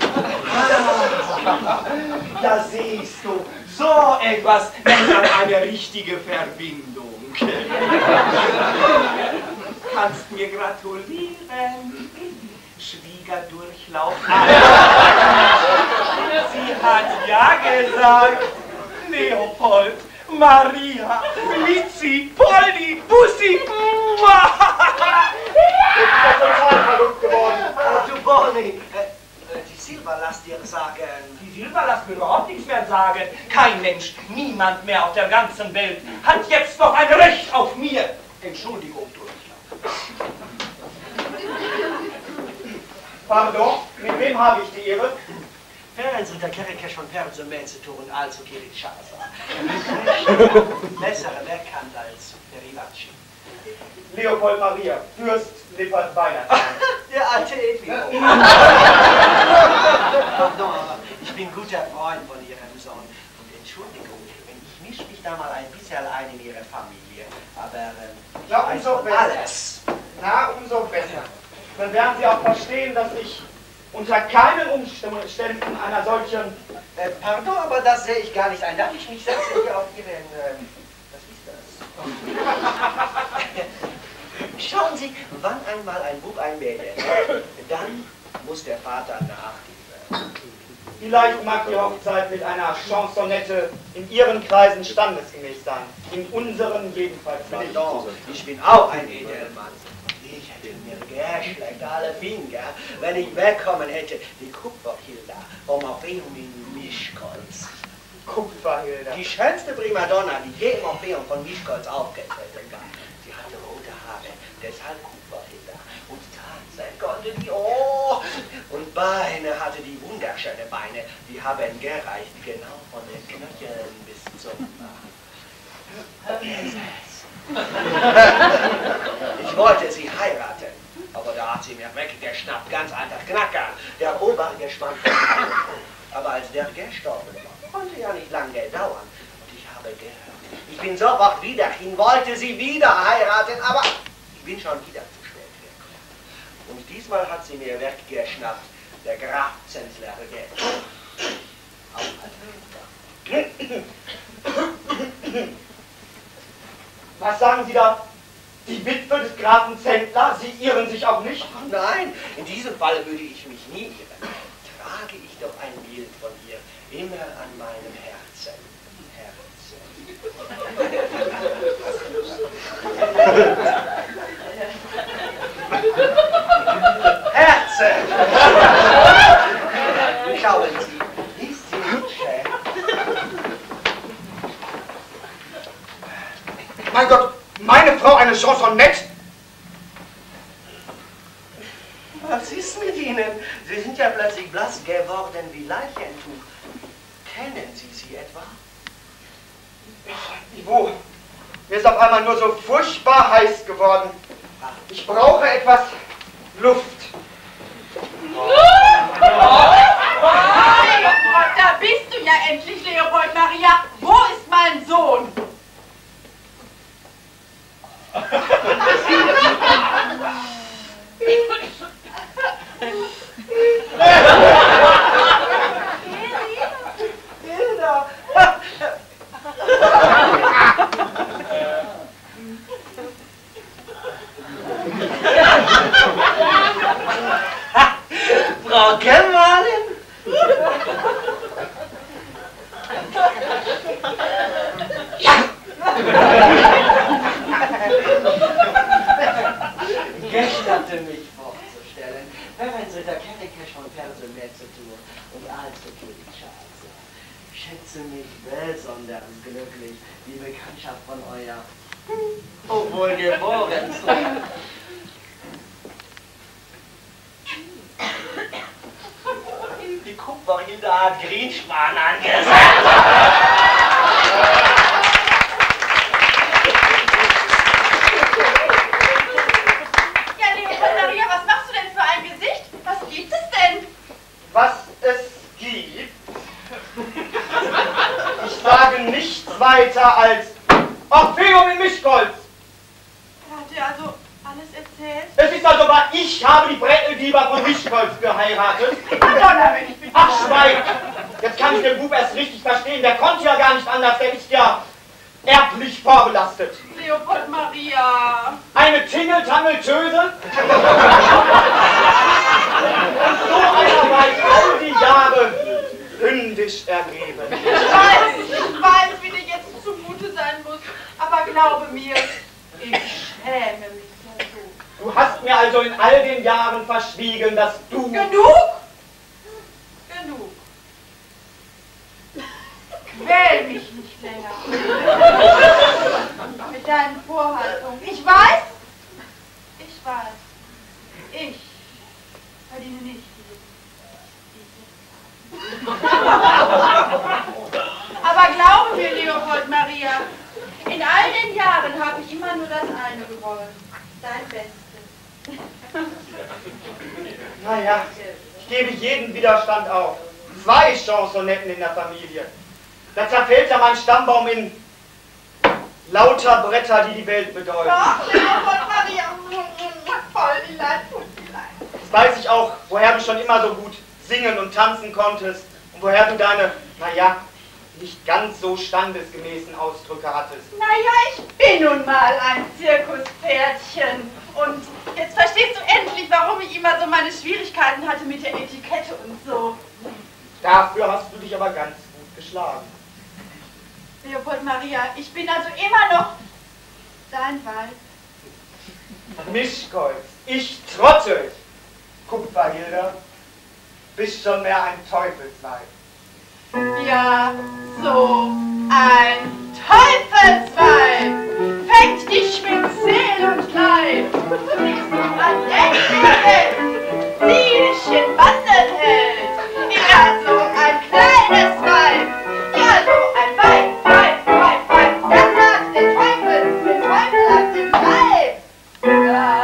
Da siehst du, so etwas nennt man eine richtige Verbindung. Kannst mir gratulieren. Schwiegerdurchlauf. Sie hat ja gesagt. Leopold, Maria, Litzi, Poldi, Bussi. Ich bin total verrückt geworden. Du Bonnie, die Silber lass dir sagen. Die Silber lässt mir überhaupt nichts mehr sagen. Kein Mensch, niemand mehr auf der ganzen Welt hat jetzt noch ein Recht auf mir. Entschuldigung, Durchlauf. Pardon, mit wem habe ich die Ehre? Fernsehter Kerkesch von Perzo-Menzetur und also Kirishasa. Bessere Wegkant als Derivacci. Leopold Maria, Fürst Lippert Weihnachtsmann. Der alte Edwin. Pardon, aber ich bin guter Freund von Ihrem Sohn. Und Entschuldigung, wenn ich mische mich da mal ein bisschen ein in Ihre Familie. Aber ja, ich umso weiß besser. Alles. Na, umso besser. Dann werden Sie auch verstehen, dass ich unter keinen Umständen einer solchen... Pardon, aber das sehe ich gar nicht ein. Darf ich mich setzen hier auf Ihren... was ist das? Schauen Sie, wann einmal ein Bub ein Mädchen, dann muss der Vater nachgeben. Vielleicht mag die Hochzeit mit einer Chansonette in Ihren Kreisen standesgemäß sein. In unseren jedenfalls nicht. Pardon, ich bin auch ein Edelmann. Ich hätte mir geschleckt alle Finger, wenn ich wegkommen hätte. Die Kupferhilda vom Orpheum in Mischkolz. Kupferhilda. Die schönste Primadonna, die je im Orpheum von Mischkolz aufgetreten war. Sie hatte rote Haare, deshalb Kupferhilda. Und Tanzen konnte die, oh! Und Beine hatte die wunderschöne Beine. Die haben gereicht, genau von den Knöcheln bis zum Ich wollte sie heiraten, aber da hat sie mir weggeschnappt, ganz alter Knacker, der Obergespann. Aber als der gestorben war, konnte ja nicht lange dauern. Und ich habe gehört, ich bin sofort wieder hin, wollte sie wieder heiraten, aber ich bin schon wieder zu spät gekommen. Und diesmal hat sie mir weggeschnappt, der Graf Zenzler Was sagen Sie da? Die Witwe des Grafen Zentler, Sie irren sich auch nicht? Ach nein, in diesem Fall würde ich mich nie irren. Trage ich doch ein Bild von ihr immer an meinem Herzen. Herzen! Schauen Sie, ist sie hübsch? Mein Gott, meine Frau eine Chansonette? Was ist mit Ihnen? Sie sind ja plötzlich blass geworden wie Leichentuch. Kennen Sie sie etwa? Wo? Mir ist auf einmal nur so furchtbar heiß geworden. Ich brauche etwas Luft. Mein Gott, da bist du ja endlich, Leopold Maria. Wo ist mein Sohn? Frau Gemahlin? Gestatte mich vorzustellen, Verwendritter Kerkesch von Perzo-Menzetur und also Kirishasa. Schätze mich besonders glücklich, die Bekanntschaft von euer wohlgeboren zu. Die Kupferhilde hat Grieenspan angesagt. Ja, Leopold Maria, was machst du denn für ein Gesicht? Was gibt es denn? Was es gibt? Ich sage nichts weiter als Orpheum in Mischkolz. Hat er also alles erzählt? Es ist also wahr, ich habe die Brettelgeber von Mischkolz geheiratet. Madonna, wenn ich kann ich den Bub erst richtig verstehen. Der konnte ja gar nicht anders, der ist ja erblich vorbelastet. Leopold Maria. Eine Tingeltangeltöse? Und so einer war ich all die Jahre hündisch ergeben. Ich weiß, wie dir jetzt zumute sein muss, aber glaube mir, ich schäme mich so. Du hast mir also in all den Jahren verschwiegen, dass du... Genug? Genug. Quäl mich nicht länger. Mit deinen Vorhaltungen. Ich weiß, ich verdiene nicht diese. Aber glaube mir, Leopold Maria, in all den Jahren habe ich immer nur das eine gewollt. Dein Bestes. Naja, ich gebe jeden Widerstand auf. 2 Chansonetten in der Familie. Da zerfällt ja mein Stammbaum in lauter Bretter, die die Welt bedeuten. Doch, Leopold Maria, voll die Leid, Jetzt weiß ich auch, woher du schon immer so gut singen und tanzen konntest und woher du deine, naja, nicht ganz so standesgemäßen Ausdrücke hattest. Naja, ich bin nun mal ein Zirkuspferdchen. Und jetzt verstehst du endlich, warum ich immer so meine Schwierigkeiten hatte mit der Etikette und so. Dafür hast du dich aber ganz gut geschlagen. Leopold Maria, ich bin also immer noch dein Weib. Mischkolz, ich Trottel. Kupferhilde, bist schon mehr ein Teufelsweib. Ja, so ein Teufelsweib fängt dich mit Seel und Leib. Ein Deckgeld, sie dich in Banden hält. Ja, so ein kleines Weib. Ja, so ein Weib. Das hat den Teufel hat den Leib.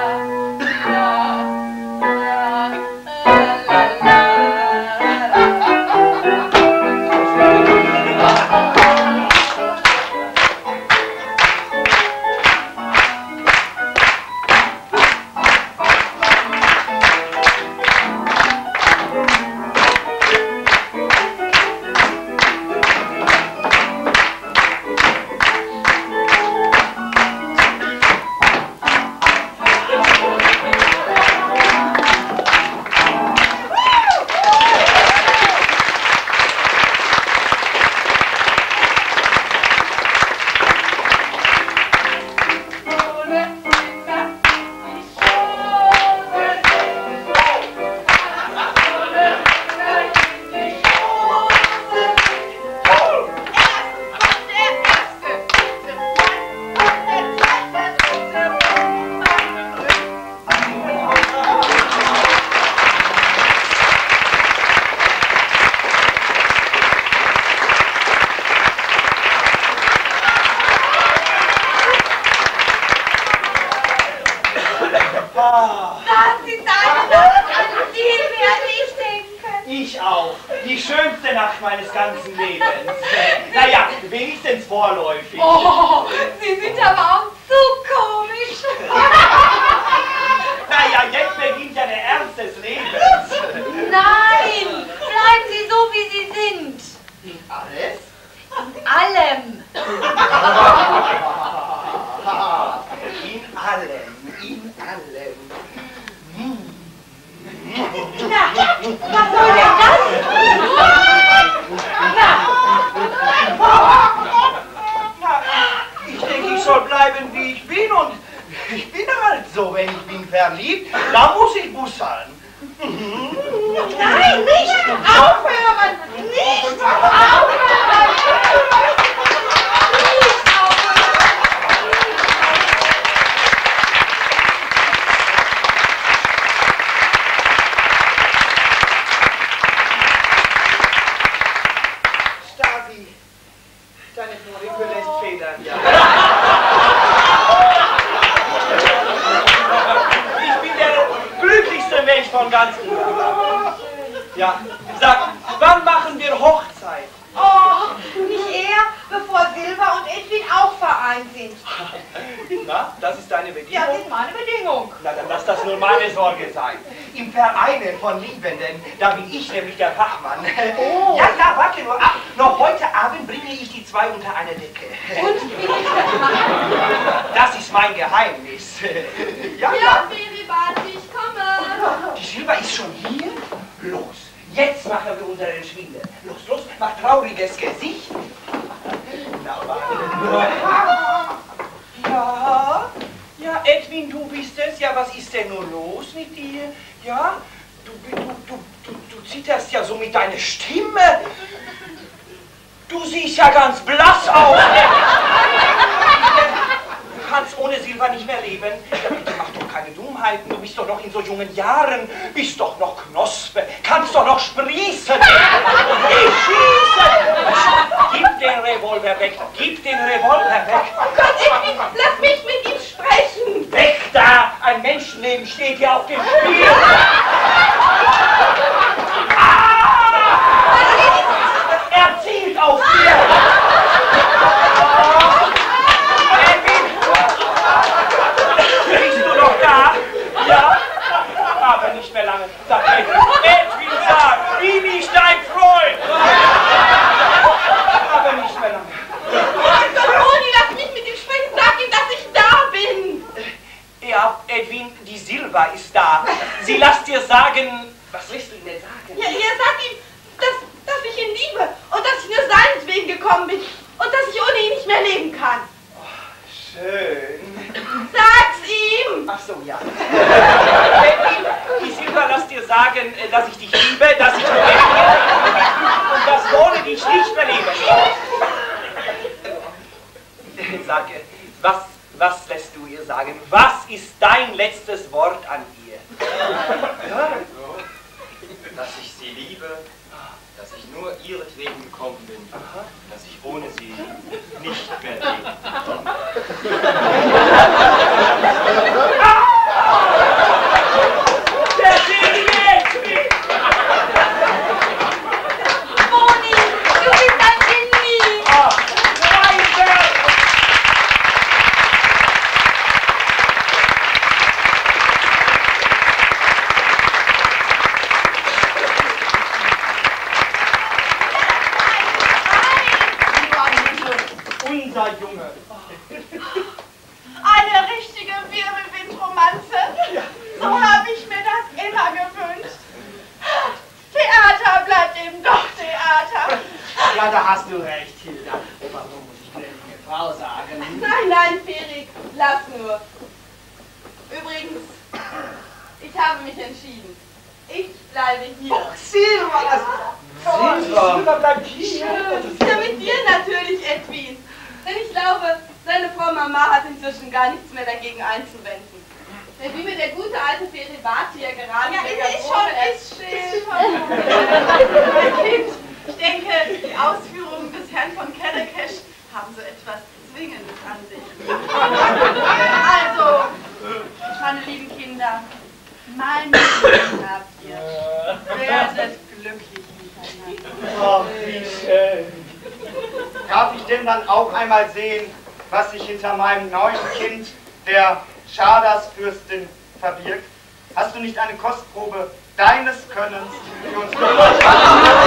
Das ist eine Nacht, an die werde ich denken. Ich auch. Die schönste Nacht meines ganzen Lebens. Naja, wenigstens vorläufig. Oh, Sie sind aber auch so komisch. Naja, jetzt beginnt ja der Ernst des Lebens. Nein, bleiben Sie so, wie Sie sind. Alles? In allem. In allem. Na, was soll denn das? Ich denke, ich soll bleiben, wie ich bin, und ich bin halt so, wenn ich bin verliebt, da muss ich bussern. Nein, nicht aufhören! Nicht aufhören! Stasi, deine Perücke lässt federn, ja. Ich bin der glücklichste Mensch von ganz Ungarn. Ja, sag, wann machen wir Hochzeit? Oh, nicht eher, bevor Silber und Edwin auch vereint sind. Na, das ist deine Bedingung? Ja, das ist meine Bedingung. Na, dann lass das nur meine Sorge sein. im Vereine von Liebenden. Da bin ich nämlich der Fachmann. Oh. Ja, ja, warte nur ab. Noch heute Abend bringe ich die zwei unter eine Decke. Und wie ich das mache? Das ist mein Geheimnis. Ja, Ja, Feribati, ich komme. Die Silber ist schon hier? Los, jetzt machen wir unseren Schwindel. Los, los, mach trauriges Gesicht. Na, ja, ja, Edwin, du bist es. Ja, was ist denn nur los mit dir? Ja, du zitterst ja so mit deiner Stimme. Du siehst ja ganz blass aus. Du kannst ohne Silber nicht mehr leben. Ja, bitte mach doch keine Dummheiten. Du bist doch noch in so jungen Jahren. Bist doch noch Knospe. Kannst doch noch sprießen. Ich schieße. Gib den Revolver weg. Gib den Revolver weg. Gott, Edwin, lass mich mit ihm sprechen. Weg da. Ein Menschenleben steht hier auf dem Spiel. Er zielt auf dir. Bist du noch da? Ja? Aber nicht mehr lange. Sag Edwin, sag, wie nicht dein Freund. Aber nicht mehr lange. Gott, Moni, lass mich mit ihm sprechen. Sag ihm, dass ich da bin. Ja, Edwin, die Silva ist da. Sie lässt dir sagen... Was lässt du ihm denn sagen? Ja, sag ihm, dass ich ihn liebe und dass ich nur seinetwegen gekommen bin und dass ich ohne ihn nicht mehr leben kann. Oh, schön. Sag's ihm! Ach so, ja. Edwin, die Silva lässt dir sagen, dass ich dich liebe, dass ich nur und dass ohne dich nicht mehr leben. Sag, was lässt du ihr sagen? Was ist dein letztes Wort an ihr? Ja? Dass ich sie liebe, dass ich nur ihretwegen gekommen bin, dass ich ohne sie nicht mehr lebe. Der Genie! Moni, du bist ein Genie! Unser Junge. Eine richtige Wirbelwindromanze. Ja. So habe ich mir das immer gewünscht. Theater bleibt eben doch Theater. Ja, da hast du recht, Hilda. Warum muss ich gnädige Frau sagen? Nein, Ferik, lass nur. Übrigens, ich habe mich entschieden. Ich bleibe hier. Oh, Silva! Silva bleibt hier. Ja, mit dir natürlich, Edwin. Denn ich glaube, seine Frau Mama hat inzwischen gar nichts mehr dagegen einzuwenden. Denn wie mir der gute alte Feribati ja gerade... Ja, ist schon still. Mein Kind, ich denke, die Ausführungen des Herrn von Kerekesch haben so etwas Zwingendes an sich. Also, meine lieben Kinder, mein Leben habt ihr. Werdet glücklich miteinander. Oh, wie schön. Darf ich denn dann auch einmal sehen, was sich hinter meinem neuen Kind, der Schadarsfürstin, verbirgt? Hast du nicht eine Kostprobe deines Könnens für uns gemacht?